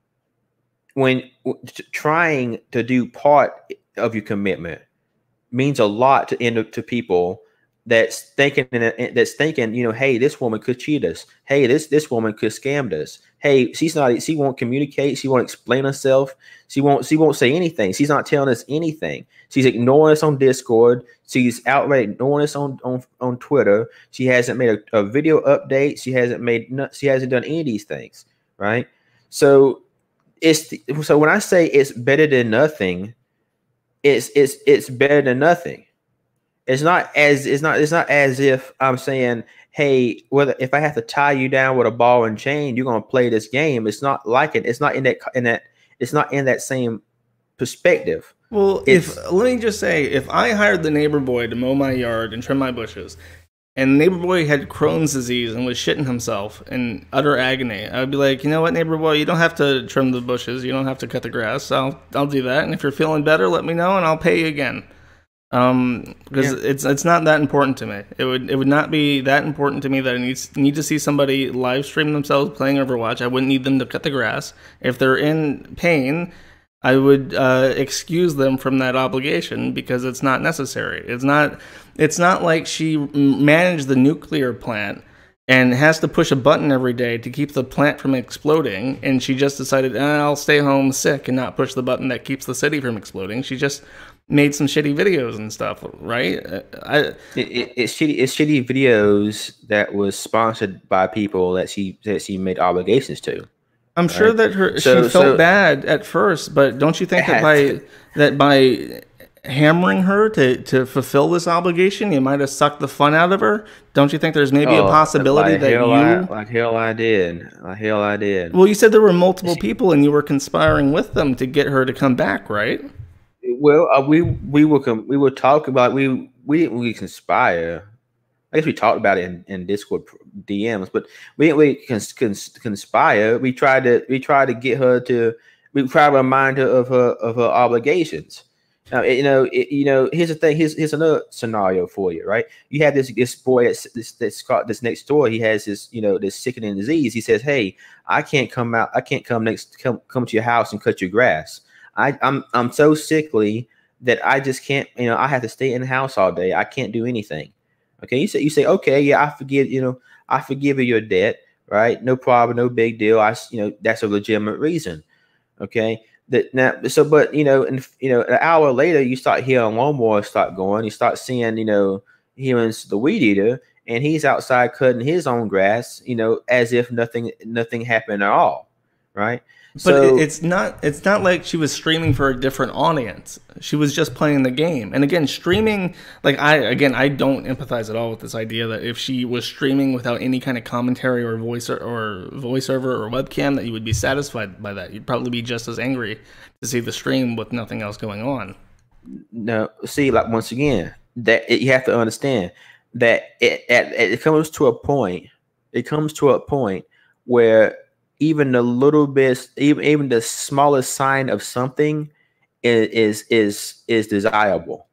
when t- trying to do part of your commitment, means a lot to end up to people that's thinking that's thinking. You know, hey, this woman could cheat us. Hey, this this woman could scam us. Hey, she's not. She won't communicate. She won't explain herself. She won't. She won't say anything. She's not telling us anything. She's ignoring us on Discord. She's outright ignoring us on on, on Twitter. She hasn't made a, a video update. She hasn't made. No, she hasn't done any of these things. Right. So it's the, so when I say it's better than nothing, it's it's it's better than nothing. It's not as it's not it's not as if I'm saying, hey, whether if I have to tie you down with a ball and chain, you're gonna play this game. It's not like it. It's not in that in that. It's not in that same perspective. Well, it's, if let me just say, if I hired the neighbor boy to mow my yard and trim my bushes, and the neighbor boy had Crohn's disease and was shitting himself in utter agony, I would be like, you know what, neighbor boy, you don't have to trim the bushes, you don't have to cut the grass. I'll I'll do that, and if you're feeling better, let me know, and I'll pay you again. Um, because yeah. it's it's not that important to me. It would it would not be that important to me that I need need to see somebody live stream themselves playing Overwatch. I wouldn't need them to cut the grass. If they're in pain, I would uh, excuse them from that obligation because it's not necessary. It's not it's not like she managed the nuclear plant and has to push a button every day to keep the plant from exploding. And she just decided, eh, I'll stay home sick and not push the button that keeps the city from exploding. She just made some shitty videos and stuff, right? I, it, it, it's shitty. It's shitty videos that was sponsored by people that she that she made obligations to. I'm sure right? that her so, she felt so, bad at first, but don't you think that by that by hammering her to, to fulfill this obligation, you might have sucked the fun out of her? Don't you think there's maybe oh, a possibility like that hell you I, like hell I did like hell I did. Well, you said there were multiple people and you were conspiring with them to get her to come back, right? Well, uh, we we were we were talking about we we didn't really conspire. I guess we talked about it in, in Discord D Ms, but we didn't really cons, cons, conspire. We tried to we tried to get her to we tried to remind her of her of her obligations. Now, it, you know, it, you know. Here's the thing. Here's here's another scenario for you, right? You have this this boy that's this that's got this next door. He has this you know this sickening disease. He says, "Hey, I can't come out. I can't come next come come to your house and cut your grass. I I'm I'm so sickly that I just can't. You know, I have to stay in the house all day. I can't do anything." Okay, you say you say, "Okay, yeah, I forgive. You know, I forgive you your debt, right? No problem, no big deal. I you know that's a legitimate reason." Okay. That now, so but you know, and you know, an hour later, you start hearing lawnmowers start going. You start seeing, you know, hearing the weed eater, and he's outside cutting his own grass, you know, as if nothing, nothing happened at all, right? But so, it's not. It's not like she was streaming for a different audience. She was just playing the game. And again, streaming. Like I, again, I don't empathize at all with this idea that if she was streaming without any kind of commentary or voice or, or voiceover or webcam, that you would be satisfied by that. You'd probably be just as angry to see the stream with nothing else going on. No, see, like once again, that it, you have to understand that it, it it comes to a point. It comes to a point where even the little bit, even even the smallest sign of something is is is, is desirable.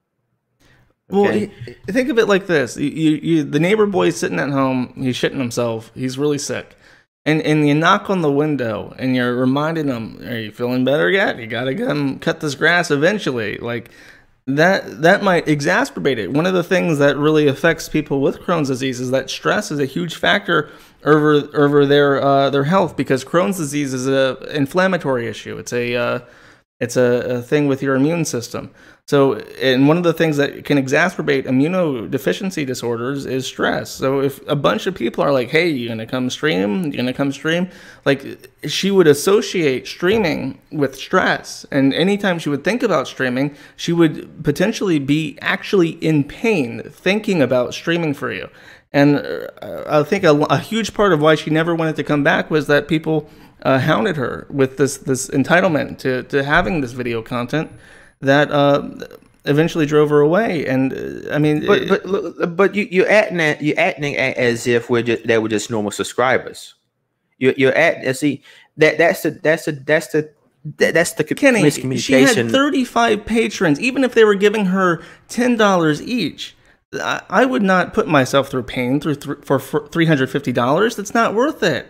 Okay? Well, think of it like this: you, you, you, the neighbor boy's sitting at home, he's shitting himself, he's really sick, and and you knock on the window, and you're reminding him, "Are you feeling better yet? You gotta come cut this grass eventually." Like that, that might exacerbate it. One of the things that really affects people with Crohn's disease is that stress is a huge factor over over their uh, their health, because Crohn's disease is a inflammatory issue. It's a uh, it's a, a thing with your immune system. So, and one of the things that can exacerbate immunodeficiency disorders is stress. So, if a bunch of people are like, "Hey, you gonna come stream? You gonna come stream?" Like, she would associate streaming with stress, and anytime she would think about streaming, she would potentially be actually in pain thinking about streaming for you. And uh, I think a, a huge part of why she never wanted to come back was that people uh, hounded her with this this entitlement to to having this video content that uh, eventually drove her away. And uh, I mean, but but but you you're acting you're acting as if we're just they were just normal subscribers. You're you're at see that that's the that's the that's the that's the Kenny, miscommunication. She had thirty-five patrons, even if they were giving her ten dollars each. I would not put myself through pain through th for three hundred fifty dollars. That's not worth it.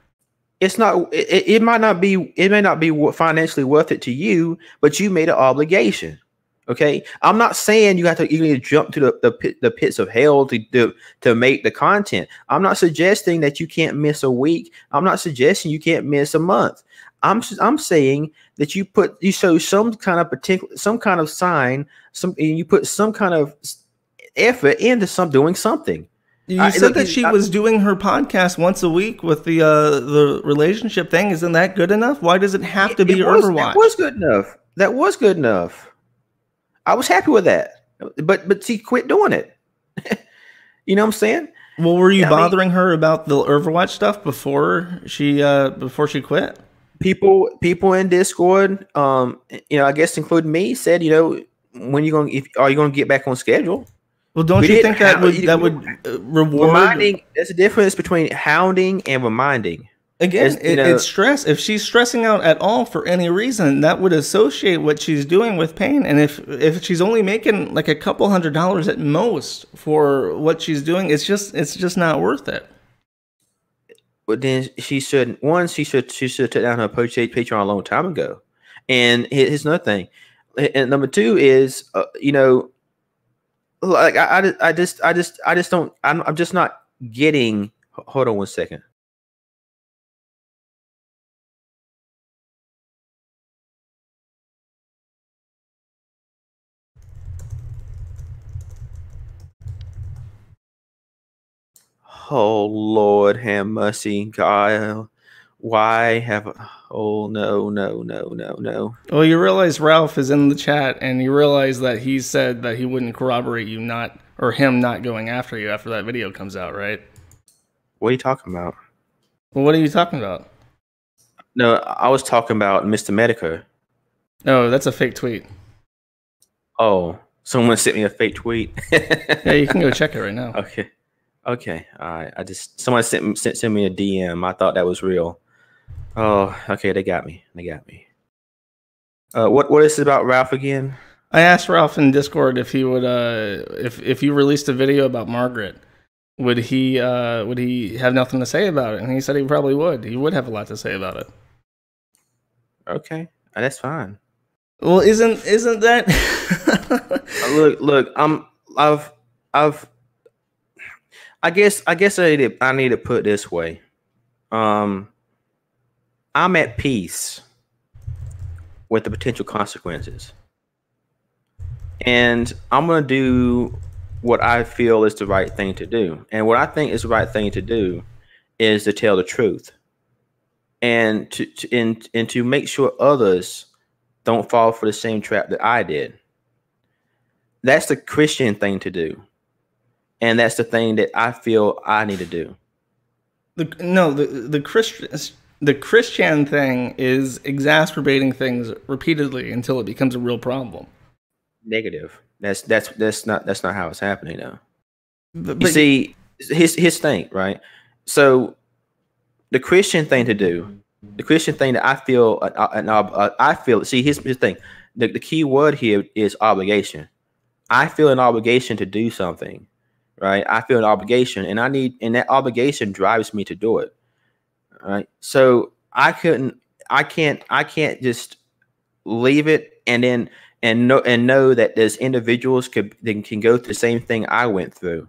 It's not. It, it might not be. It may not be financially worth it to you, but you made an obligation. Okay, I'm not saying you have to. You need to jump to the the, pit, the pits of hell to, to to make the content. I'm not suggesting that you can't miss a week. I'm not suggesting you can't miss a month. I'm I'm saying that you put you show some kind of particular some kind of sign. Some you put some kind of effort into some doing something. You I, said look, that she I, was doing her podcast once a week with the uh, the relationship thing. Isn't that good enough? Why does it have to be it was, Overwatch? That was good enough. That was good enough. I was happy with that. But but she quit doing it. You know what I'm saying? Well, were you yeah, bothering I mean, her about the Overwatch stuff before she uh, before she quit? People people in Discord, um, you know, I guess including me, said, you know, when you going if are you going to get back on schedule? Well, don't we you think that how, would you, that would uh, reward? Reminding. There's a difference between hounding and reminding. Again, it, know, it's stress. If she's stressing out at all for any reason, that would associate what she's doing with pain. And if if she's only making like a couple hundred dollars at most for what she's doing, it's just it's just not worth it. But then she should one she should she should take down her Patreon a long time ago. And here's another thing. And number two is uh, you know. Like I, I, I just, I just, I just don't. I'm, I'm just not getting H- hold on one second. Oh Lord, have mercy, God. Why have? Oh no, no, no, no, no. Well, you realize Ralph is in the chat, and you realize that he said that he wouldn't corroborate you not, or him not going after you after that video comes out, right? What are you talking about? Well, what are you talking about? No, I was talking about Mister Medica. Oh, that's a fake tweet. Oh, someone sent me a fake tweet. Yeah, you can go check it right now. Okay. Okay. All right. I just someone sent sent, sent me a D M. I thought that was real. Oh, okay. They got me. They got me. Uh, what what is it about Ralph again? I asked Ralph in Discord if he would, uh, if if you released a video about Margaret, would he uh, would he have nothing to say about it? And he said he probably would. He would have a lot to say about it. Okay, that's fine. Well, isn't isn't that? look, look. I'm. I've. I've. I guess. I guess I need to. I need to put it this way. Um. I'm at peace with the potential consequences, and I'm gonna do what I feel is the right thing to do. And what I think is the right thing to do is to tell the truth, and to, to and, and to make sure others don't fall for the same trap that I did. That's the Christian thing to do. And that's the thing that I feel I need to do. The, no, the the Christian the Christian thing is exacerbating things repeatedly until it becomes a real problem. Negative. That's that's that's not that's not how it's happening now. But, you but, see, his his thing, right? So the Christian thing to do, the Christian thing that I feel, uh, uh, I feel. See, his his thing. The the key word here is obligation. I feel an obligation to do something, right? I feel an obligation, and I need, and that obligation drives me to do it. Right. So I couldn't, I can't, I can't just leave it and then and know and know that there's individuals could they can go through the same thing I went through.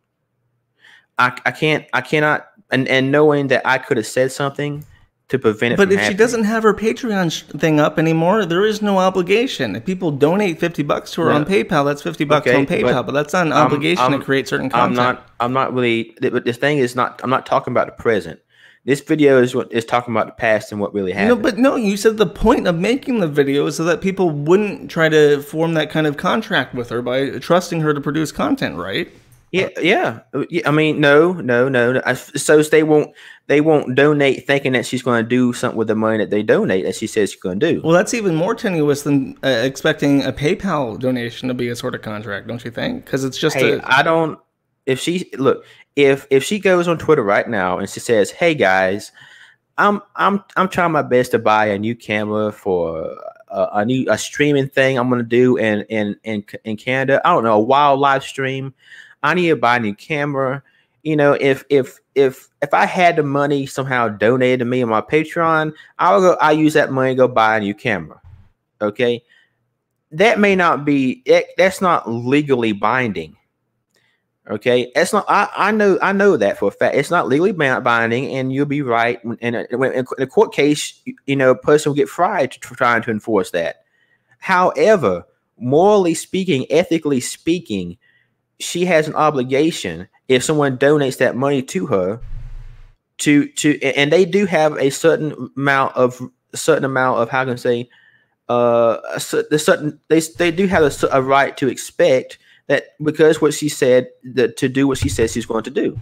I I can't, I cannot, and and knowing that I could have said something to prevent it. But from if happening. She doesn't have her Patreon thing up anymore, there is no obligation. If people donate fifty bucks to her No. on PayPal, that's fifty bucks Okay, on PayPal. But, but that's not an I'm- obligation I'm- to create certain content. I'm not. I'm not really. But this thing is not. I'm not talking about the present. This video is what is talking about the past and what really happened. No, but no, you said the point of making the video is so that people wouldn't try to form that kind of contract with her by trusting her to produce content, right? Yeah, yeah. I mean, no, no, no. no. I, so they won't. They won't donate thinking that she's going to do something with the money that they donate that she says she's going to do. Well, that's even more tenuous than uh, expecting a PayPal donation to be a sort of contract, don't you think? Because it's just Hey, a. I don't. If she look, if if she goes on Twitter right now and she says, "Hey guys, I'm I'm I'm trying my best to buy a new camera for a, a new a streaming thing I'm going to do in in in in Canada. I don't know, a wild live stream. I need to buy a new camera." You know, if if if if I had the money somehow donated to me on my Patreon, I'll go. I use that money to go buy a new camera. Okay, that may not be. It, that's not legally binding. Okay, that's not. I, I know. I know that for a fact. It's not legally binding, and you'll be right. And in, in a court case, you know, a person will get fried for trying to enforce that. However, morally speaking, ethically speaking, she has an obligation. If someone donates that money to her, to to, and they do have a certain amount of a certain amount of how can I say, uh, a certain they they do have a, a right to expect that because what she said that to do what she says she's going to do.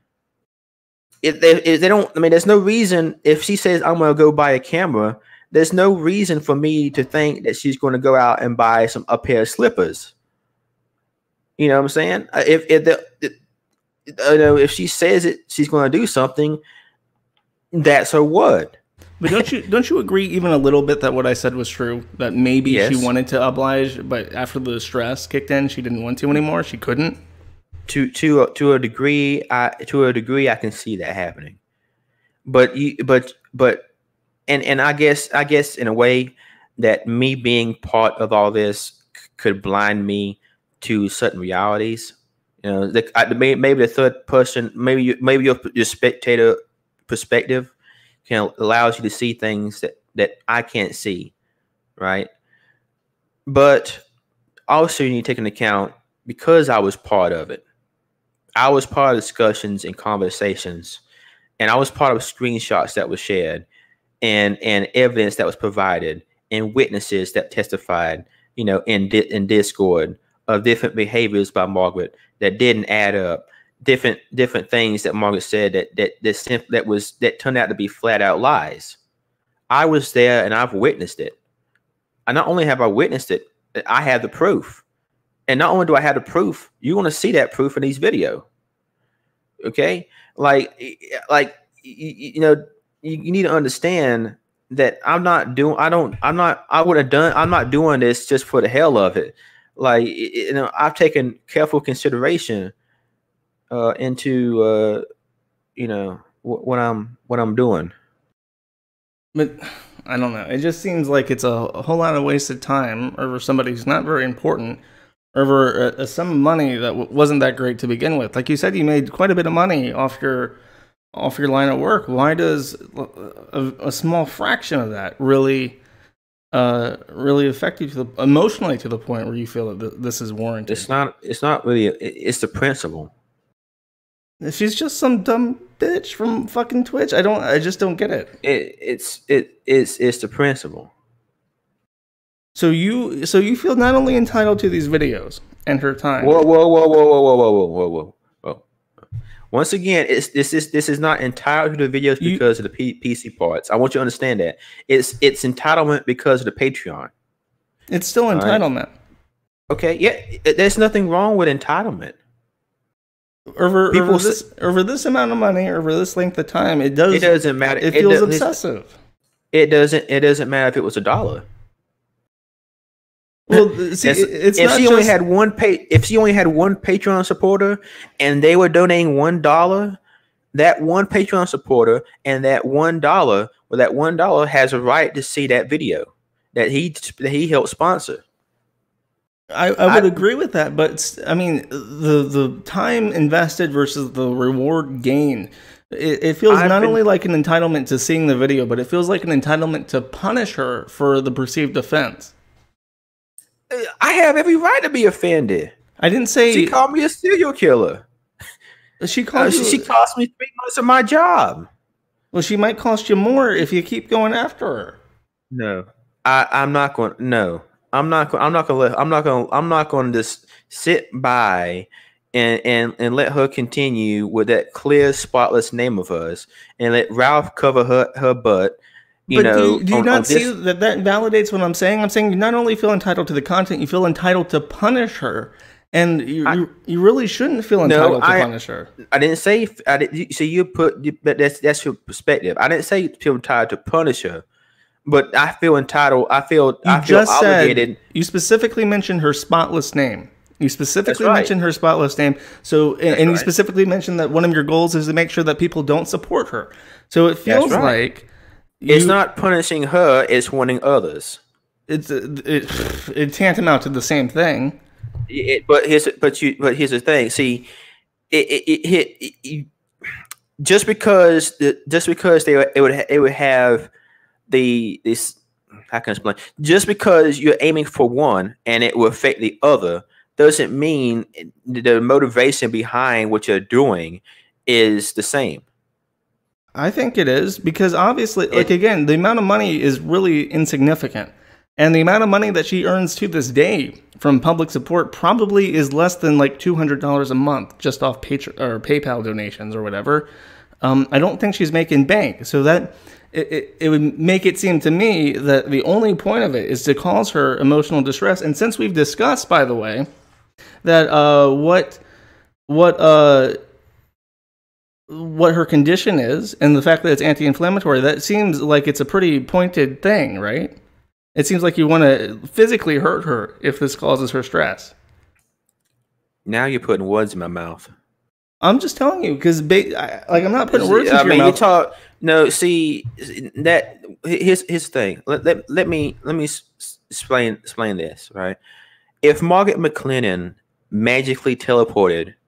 If they if they don't, I mean, there's no reason if she says I'm going to go buy a camera. There's no reason for me to think that she's going to go out and buy some a pair of slippers. You know what I'm saying? If if the, you know, if she says it, she's going to do something. That's her word. But don't you don't you agree even a little bit that what I said was true? That maybe Yes. she wanted to oblige, but after the stress kicked in, she didn't want to anymore. She couldn't. To to a, to a degree, I to a degree I can see that happening. But you but but and and I guess I guess in a way that me being part of all this c- could blind me to certain realities. You know, the, I, maybe, maybe the third person, maybe you, maybe your your spectator perspective can allows you to see things that that I can't see, right? But also, you need to take into account, because I was part of it. I was part of discussions and conversations, and I was part of screenshots that were shared, and and evidence that was provided, and witnesses that testified, you know, in in Discord of different behaviors by Margaret that didn't add up, different different things that Margaret said that that that simply that was that turned out to be flat out lies. I was there and I've witnessed it. And not only have I witnessed it, I have the proof. And not only do I have the proof, you want to see that proof in these videos. Okay, like like you, you know, you, you need to understand that I'm not doing. I don't. I'm not. I would have done. I'm not doing this just for the hell of it. Like, you know, I've taken careful consideration uh, into uh, you know wh what I'm what I'm doing. But I don't know. It just seems like it's a, a whole lot of wasted time over somebody who's not very important, over a, a sum of money that w wasn't that great to begin with. Like you said, you made quite a bit of money off your off your line of work. Why does a, a small fraction of that really uh, really affect you to the, emotionally to the point where you feel that th this is warranted? It's not. It's not really. A, it's the principle. She's just some dumb bitch from fucking Twitch. I don't. I just don't get it. It it's it it's it's the principle. So you so you feel not only entitled to these videos and her time. Whoa whoa whoa whoa whoa whoa whoa whoa whoa whoa. Once again, it's this is this is not entitled to the videos you, because of the P PC parts. I want you to understand that it's it's entitlement because of the Patreon. It's still entitlement. Right? Okay, yeah. There's nothing wrong with entitlement. Over, over this over this amount of money, over this length of time, it does. It doesn't matter. It feels it obsessive. It doesn't. It doesn't matter if it was a dollar. Well, see, it's if not she just, only had one pay, if she only had one Patreon supporter, and they were donating one dollar, that one Patreon supporter and that one dollar, well, that one dollar has a right to see that video that he that he helped sponsor. I, I would I, agree with that, but I mean, the the time invested versus the reward gain, it, it feels I've not been, only like an entitlement to seeing the video, but it feels like an entitlement to punish her for the perceived offense. I have every right to be offended. I didn't say she called me a serial killer. She called uh, you, she cost me three months of my job. Well, she might cost you more if you keep going after her. No, I, I'm not going. No. I'm not. I'm not gonna let. I'm not gonna. I'm not gonna just sit by and and and let her continue with that clear, spotless name of hers, and let Ralph cover her her butt. You but know, do you, do you on, not on see this, that that validates what I'm saying? I'm saying you not only feel entitled to the content, you feel entitled to punish her, and you I, you, you really shouldn't feel entitled no, to I, punish her. I didn't say. I didn't. So you put. But that's that's your perspective. I didn't say feel entitled to punish her. But I feel entitled. I feel. You I feel just obligated. Said, you specifically mentioned her spotless name. You specifically right. mentioned her spotless name. So, and, and right. you specifically mentioned that one of your goals is to make sure that people don't support her. So it feels right. like you, it's not punishing her; it's warning others. It's it, it's tantamount to the same thing. It, but here's but you but here's the thing. See, it it, it, it, it just because the, just because they it would it would have. The this how can I explain? Just because you're aiming for one and it will affect the other doesn't mean the motivation behind what you're doing is the same. I think it is because obviously, it, like again, the amount of money is really insignificant, and the amount of money that she earns to this day from public support probably is less than like two hundred dollars a month just off Patreon or PayPal donations or whatever. Um, I don't think she's making bank, so that. It, it, it would make it seem to me that the only point of it is to cause her emotional distress. And since we've discussed, by the way, that uh, what what uh, what her condition is and the fact that it's anti-inflammatory, that seems like it's a pretty pointed thing, right? It seems like you want to physically hurt her if this causes her stress. Now you're putting words in my mouth. I'm just telling you because, like, I'm not putting words I in mean, your mouth. You talk, no, see that here's his thing. Let, let let me let me explain explain this. Right, if Margaret McLennan magically teleported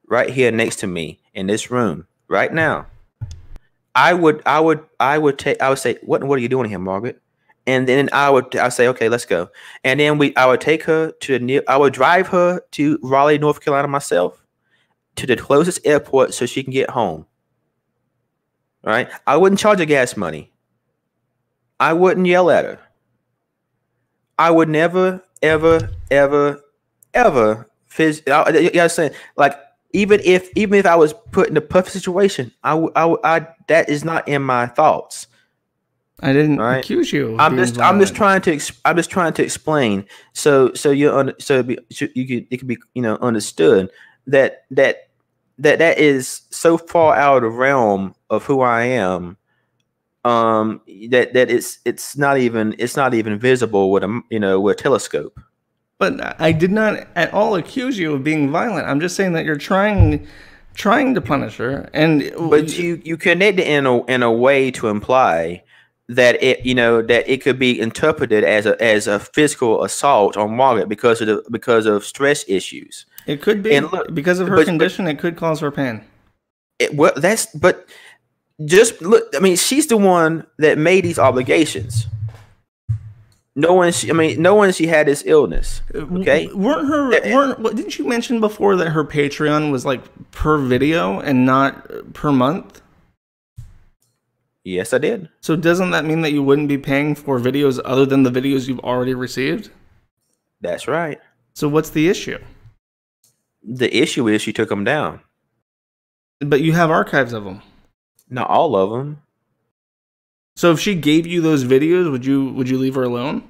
right here next to me in this room right now, I would, I would, I would take, I would say, what, what are you doing here, Margaret? And then I would, I say, okay, let's go. And then we, I would take her to the near, I would drive her to Raleigh, North Carolina myself, to the closest airport so she can get home. Right? I wouldn't charge her gas money. I wouldn't yell at her. I would never, ever, ever, ever. Phys- I, you know what I'm saying? Like, even if, even if I was put in a perfect situation, I, would, I, would, I, that is not in my thoughts. I didn't right? accuse you. Of I'm being just, violent. I'm just trying to, ex- I'm just trying to explain. So, so you, un- so, be, so you could, it could be, you know, understood that that that that is so far out of the realm of who I am. Um, that that it's it's not even it's not even visible with a you know with a telescope. But I did not at all accuse you of being violent. I'm just saying that you're trying trying to punish her, and but you you connect it in a in a way to imply that it you know that it could be interpreted as a as a physical assault on Margaret because of the because of stress issues. It could be and look, because of her but, condition. But, it could cause her pain. It, well, that's but just look. I mean, she's the one that made these obligations. Knowing she, I mean, knowing she had this illness. Okay, weren't her? Weren't what, didn't you mention before that her Patreon was like per video and not per month? Yes, I did. So doesn't that mean that you wouldn't be paying for videos other than the videos you've already received? That's right. So what's the issue? The issue is she took them down. But you have archives of them. Not all of them. So if she gave you those videos, would you would you leave her alone?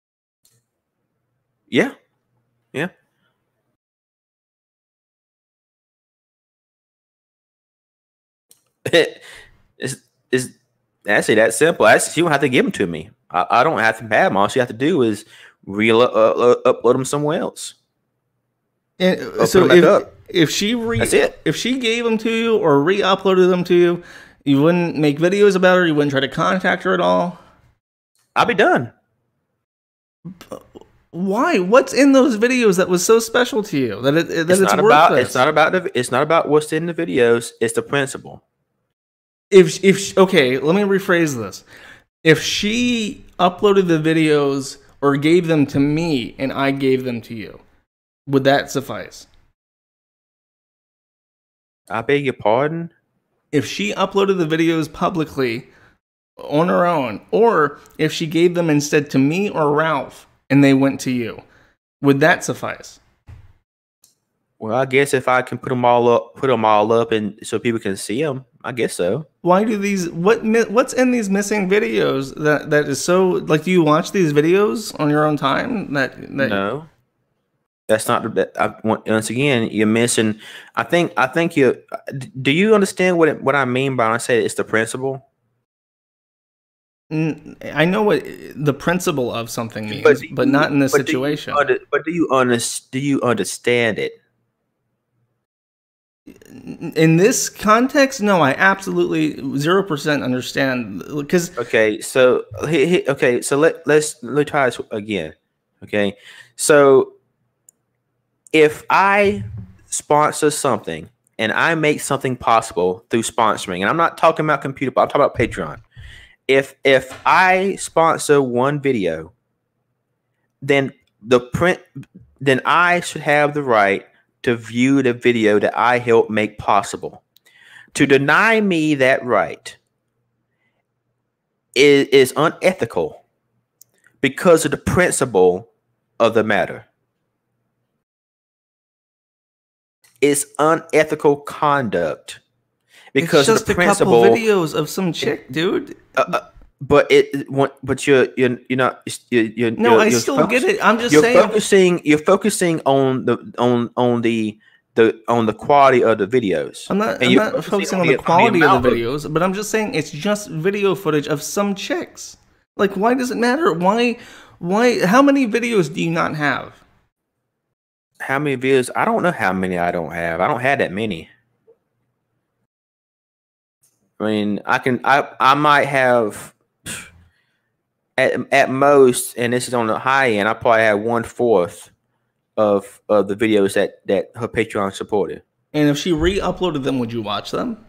Yeah. Yeah. it's it's actually that simple. Actually, she don't have to give them to me. I, I don't have to have them. All she have to do is re uh, uh, upload them somewhere else. And so if if she re That's it. if she gave them to you or re-uploaded them to you, you wouldn't make videos about her. You wouldn't try to contact her at all. I'll be done. Why? What's in those videos that was so special to you that it that it's, it's not about it's not about the it's not about what's in the videos. It's the principle. If if okay, let me rephrase this. If she uploaded the videos or gave them to me and I gave them to you, would that suffice? I beg your pardon? If she uploaded the videos publicly on her own, or if she gave them instead to me or Ralph and they went to you, would that suffice? Well, I guess if I can put them all up, put them all up, and so people can see them, I guess so. Why do these? What what's in these missing videos that that is so like? Do you watch these videos on your own time? That, that no, that's not that. I, once again, you're missing. I think. I think you. Do you understand what it, what I mean by when I say it's the principle? I know what the principle of something means, but, but not in this but situation. Do under, but do you under, do you understand it? In this context, no, I absolutely zero percent understand. Because okay, so he, he, okay, so let let's let's try this again. Okay, so if I sponsor something and I make something possible through sponsoring, and I'm not talking about computer, but I'm talking about Patreon. If if I sponsor one video, then the print, then I should have the right to view the video that I helped make possible. To deny me that right is, is unethical because of the principle of the matter. It's unethical conduct because it's just of the a principle. Couple videos of some chick, dude. Uh, uh, But it, but you're you're you're not you're, you're no. You're, I you're still focus, get it. I'm just you're saying. focusing. You're focusing on the on on the the on the quality of the videos. I'm not. I'm not focusing, focusing on the, on the quality on the of the videos, of, but I'm just saying it's just video footage of some chicks. Like, why does it matter? Why? Why? How many videos do you not have? How many videos? I don't know how many I don't have. I don't have that many. I mean, I can. I I might have. At, at most, and this is on the high end, I probably have one fourth of of the videos that that her Patreon supported. And if she re-uploaded them, would you watch them?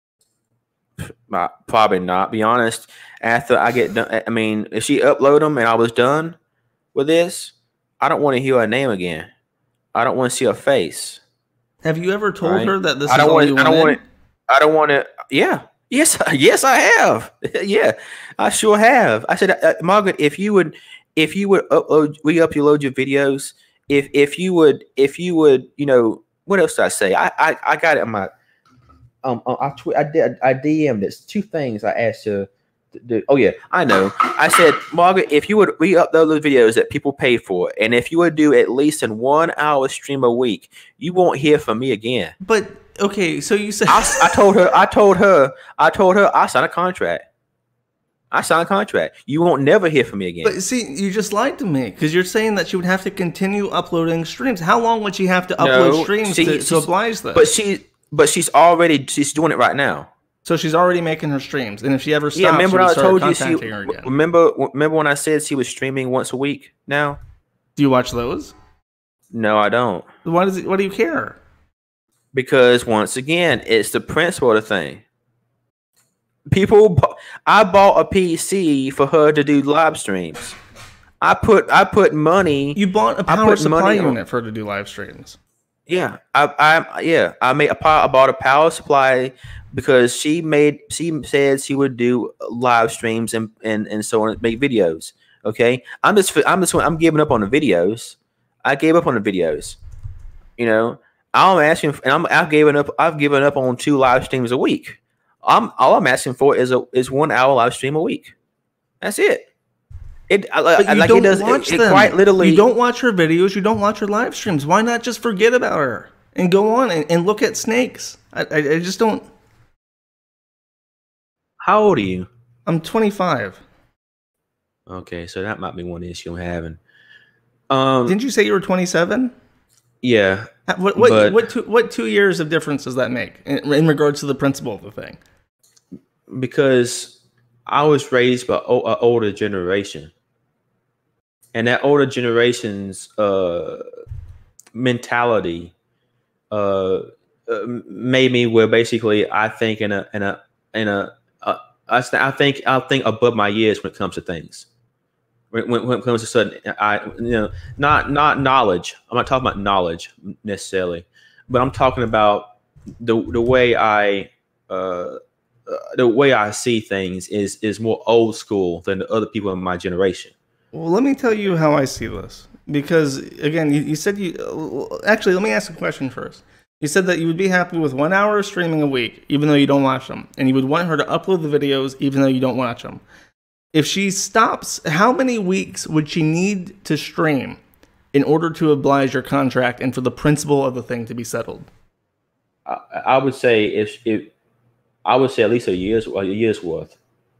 Uh, Probably not. Be honest. After I get done, I mean, if she upload them and I was done with this, I don't want to hear her name again. I don't want to see her face. Have you ever told right? her that this I is don't all want. you I don't wanted? want it. I don't want to. Yeah. Yes. Yes, I have. Yeah, I sure have. I said, uh, Margaret, if you would, if you would upload, re-upload your videos. If if you would, if you would, you know, what else did I say? I I, I got it in my. Um, I tw- I did I D M'd this two things I asked her to do. Oh yeah, I know. I said, Margaret, if you would re-upload those videos that people pay for, and if you would do at least an one hour stream a week, you won't hear from me again. But okay, so you said I, I told her, I told her, I told her I signed a contract. I signed a contract. You won't never hear from me again. But see, you just lied to me because you're saying that she would have to continue uploading streams. How long would she have to upload No, streams she- to, to she's- oblige this? But she, but she's already, she's doing it right now. So she's already making her streams, and if she ever stops, Yeah, remember she when would I start told you she. contacting her again. Remember, remember when I said she was streaming once a week now? Do you watch those? No, I don't. Why does it, why do you care? Because once again, it's the principle of the thing. People, bu- I bought a P C for her to do live streams. I put, I put money. You bought a I power put supply money on- unit for her to do live streams. Yeah, I, I, yeah, I made a power. I bought a power supply because she made. She said she would do live streams and and and so on, make videos. Okay, I'm just, I'm just, I'm giving up on the videos. I gave up on the videos. You know, I'm asking, and I'm, I've given up. I've given up on two live streams a week. I'm all I'm asking for is a is one hour live stream a week. That's it. It I, But you like don't it does. watch It, it them. quite literally. You don't watch her videos. You don't watch her live streams. Why not just forget about her and go on and, and look at snakes? I, I, I just don't. How old are you? I'm twenty-five. Okay, so that might be one issue I'm having. Um, Didn't you say you were twenty-seven? yeah, What what but- what two, what two years of difference does that make in, in regards to the principle of the thing? because I was raised by o- an older generation, and that older generation's uh, mentality uh, uh, made me where basically I think in a in a in a uh, I, st- I think I think above my years when it comes to things. When, when, when it comes to sudden, I you know not not knowledge. I'm not talking about knowledge necessarily, but I'm talking about the the way I uh, uh, the way I see things is is more old school than the other people in my generation. Well, let me tell you how I see this. Because again, you, you said you uh, actually. Let me ask a question first. You said that you would be happy with one hour of streaming a week, even though you don't watch them, and you would want her to upload the videos, even though you don't watch them. If she stops, how many weeks would she need to stream in order to oblige your contract and for the principle of the thing to be settled? I, I would say if if I would say at least a year's a year's worth.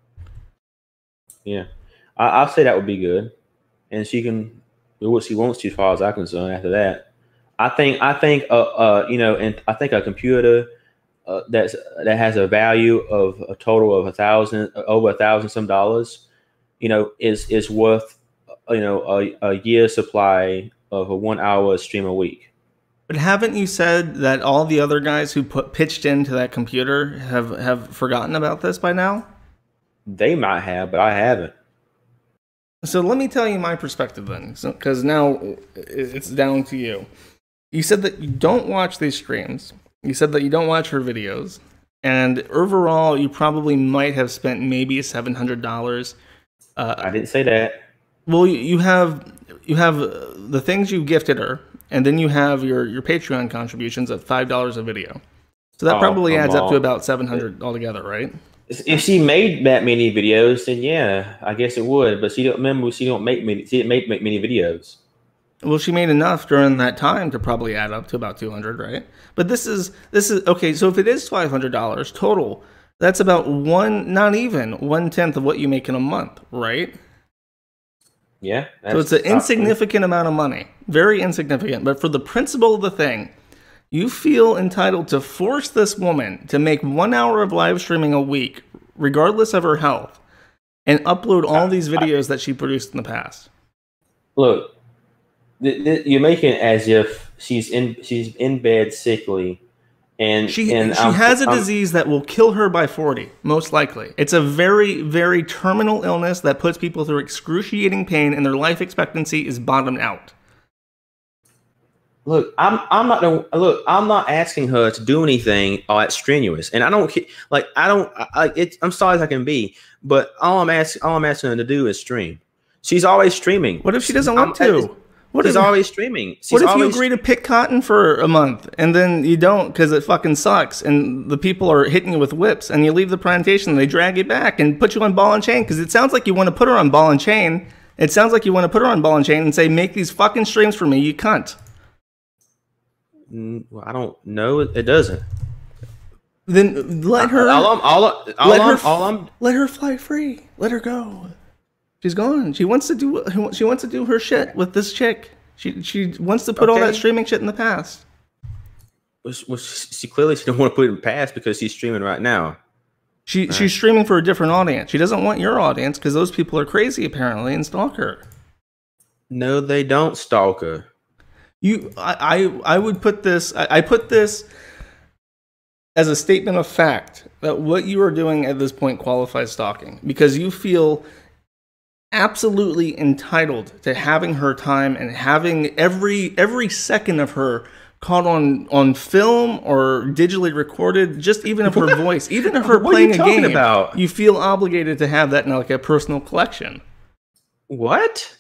Yeah, I, I'll say that would be good, and she can do what she wants to, as far as I'm concerned. After that, I think I think uh, uh you know, and I think a computer uh, that's that has a value of a total of a thousand over a thousand some dollars, you know, is is worth you know a, a year's supply of a one hour stream a week. But haven't you said that all the other guys who put pitched into that computer have, have forgotten about this by now? They might have, but I haven't. So let me tell you my perspective then, because so, now it's down to you. You said that you don't watch these streams. You said that you don't watch her videos. And overall, you probably might have spent maybe seven hundred dollars. Uh, I didn't say that. Well, you have you have the things you gifted her, and then you have your, your Patreon contributions at five dollars a video. So that Oh, probably come adds up to on. about seven hundred dollars altogether, right? If she made that many videos, then yeah, I guess it would. But she don't remember. She don't make many. She didn't make, make many videos. Well, she made enough during that time to probably add up to about two hundred, right? But this is this is okay. So if it is five hundred dollars total, that's about one, not even one tenth of what you make in a month, right? Yeah. So it's an insignificant amount of money, very insignificant. But for the principle of the thing, you feel entitled to force this woman to make one hour of live streaming a week, regardless of her health, and upload all these videos that she produced in the past. Look, th- th- you're making it as if she's in she's in bed sickly, And she and she I'm, has a I'm, disease that will kill her by forty, most likely. It's a very, very terminal illness that puts people through excruciating pain, and their life expectancy is bottomed out. Look, I'm I'm not the look. I'm not asking her to do anything all that strenuous, and I don't like. I don't. I, it, I'm sorry as I can be, but all I'm asking, all I'm asking her to do is stream. She's always streaming. What if she doesn't want I'm, to? What she's if, always streaming. She's what if always, you agree to pick cotton for a month and then you don't because it fucking sucks and the people are hitting you with whips and you leave the plantation and they drag you back and put you on ball and chain because it sounds like you want to put her on ball and chain. It sounds like you want to put her on ball and chain and say, make these fucking streams for me, you cunt. Well, I don't know. It doesn't. Then let her. All I'm, all, all, let I'm, her. all I'm. Let her fly free. Let her go. She's gone. She wants to do. She wants to do her shit with this chick. She she wants to put okay. all that streaming shit in the past. Well, she, well, she clearly she don't want to put it in the past because she's streaming right now. She right. She's streaming for a different audience. She doesn't want your audience because those people are crazy apparently and stalk her. No, they don't stalk her. You, I, I, I would put this. I, I put this as a statement of fact that what you are doing at this point qualifies stalking because you feel absolutely entitled to having her time and having every every second of her caught on on film or digitally recorded, just even of her voice, even of her what playing are you a game. About? You feel obligated to have that in like a personal collection. What?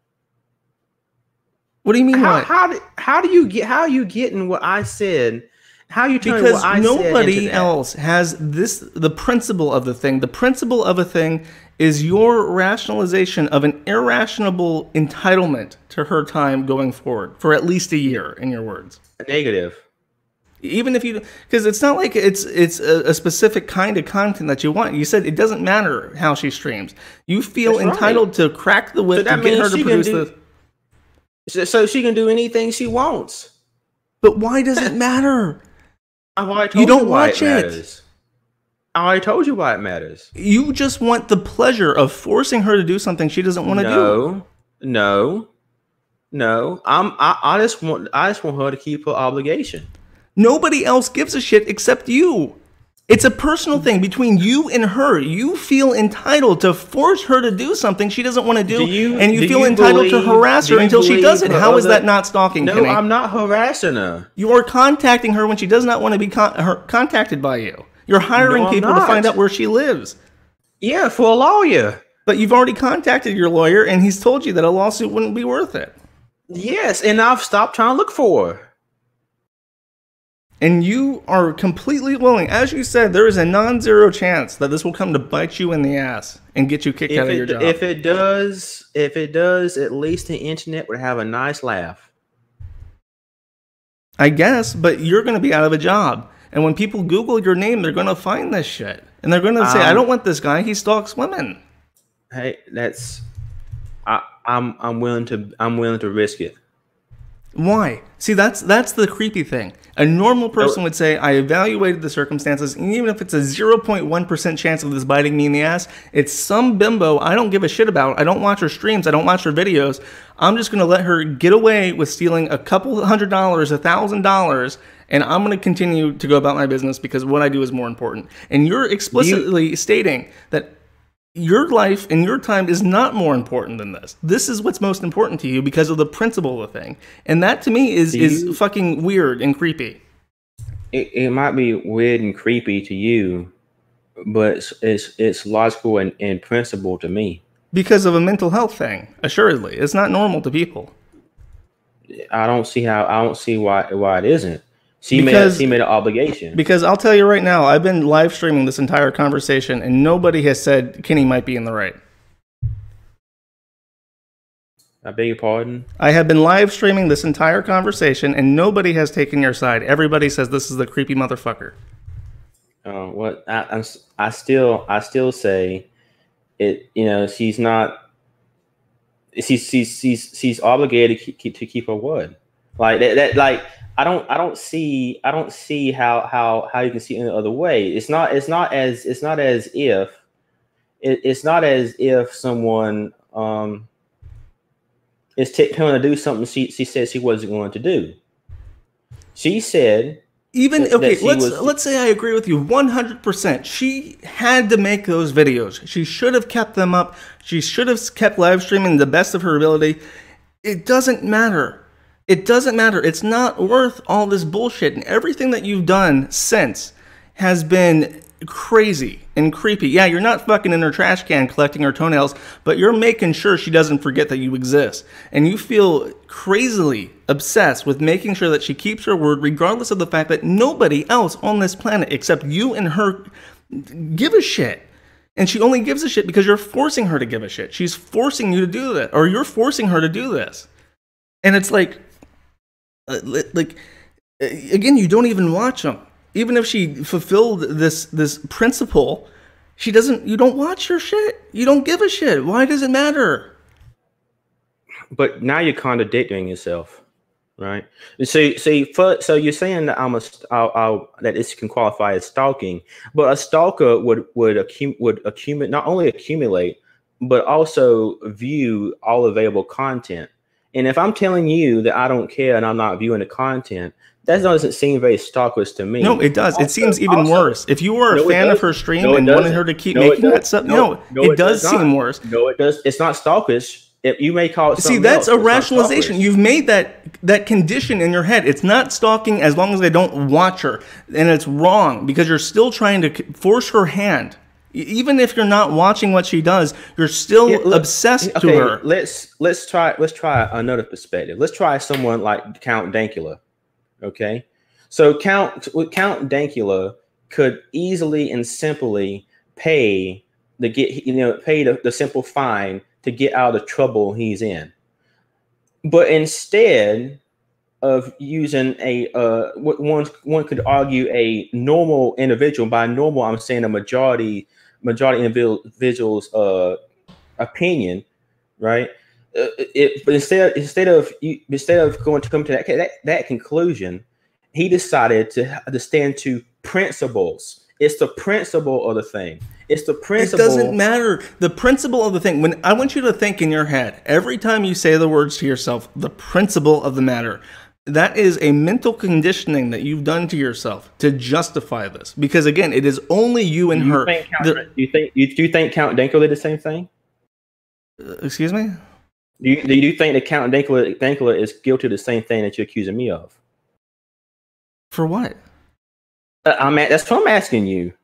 What do you mean? How, what? how do how do you get how are you getting what I said? How are you turning because what I nobody said into else has this. The principle of the thing. The principle of a thing is your rationalization of an irrational entitlement to her time going forward for at least a year. In your words, negative. Even if you, because it's not like it's it's a, a specific kind of content that you want. You said it doesn't matter how she streams. You feel That's entitled right. to crack the whip so to get her to produce do, the. So she can do anything she wants. But why does it matter? I've already told you don't you why watch it. it. Matters. I already told you why it matters. You just want the pleasure of forcing her to do something she doesn't want to no, do. No, no. I'm. I, I just want. I just want her to keep her obligation. Nobody else gives a shit except you. It's a personal thing between you and her. You feel entitled to force her to do something she doesn't want to do, do you, and you do feel you entitled believe, to harass her until she does it. How is that not stalking, No, Kenny? I'm not harassing her. You are contacting her when she does not want to be con her contacted by you. You're hiring no, people not. to find out where she lives. Yeah, for a lawyer. But you've already contacted your lawyer, and he's told you that a lawsuit wouldn't be worth it. Yes, and I've stopped trying to look for her. And you are completely willing, as you said, there is a non-zero chance that this will come to bite you in the ass and get you kicked if out of it, your job. If it does, if it does, at least the internet would have a nice laugh. I guess, but you're going to be out of a job. And when people Google your name, they're going to find this shit. And they're going to say, um, I don't want this guy. He stalks women. Hey, that's I, I'm I'm willing to I'm willing to risk it. Why? See, that's that's the creepy thing. A normal person would say, I evaluated the circumstances, and even if it's a zero point one percent chance of this biting me in the ass, it's some bimbo I don't give a shit about. I don't watch her streams. I don't watch her videos. I'm just going to let her get away with stealing a couple hundred dollars, a thousand dollars, and I'm going to continue to go about my business because what I do is more important. And you're explicitly you- stating that your life and your time is not more important than this. This is what's most important to you because of the principle of the thing. And that to me is, you, is fucking weird and creepy. It, it might be weird and creepy to you, but it's it's, it's logical and, and principle to me. Because of a mental health thing, assuredly. It's not normal to people. I don't see how I don't see why why it isn't. She because, made she made an obligation. Because I'll tell you right now, I've been live streaming this entire conversation, and nobody has said Kenny might be in the right. I beg your pardon? I have been live streaming this entire conversation, and nobody has taken your side. Everybody says this is the creepy motherfucker. Oh, uh, what I I'm, I still I still say it. You know, she's not. She's she's she's she's obligated to keep, to keep her word. Like that, that like. I don't I don't see I don't see how how how you can see it any other way. It's not it's not as it's not as if it, it's not as if someone um is t- telling her to do something she she said she wasn't going to do. She said Even that, okay, that she let's was, let's say I agree with you one hundred percent. She had to make those videos. She should have kept them up. She should have kept live streaming the best of her ability. It doesn't matter. It doesn't matter. It's not worth all this bullshit. And everything that you've done since has been crazy and creepy. Yeah, you're not fucking in her trash can collecting her toenails, but you're making sure she doesn't forget that you exist. And you feel crazily obsessed with making sure that she keeps her word, regardless of the fact that nobody else on this planet except you and her give a shit. And she only gives a shit because you're forcing her to give a shit. She's forcing you to do that, or you're forcing her to do this. And it's like, uh, like, again, you don't even watch them. Even if she fulfilled this this principle, she doesn't. You don't watch her shit. You don't give a shit. Why does it matter? But now you're contradicting yourself, right? So, see, for, so you're saying that I'm a, I'll, I'll, that this can qualify as stalking, but a stalker would would accum, would accumulate not only accumulate, but also view all available content. And if I'm telling you that I don't care and I'm not viewing the content, that doesn't seem very stalkerish to me. No, it does. Also, it seems even also, worse. If you were a no, fan of her stream no, and wanted her to keep no, making that stuff, no, no, no it, it does, does seem worse. No, it does. It's not stalkerish. It, you may call it See, that's else, a rationalization. You've made that that condition in your head. It's not stalking as long as they don't watch her. And it's wrong because you're still trying to force her hand. Even if you're not watching what she does, you're still yeah, look, obsessed okay, to her. Let's let's try let's try another perspective. Let's try someone like Count Dankula. Okay, so Count Count Dankula could easily and simply pay the get you know pay the, the simple fine to get out of the trouble he's in, but instead of using a uh, one one could argue a normal individual. By normal, I'm saying a majority. majority individuals uh opinion, right? Uh, it but instead instead of instead of going to come to that, that that conclusion, he decided to to stand to principles. It's the principle of the thing. It's the principle. It doesn't matter. The principle of the thing. When I want you to think in your head every time you say the words to yourself, the principle of the matter. That is a mental conditioning that you've done to yourself to justify this. Because again, it is only you and do you her. Think Count, the, do you think you, do you think Count Dankula did the same thing? Uh, excuse me? Do you, do you think that Count Dankula, Dankula is guilty of the same thing that you're accusing me of? For what? Uh, I'm at, that's what I'm asking you.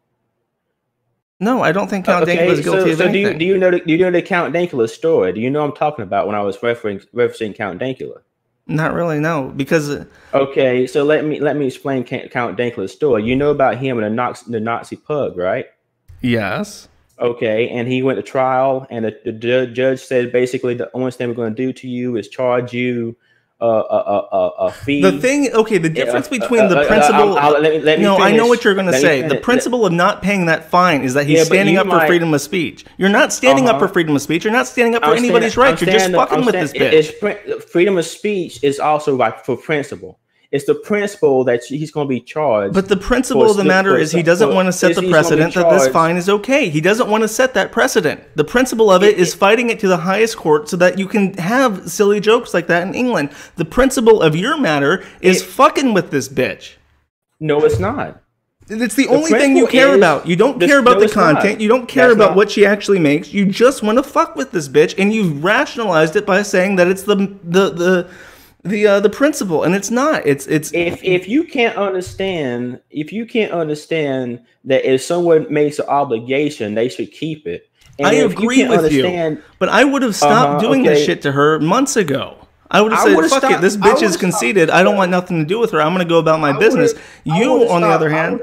No, I don't think Count uh, okay, Dankula is guilty so, of so anything. Do you, do you know the, do you know the Count Dankula story? Do you know what I'm talking about when I was referring referencing Count Dankula? Not really, no, because okay, so let me let me explain Count Dankula's story. You know about him and the Nazi, the Nazi pug, right? Yes. Okay, and he went to trial, and the, the judge said basically the only thing we're going to do to you is charge you uh, a, a, a fee. The thing, okay, the difference yeah, between uh, the uh, principle. uh, uh, let me, let me no, finish. I know what you're going to say. The finish. principle of not paying that fine is that he's Yeah, standing up might, for freedom of speech. You're not standing uh-huh. up for freedom of speech. You're not standing up for I'm anybody's standing, rights. You're just fucking I'm with this bitch. It's, freedom of speech is also like for principle. It's the principle that he's going to be charged. But the principle of the matter is he doesn't want to set the precedent that this fine is okay. He doesn't want to set that precedent. The principle of it is fighting it to the highest court so that you can have silly jokes like that in England. The principle of your matter is fucking with this bitch. No, it's not. It's the only thing you care about. You don't care about the content. You don't care about what she actually makes. You just want to fuck with this bitch, and you've rationalized it by saying that it's the the the the uh, the principle, and it's not. It's it's if if you can't understand if you can't understand that if someone makes an obligation, they should keep it. And I agree you with you, but I would have stopped uh-huh, doing okay. this shit to her months ago. I would have said, "Fuck stopped, it, this bitch is conceited. Stopped. I don't want nothing to do with her. I'm going to go about my I business." You, on stopped, the other hand,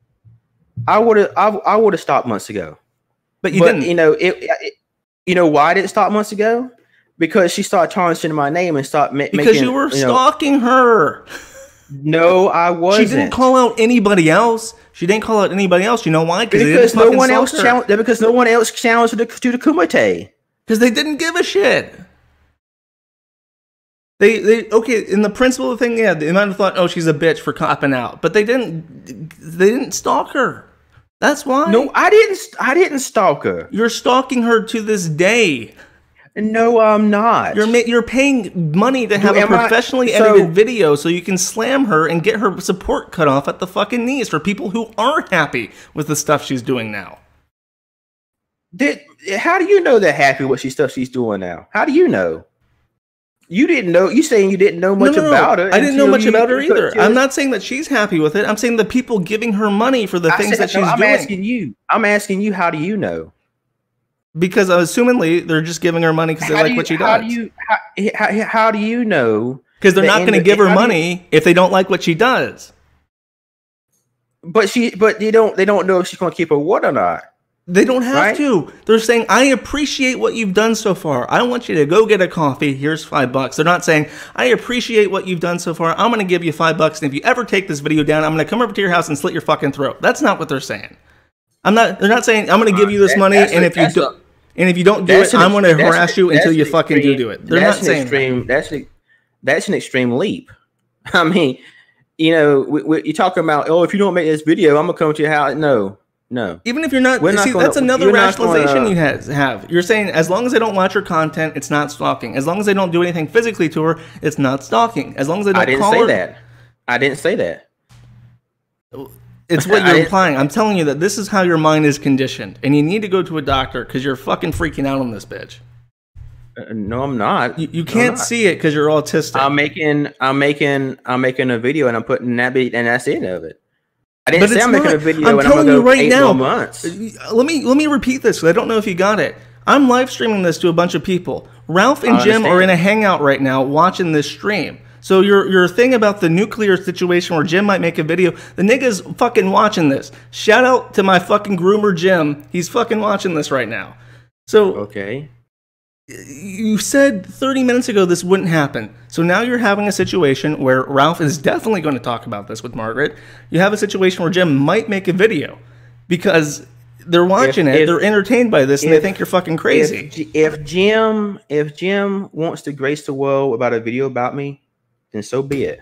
I would have I, I would have stopped months ago, but you but, didn't. You know it, it. You know why I didn't stop months ago? Because she started tarnishing my name and started ma- because making, you were you know, stalking her. No, I wasn't. She didn't call out anybody else. She didn't call out anybody else. You know why? Because no one else challenged. Because no one else challenged to the, to the Kumite. Because they didn't give a shit. They they okay. In the principle of the thing, yeah, they might have thought, oh, she's a bitch for copping out, but they didn't. They didn't stalk her. That's why. No, I didn't. I didn't stalk her. You're stalking her to this day. No, I'm not. You're ma- you're paying money to have Dude, a professionally I, so, edited video so you can slam her and get her support cut off at the fucking knees for people who aren't happy with the stuff she's doing now. Did how do you know they're happy with she stuff she's doing now? How do you know? You didn't know. You saying you didn't know much no, no, about her? I didn't know much you, about her either. I'm not saying that she's happy with it. I'm saying the people giving her money for the I things said, that she's no, I'm doing. I'm asking you. I'm asking you. How do you know? Because assumingly they're just giving her money because they like you, what she how does. Do you, how, how, how do you know? Because they're not going to give her money you, if they don't like what she does. But she, but they don't. They don't know if she's going to keep her word or not. They don't have right? to. They're saying, I appreciate what you've done so far. I want you to go get a coffee. Here's five bucks. They're not saying, I appreciate what you've done so far. I'm going to give you five bucks. And if you ever take this video down, I'm going to come over to your house and slit your fucking throat. That's not what they're saying. I'm not, they're not saying, I'm going to give you this money. And if you do, and if you don't do it, I'm going to harass you until you fucking do do it. They're not saying extreme, that's an, that's an extreme leap. I mean, you know, we, we, you're talking about, oh, if you don't make this video, I'm going to come to your house. No. No. Even if you're not, not see, gonna, that's another rationalization gonna, you have, have. You're saying as long as they don't watch her content, it's not stalking. As long as they don't do anything physically to her, it's not stalking. As long as they don't I didn't call say her, that. I didn't say that. It's what you're implying. I'm telling you that this is how your mind is conditioned, and you need to go to a doctor because you're fucking freaking out on this bitch. Uh, no, I'm not. You, you can't not. see it because you're autistic. I'm making, I'm making, I'm making a video, and I'm putting that beat, and that's the end of it. I didn't but say I'm not, making a video I'm and telling I'm gonna you go right eight now. more months. Let me let me repeat this because I don't know if you got it. I'm live streaming this to a bunch of people. Ralph and Jim are in a hangout right now watching this stream. So your your thing about the nuclear situation where Jim might make a video, the nigga's fucking watching this. Shout out to my fucking groomer Jim. He's fucking watching this right now. So okay. You said thirty minutes ago this wouldn't happen. So now you're having a situation where Ralph is definitely going to talk about this with Margaret. You have a situation where Jim might make a video because they're watching if, it, if, they're entertained by this, and if, they think you're fucking crazy. If, if Jim, if Jim wants to grace the world about a video about me, then so be it.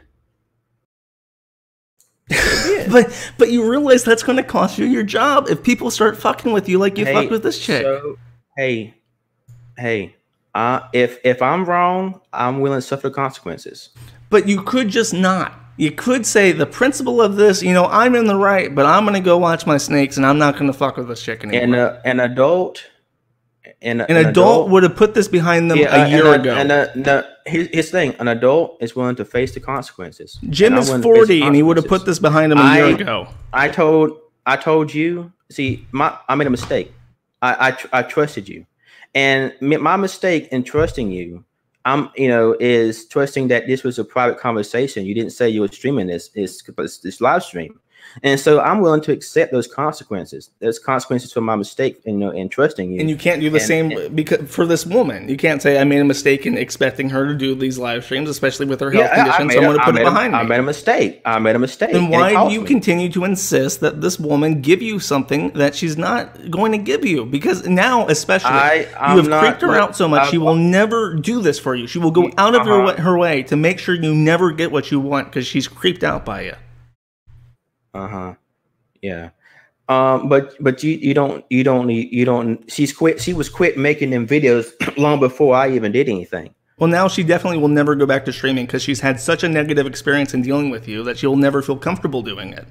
So be it. but but you realize that's going to cost you your job if people start fucking with you like you hey, fucked with this chick. So, hey, hey. Uh, if if I'm wrong, I'm willing to suffer the consequences. But you could just not. You could say the principle of this, you know, I'm in the right, but I'm going to go watch my snakes and I'm not going to fuck with this chick anymore. And uh, an adult, and an, an adult, adult would have put this behind them yeah, a year and ago. And uh, no, his, his thing, an adult is willing to face the consequences. Jim is forty, and he would have put this behind him a I, year ago. I told, I told you. See, my I made a mistake. I I, I trusted you. And my mistake in trusting you, I'm, you know, is trusting that this was a private conversation. You didn't say you were streaming this, this, this live stream. And so I'm willing to accept those consequences. Those consequences for my mistake, you know, in trusting you. And you can't do the and, same and, because for this woman. You can't say I made a mistake in expecting her to do these live streams, especially with her health yeah, condition. So I'm going to put it behind a, me. I made a mistake. I made a mistake. Then why do you me. continue to insist that this woman give you something that she's not going to give you? Because now, especially, I, you have creeped her out so much, I, she will never do this for you. She will go out of uh-huh. her, her way to make sure you never get what you want because she's creeped out by you. Uh huh. Yeah, um, but but you you don't you don't you don't. She's quit. She was quit making them videos long before I even did anything. Well, now she definitely will never go back to streaming because she's had such a negative experience in dealing with you that she'll never feel comfortable doing it.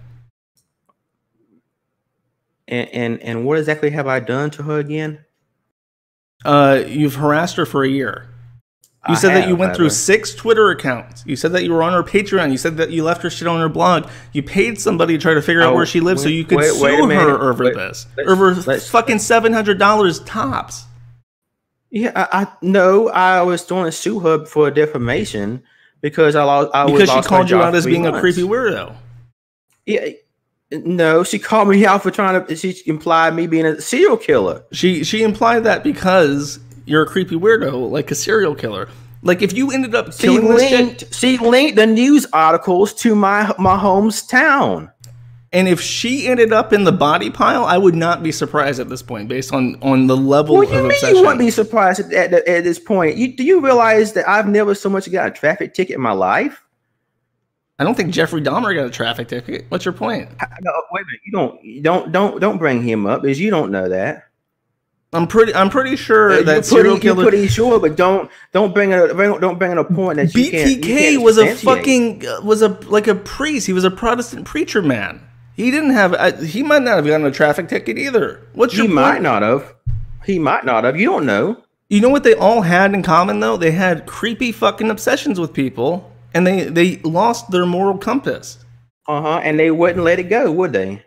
And and and what exactly have I done to her again? Uh, you've harassed her for a year. You said have, that you went through six Twitter accounts. You said that you were on her Patreon. You said that you left her shit on her blog. You paid somebody to try to figure oh, out where she lives wait, so you could wait, sue wait her over wait, this. Let's, over let's, fucking seven hundred dollars tops. Yeah, I, I no, I was going to sue her for defamation because I lost. I because was she called you out as being months. a creepy weirdo. Yeah. No, she called me out for trying to. She implied me being a serial killer. She she implied that because you're a creepy weirdo, like a serial killer. Like if you ended up killing she this linked, chick, she linked the news articles to my my hometown. And if she ended up in the body pile, I would not be surprised at this point, based on on the level what do you of mean obsession. You wouldn't be surprised at, at, at this point. You, do you realize that I've never so much got a traffic ticket in my life? I don't think Jeffrey Dahmer got a traffic ticket. What's your point? No, wait a minute. You don't, you don't, don't, don't bring him up because you don't know that. I'm pretty. I'm pretty sure Uh, that you're serial pretty, killer. You're pretty sure, but don't don't bring a don't bring in a point that you can't. B T K you can't was a substantiate. fucking uh, was a like a priest. He was a Protestant preacher man. He didn't have. Uh, he might not have gotten a traffic ticket either. What's He your might point? not have. He might not have. You don't know. You know what they all had in common though? They had creepy fucking obsessions with people, and they they lost their moral compass. Uh huh. And they wouldn't let it go, would they?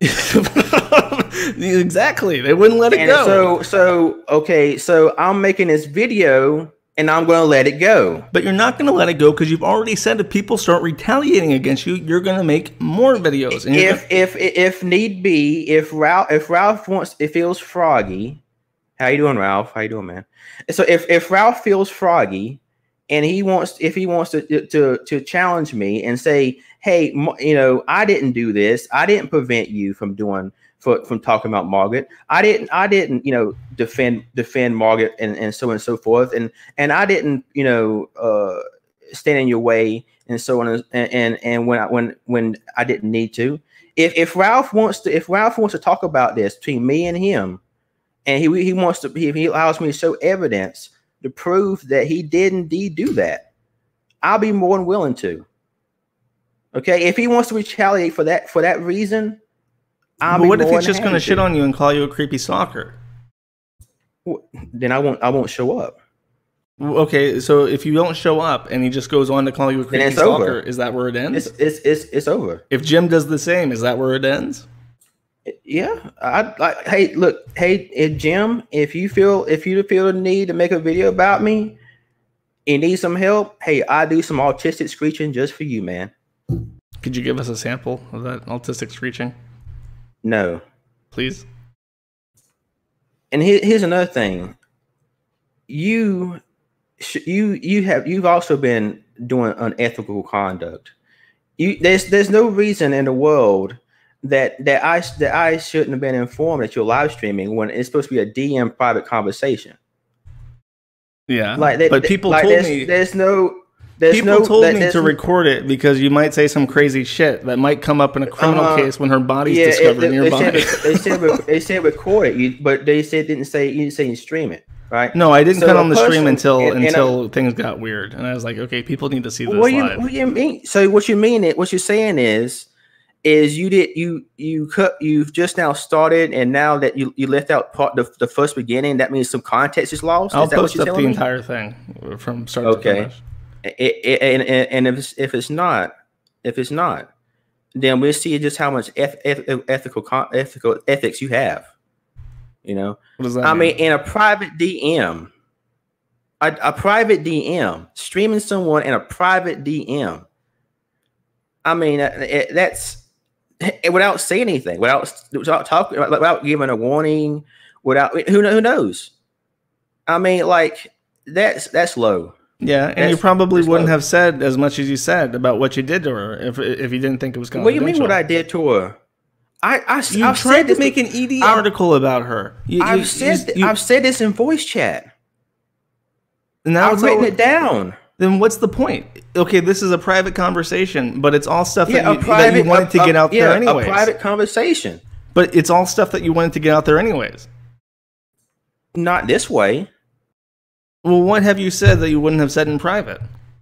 Exactly. They wouldn't let it And go. so so okay. So I'm making this video, and I'm going to let it go. But you're not going to let it go because you've already said if people start retaliating against you, you're going to make more videos. And If if if need be, if Ralph if Ralph wants, if feels froggy, how you doing, Ralph? How you doing, man? So if if Ralph feels froggy, and he wants if he wants to to to challenge me and say, hey, you know, I didn't do this. I didn't prevent you from doing for, from talking about Margaret. I didn't I didn't you know defend defend Margaret and, and so on and so forth. And and I didn't you know uh, stand in your way and so on and and, and when I, when when I didn't need to. If if Ralph wants to if Ralph wants to talk about this between me and him, and he he wants to he, he allows me to show evidence to prove that he did indeed do that, I'll be more than willing to. Okay, if he wants to retaliate for that for that reason, I'll but be what if more he's than just going to happy shit on you and call you a creepy stalker? Well, then I won't I won't show up. Okay, so if you don't show up and he just goes on to call you a creepy it's stalker, over. is that where it ends? It's it's it's it's over. If Jim does the same, is that where it ends? Yeah, I like. Hey, look, hey, if Jim, if you feel if you feel the need to make a video about me, and need some help, hey, I do some autistic screeching just for you, man. Could you give us a sample of that autistic screeching, No, please? and here, here's another thing. You, you, you have you've also been doing unethical conduct. You there's there's no reason in the world that that I that I shouldn't have been informed that you're live streaming when it's supposed to be a D M private conversation. Yeah, Like, that, but people like told there's, me there's no. There's people no, told that, me to record it because you might say some crazy shit that might come up in a criminal uh, case when her body's yeah, discovered it, nearby. They said, they said they said record it, you, but they said didn't say you didn't say you stream it, right? No, I didn't So cut a on the stream person- until and- and until a- things got weird, and I was like, okay, people need to see this What do you live. what do you mean? So what you mean it? What you're saying is, is you did you you cut you've just now started, and now that you, you left out part the, the first beginning, that means some context is lost. I'll is that what post you're up the telling me? entire thing from start Okay. to finish. It, it, and and, and if, it's, if it's not, if it's not, then we'll see just how much eth- eth- ethical con- ethical ethics you have. You know, What does that I mean? mean, in a private D M, a, a private D M, streaming someone in a private D M. I mean, uh, it, that's it, without saying anything, without without talking, without giving a warning, without who who knows. I mean, like that's that's low. Yeah, and That's- you probably that's wouldn't low. have said as much as you said about what you did to her if if you didn't think it was What do you confidential. mean? What I did to her? I I You I've tried said to this, make an E D I've- article about her. You, I've you- said you- I've said this in voice chat. now I've it's written all- it down. Then what's the point? Okay, this is a private conversation, but it's all stuff Yeah, that, a you, private that you wanted to a- get a- out yeah, there anyways. A private conversation, But it's all stuff that you wanted to get out there anyways. not this way. Well, what have you said that you wouldn't have said in private?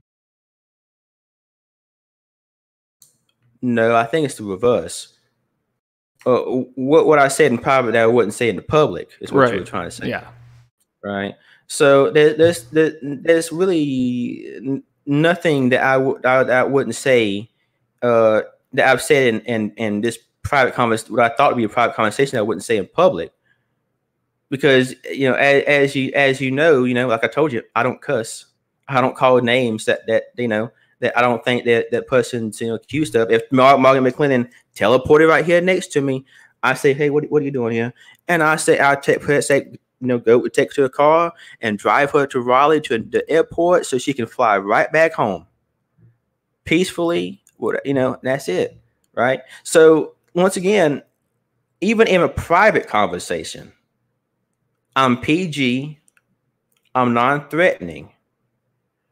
No, I think it's the reverse. Uh, what what I said in private that I wouldn't say in the public is what you were trying to say. Yeah. Right. So there, there's there, there's really n- nothing that I would I, I wouldn't say uh, that I've said in, in in this private conversation. What I thought would be a private conversation, I wouldn't say in public, because you know, as, as you as you know, you know, like I told you, I don't cuss. I don't call names that that you know that I don't think that that person's you know accused of. If Mar- Morgan McLennan teleported right here next to me, I say, hey, what what are you doing here? And I say, I take her say. You know, go take her to a car and drive her to Raleigh to the airport so she can fly right back home peacefully. You know, that's it, right? So once again, even in a private conversation, I'm P G, I'm non-threatening,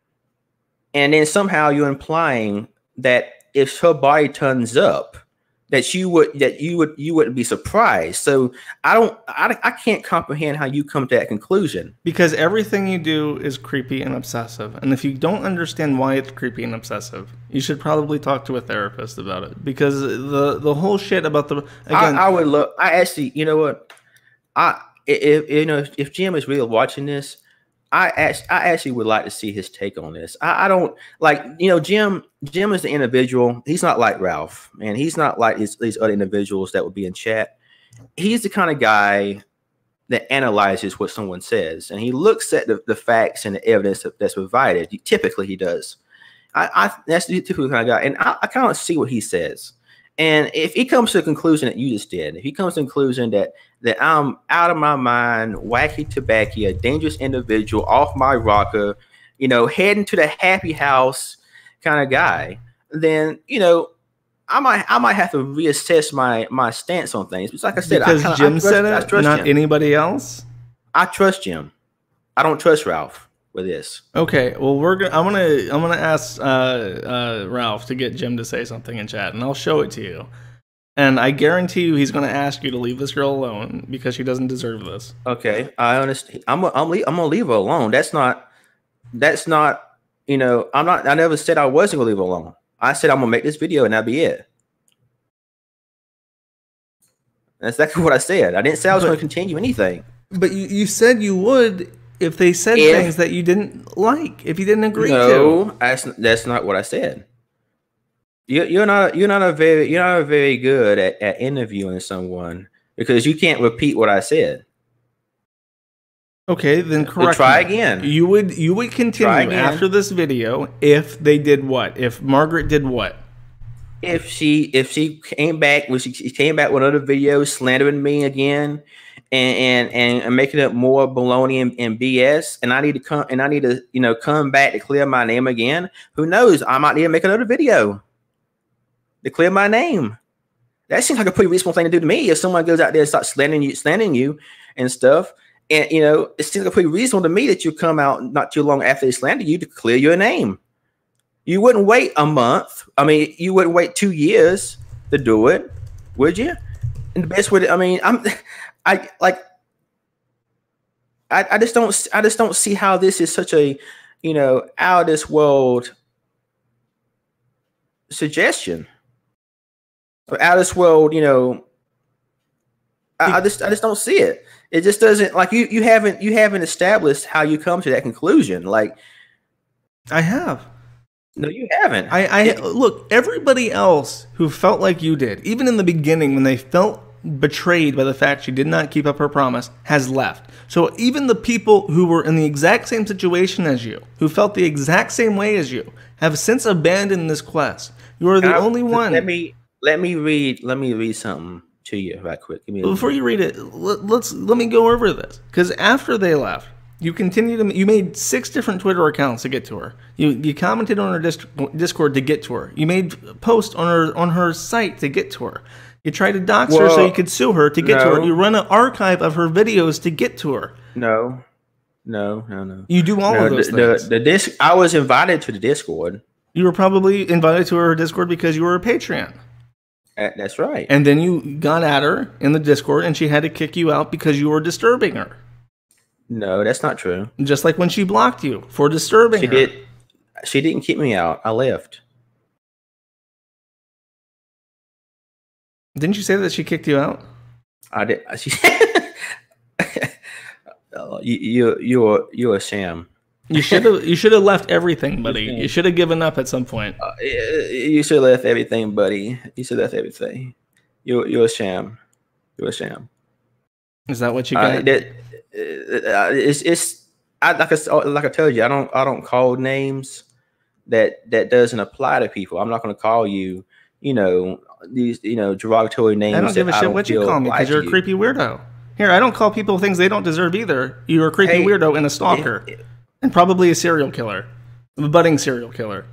and then somehow you're implying that if her body turns up, that you would that you would you wouldn't be surprised. So I don't I, I can't comprehend how you come to that conclusion. Because everything you do is creepy and obsessive. And if you don't understand why it's creepy and obsessive, you should probably talk to a therapist about it. Because the the whole shit about the again I, I would love I actually you know what? I if you know if Jim is really watching this, I actually, I actually would like to see his take on this. I, I don't like, you know, Jim. Jim is the individual. He's not like Ralph, and he's not like these, these other individuals that would be in chat. He's the kind of guy that analyzes what someone says, and he looks at the, the facts and the evidence that, that's provided. He, typically, he does. I, I that's the typical kind of guy, and I, I kind of see what he says. And if he comes to the conclusion that you just did, if he comes to the conclusion that that I'm out of my mind, wacky tobacco, a dangerous individual, off my rocker, you know, heading to the happy house kind of guy, then you know, I might I might have to reassess my my stance on things. It's like I said, because I kinda, Jim I trust, said I it, trust not Jim. anybody else. I trust Jim. I don't trust Ralph with this. Okay, well we're gonna I'm gonna I'm gonna ask uh, uh, Ralph to get Jim to say something in chat, and I'll show it to you. And I guarantee you, he's gonna ask you to leave this girl alone because she doesn't deserve this. Okay, I understand. I'm I'm I'm gonna leave her alone. That's not. That's not. You know, I'm not. I never said I wasn't gonna leave her alone. I said I'm gonna make this video and that'll be it. That's exactly what I said. I didn't say I was but, gonna continue anything. But you, you said you would if they said if, things that you didn't like, if you didn't agree no, to. No, that's that's not what I said. You, you're not. You're not a very. You're not very good at, at interviewing someone because you can't repeat what I said. Okay, then correct. So try again. You would. You would continue after this video if they did what? If Margaret did what? If she if she came back, when she, she came back with another video slandering me again, and and and making up more baloney and, and B S, and I need to come and I need to you know come back to clear my name again. Who knows? I might need to make another video to clear my name. That seems like a pretty reasonable thing to do to me. If someone goes out there and starts slandering you, slandering you and stuff, and you know, it seems like pretty reasonable to me that you come out not too long after they slander you to clear your name. You wouldn't wait a month. I mean, you wouldn't wait two years to do it, would you? And the best way, I mean, I'm, I like, I, I just don't, I just don't see how this is such a, you know, out of this world suggestion. Out of this world, you know, I, I just I just don't see it. It just doesn't like you you haven't you haven't established how you come to that conclusion. Like I have. No, you haven't. I, I it, look, everybody else who felt like you did, even in the beginning when they felt betrayed by the fact she did not keep up her promise, has left. So even the people who were in the exact same situation as you, who felt the exact same way as you, have since abandoned this quest. You are the I, only one. Let me Let me read. Let me read something to you right quick. Give me Before you read it, let, let's let me go over this because after they left, you continued to. You made six different Twitter accounts to get to her. You you commented on her disc, Discord to get to her. You made posts on her on her site to get to her. You tried to dox well, her so you could sue her to get no. to her. You run an archive of her videos to get to her. No, no, no, no. You do all no, of those the, things. The, the disc. I was invited to the Discord. You were probably invited to her Discord because you were a Patreon. That's right. And then you got at her in the Discord and she had to kick you out because you were disturbing her. No, that's not true. Just like when she blocked you for disturbing she her. Did, she didn't kick me out. I left. Didn't you say that she kicked you out? I did. She, you, you, you're, you're a sham. You should have you should have left everything, buddy. You should have given up at some point. Uh, you should have left everything, buddy. You should have left everything. You're you're a sham. You're a sham. Is that what you got? Uh, that, uh, it's it's I, like I like I told you. I don't I don't call names that that doesn't apply to people. I'm not going to call you. You know these you know derogatory names. I don't give a shit what you call me because you're a you. creepy weirdo. Here, I don't call people things they don't deserve either. You're a creepy hey, weirdo and a stalker. It, it, And probably a serial killer. A budding serial killer.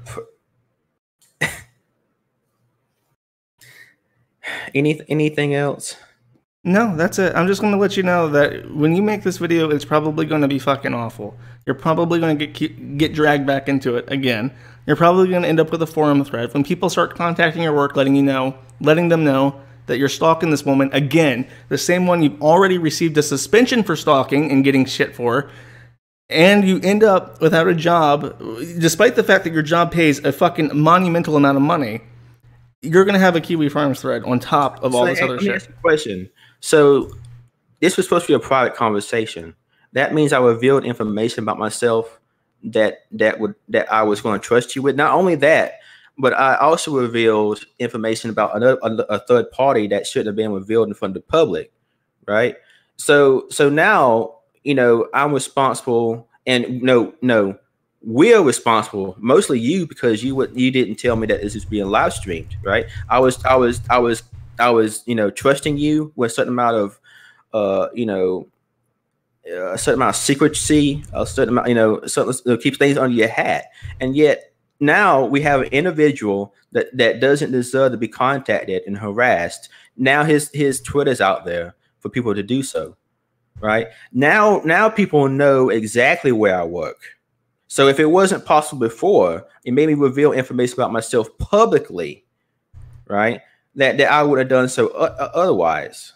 Any anything else? No, that's it. I'm just going to let you know that when you make this video, it's probably going to be fucking awful. You're probably going to get get dragged back into it again. You're probably going to end up with a forum thread. When people start contacting your work, letting you know, letting them know that you're stalking this woman, again, the same one you've already received a suspension for stalking and getting shit for, and you end up without a job, despite the fact that your job pays a fucking monumental amount of money, you're going to have a Kiwi Farms thread on top of all so, this other let me shit. ask you a question. So this was supposed to be a private conversation. That means I revealed information about myself that that would that I was going to trust you with. Not only that, but I also revealed information about another a, a third party that shouldn't have been revealed in front of the public, right? So so now, you know, I'm responsible, and no no we're responsible, mostly you, because you would you didn't tell me that this is being live streamed, right? I was I was I was I was you know trusting you with a certain amount of uh you know a certain amount of secrecy, a certain amount, you know, certain, uh, keep things under your hat, and yet now we have an individual that that doesn't deserve to be contacted and harassed. Now his his Twitter's out there for people to do so, right? Now now people know exactly where I work. So if it wasn't possible before, it made me reveal information about myself publicly, right? That that I would have done so uh, otherwise.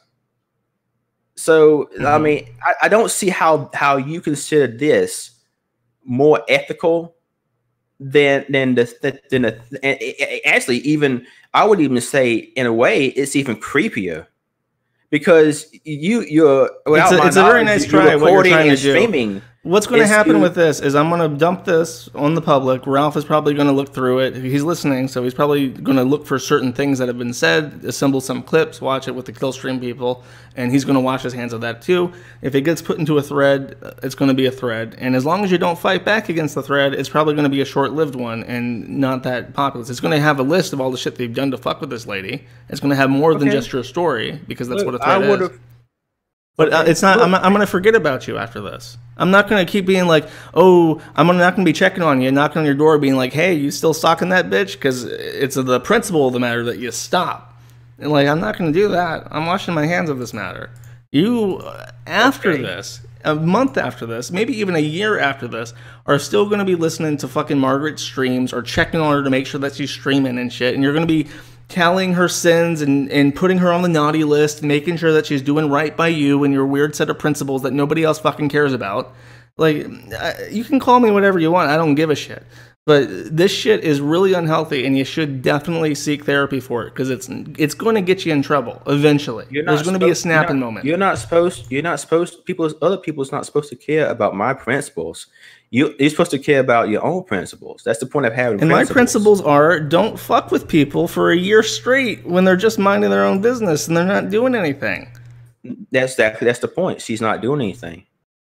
So mm-hmm. I mean, I, I don't see how how you consider this more ethical than than the than the and actually even I would even say in a way it's even creepier, because you you're it's a, it's a very nice try what you're trying to do. Streaming. What's going to happen with this is I'm going to dump this on the public. Ralph is probably going to look through it. He's listening, so he's probably going to look for certain things that have been said, assemble some clips, watch it with the Killstream people, and he's going to wash his hands of that too. If it gets put into a thread, it's going to be a thread. And as long as you don't fight back against the thread, it's probably going to be a short-lived one and not that populous. It's going to have a list of all the shit they've done to fuck with this lady. It's going to have more okay. than just your story, because that's Look, what a thread is. But uh, it's not. I'm, I'm going to forget about you after this. I'm not going to keep being like, oh, I'm not going to be checking on you, knocking on your door, being like, hey, you still stalking that bitch? Because it's the principle of the matter that you stop. And like, I'm not going to do that. I'm washing my hands of this matter. You, after okay. this, a month after this, maybe even a year after this, are still going to be listening to fucking Margaret's streams or checking on her to make sure that she's streaming and shit. And you're going to be tallying her sins and, and putting her on the naughty list and making sure that she's doing right by you and your weird set of principles that nobody else fucking cares about. Like, you can call me whatever you want. I don't give a shit. But this shit is really unhealthy, and you should definitely seek therapy for it, because it's it's going to get you in trouble eventually. There's going to be a snapping you're not, moment. You're not supposed. You're not supposed. People, other people's not supposed to care about my principles. You, you're supposed to care about your own principles. That's the point of having. And principles. my principles are: don't fuck with people for a year straight when they're just minding their own business and they're not doing anything. That's that. That's the point. She's not doing anything.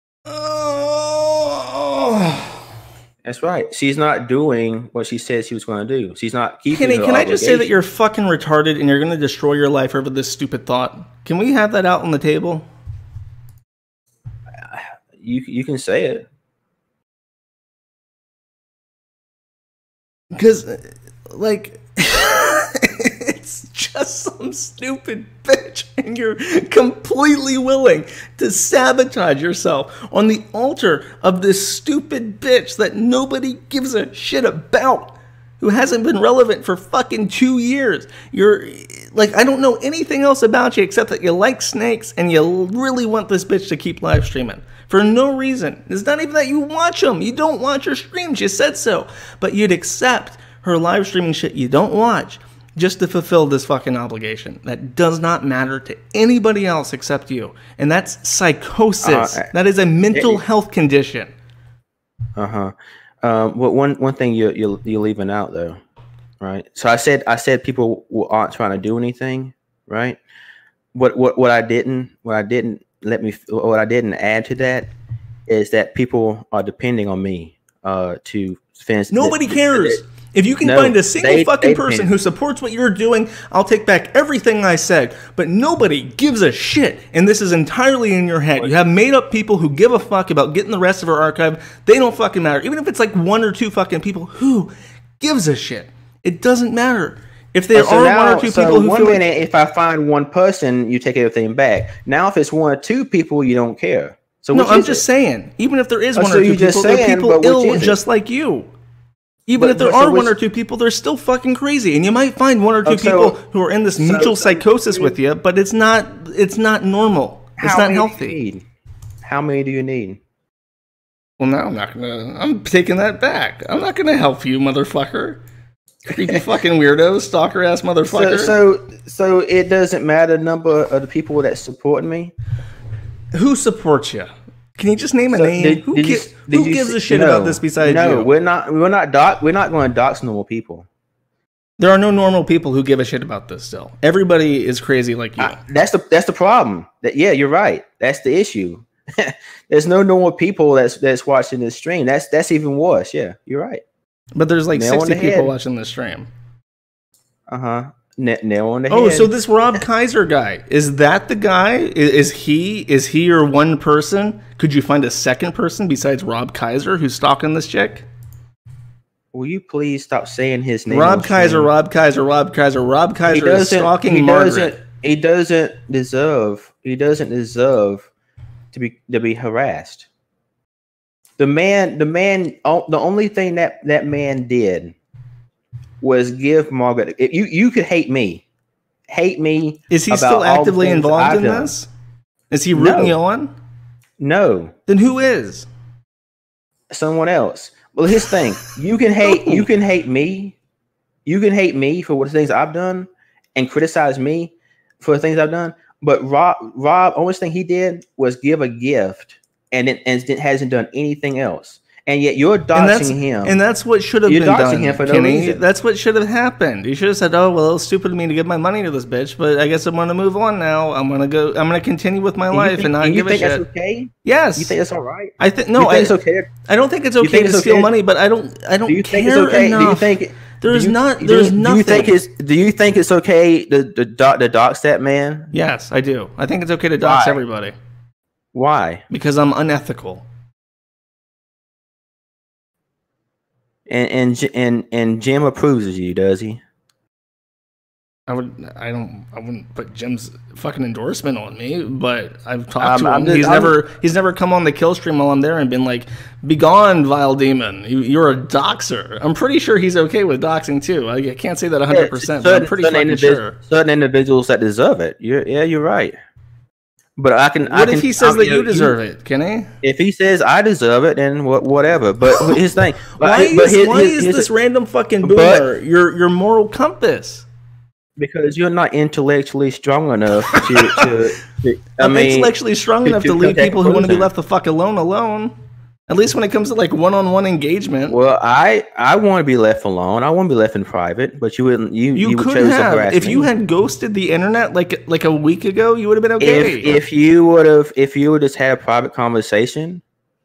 Oh. That's right. She's not doing what she said she was going to do. She's not keeping Kenny, her can I just say that obligation. you're fucking retarded and you're going to destroy your life over this stupid thought? Can we have that out on the table? You you can say it. Because, like, it's just some stupid bitch, and you're completely willing to sabotage yourself on the altar of this stupid bitch that nobody gives a shit about, who hasn't been relevant for fucking two years. You're, like, I don't know anything else about you except that you like snakes and you really want this bitch to keep live streaming. For no reason. It's not even that you watch them. You don't watch her streams. You said so. But you'd accept her live streaming shit you don't watch just to fulfill this fucking obligation that does not matter to anybody else except you. And that's psychosis. Uh, that is a mental it, health condition. Uh-huh. Um, well, one one thing you're, you're you're leaving out though, right? So I said I said people aren't trying to do anything, right? What what what I didn't what I didn't let me what I didn't add to that is that people are depending on me uh, to finish. Nobody the, cares. The, if you can no, find a single they, fucking they person depend. who supports what you're doing, I'll take back everything I said. But nobody gives a shit, and this is entirely in your head. You have made up people who give a fuck about getting the rest of our archive. They don't fucking matter. Even if it's like one or two fucking people, who gives a shit? It doesn't matter. If there so are now, one or two so people who one feel minute, like, if I find one person, you take everything back. Now, if it's one or two people, you don't care. So no, I'm just it? saying. Even if there is oh, one so or two people, saying, there are people ill just like you. Even but, if there but, are so one or two people, they're still fucking crazy, and you might find one or two oh, so, people who are in this so, mutual so, psychosis with you, but it's not it's not normal. It's how not many healthy. Do you need? How many do you need? Well, now I'm not gonna. I'm taking that back. I'm not gonna help you, motherfucker. Creepy fucking weirdo, stalker ass motherfucker. So, so, so it doesn't matter the number of the people that support me. Who supports you? Can you just name a So name? did- who did you- gi- did who you gives see- a shit no, about this besides no, you? we're not. We're not doc. We're not going to dox normal people. There are no normal people who give a shit about this. Still, everybody is crazy like you. I, that's the that's the problem. That yeah, you're right. That's the issue. There's no normal people that's that's watching this stream. That's that's even worse. Yeah, you're right. But there's like Nail on sixty the people head. watching this stream. Uh huh. Nail on the Oh, head. so this Rob Kaiser guy, is that the guy? Is, is he is he your one person? Could you find a second person besides Rob Kaiser who's stalking this chick? Will you please stop saying his name? Rob on Kaiser, stream? Rob Kaiser, Rob Kaiser, Rob He Kaiser is doesn't. stalking He Margaret. doesn't. He doesn't deserve. He doesn't deserve to be to be harassed. The man. The man. oh, The only thing that that man did was give Margaret. If you you could hate me. Hate me. Is he about still all the actively things involved I've in done. this? Is he rooting No. you on? No, Then who is? someone else. Well, his thing. You can hate. Who? You can hate me. You can hate me for what things I've done, and criticize me for the things I've done. But Rob, Rob, only thing he did was give a gift, and it, and it hasn't done anything else. And yet you're And that's, doxing him. and that's what should have You're been doxing done, him for no Kenny. reason. That's what should have happened. You should have said, "Oh well, it's stupid of me to give my money to this bitch, but I guess I'm going to move on now. I'm going to go. I'm going to continue with my And you life think, and not and you give a think shit." that's okay? Yes, You think that's all right? I think You no. think I, it's okay? I don't think it's You okay think to it's steal okay? money, but I don't. I don't Do you care think it's okay? enough. Do you think There's do you, not. do There's you, nothing. Do you think it's? Do you think it's okay to the doc the dox that man? Yes, I do. I think it's okay to dox Why? everybody Why? because I'm unethical. And and J- and and Jim approves of you, does he? I would. I don't. I wouldn't put Jim's fucking endorsement on me, but I've talked Um, to him. I'm just- he's I'm- never. He's never come on the kill stream while I'm there and been like, "Begone, vile demon! You, you're a doxer." I'm pretty sure he's okay with doxing too. I, I can't say that one hundred percent, but I'm pretty certain fucking individ- sure. Certain individuals that deserve it. You're, yeah, you're right. But I can. I What can, if he says I- that you you know, deserve it, Kenny? If he says I deserve it, then what? Whatever. But his thing. Why but is, his- why his- is his- this random fucking but- boomer your your moral compass? Because you're not intellectually strong enough to. to, to I I'm mean, intellectually strong to- enough to to leave contact people who want to be conclusion. left the fuck alone alone. At least when it comes to like one-on-one engagement. Well, I I want to be left alone. I want to be left in private. But you wouldn't. You You, you could chose to have harass if you me. had ghosted the internet like like a week ago, you would have been okay. If if you would have if you would just had a private conversation,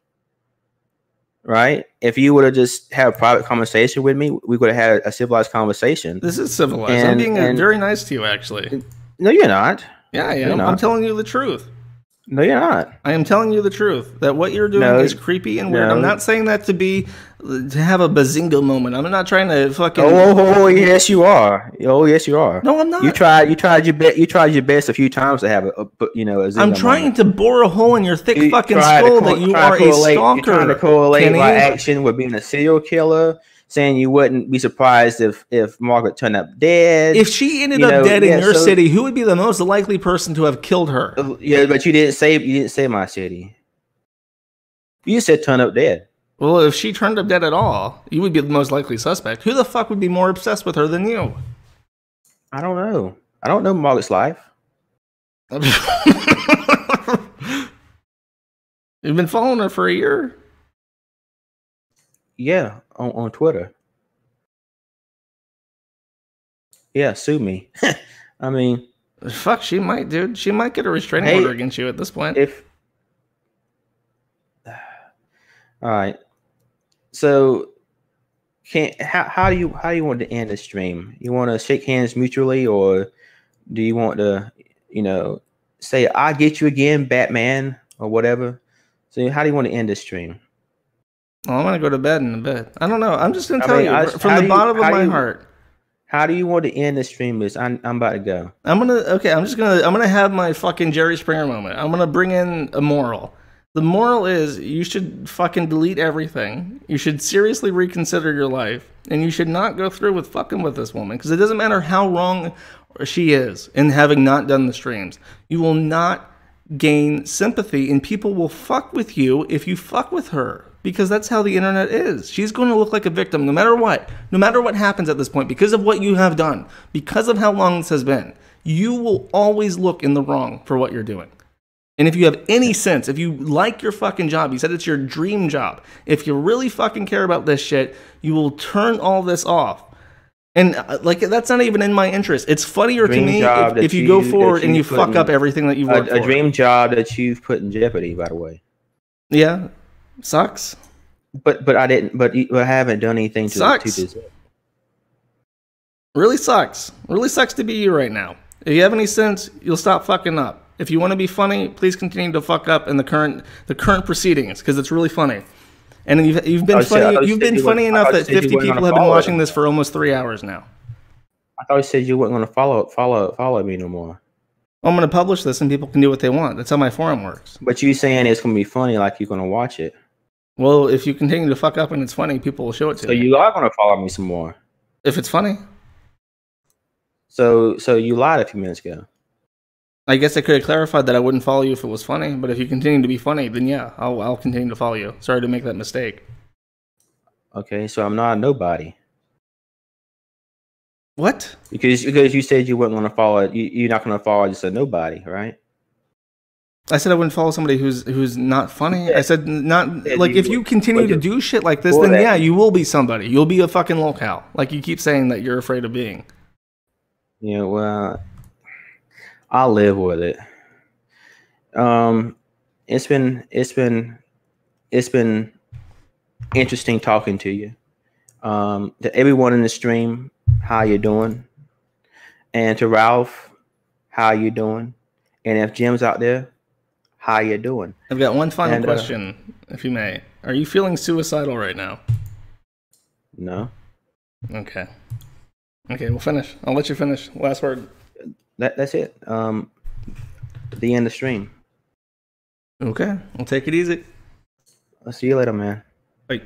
right? If you would have just had a private conversation with me, we could have had a civilized conversation. This is civilized. I'm And- being uh, and- very nice to you, actually. No, you're not. Yeah, I you're am. not. I'm telling you the truth. No, you're not. I am telling you the truth that what you're doing No, is creepy and weird. no. I'm not saying that to be to have a bazinga moment. I'm not trying to fucking. Oh, oh, oh, yes, you are. Oh, yes, you are. No, I'm not. You tried. You tried your best. You tried your best a few times to have a, a you know. A I'm Zynga trying moment. to bore a hole in your thick You fucking tried to skull co- that you try are to a correlate- stalker. You're trying to correlate Kenny. my action with being a serial killer, saying you wouldn't be surprised if if Margaret turned up dead. If she ended You up know, dead yeah, in your so- city, who would be the most likely person to have killed her? Uh, yeah, but you didn't say you didn't say my city. You said turn up dead. Well, if she turned up dead at all, you would be the most likely suspect. Who the fuck would be more obsessed with her than you? I don't know. I don't know Margaret's life. You've been following her for a year? Yeah, on, on Twitter. Yeah, sue me. I mean, Fuck, she might, dude. She might get a restraining Hey, order against you at this point. if all right, so can how how do you how do you want to end the stream? You want to shake hands mutually, or do you want to, you know, say I get you again, Batman, or whatever? So how do you want to end this stream? Well, I'm gonna go to bed in a bit. I don't know. I'm just gonna I tell mean, you I- from how the do you- bottom of how do my you- heart. How do you want to end the stream? Is I'm I'm about to go. I'm gonna okay. I'm just gonna I'm gonna have my fucking Jerry Springer moment. I'm gonna bring in a moral. The moral is you should fucking delete everything. You should seriously reconsider your life. And you should not go through with fucking with this woman. Because it doesn't matter how wrong she is in having not done the streams. You will not gain sympathy. And people will fuck with you if you fuck with her. Because that's how the internet is. She's going to look like a victim no matter what. No matter what happens at this point. Because of what you have done. Because of how long this has been. You will always look in the wrong for what you're doing. And if you have any sense, if you like your fucking job, you said it's your dream job, if you really fucking care about this shit, you will turn all this off. And uh, like, that's not even in my interest. It's funnier to me if, if you, you go forward and you fuck in, up everything that you've worked a, a for. A dream job that you've put in jeopardy, by the way. Yeah, sucks. But but I didn't. But I haven't done anything to, sucks. to deserve. Really sucks. Really sucks to be you right now. If you have any sense, you'll stop fucking up. If you want to be funny, please continue to fuck up in the current the current proceedings because it's really funny. And you've you've been funny. Said, you've been you funny enough that fifty people have been watching it. This for almost three hours now. I thought you said you weren't going to follow follow follow me no more. I'm going to publish this and people can do what they want. That's how my forum works. But you saying it's going to be funny, like you're going to watch it. Well, if you continue to fuck up and it's funny, people will show it to so you. So you are going to follow me some more. If it's funny. So so you lied a few minutes ago. I guess I could have clarified that I wouldn't follow you if it was funny, but if you continue to be funny, then yeah, I'll I'll continue to follow you. Sorry to make that mistake. Okay, so I'm not a nobody. What? Because because you said you weren't going to follow you, you're not going to follow just a nobody, right? I said I wouldn't follow somebody who's who's not funny. Yeah. I said not yeah, like you if you continue to do shit like this, then that. yeah, you will be somebody. You'll be a fucking locale, like you keep saying that you're afraid of being. Yeah, well. I'll live with it. Um, it's been it's been it's been interesting talking to you. Um, to everyone in the stream, how you doing? And to Ralph, how you doing? And if Jim's out there, how you doing? I've got one final and, question, uh, if you may. Are you feeling suicidal right now? No. Okay. Okay, we'll finish. I'll let you finish. Last word. That, that's it. Um, the end of the stream. Okay, we'll take it easy. I'll see you later, man. Bye.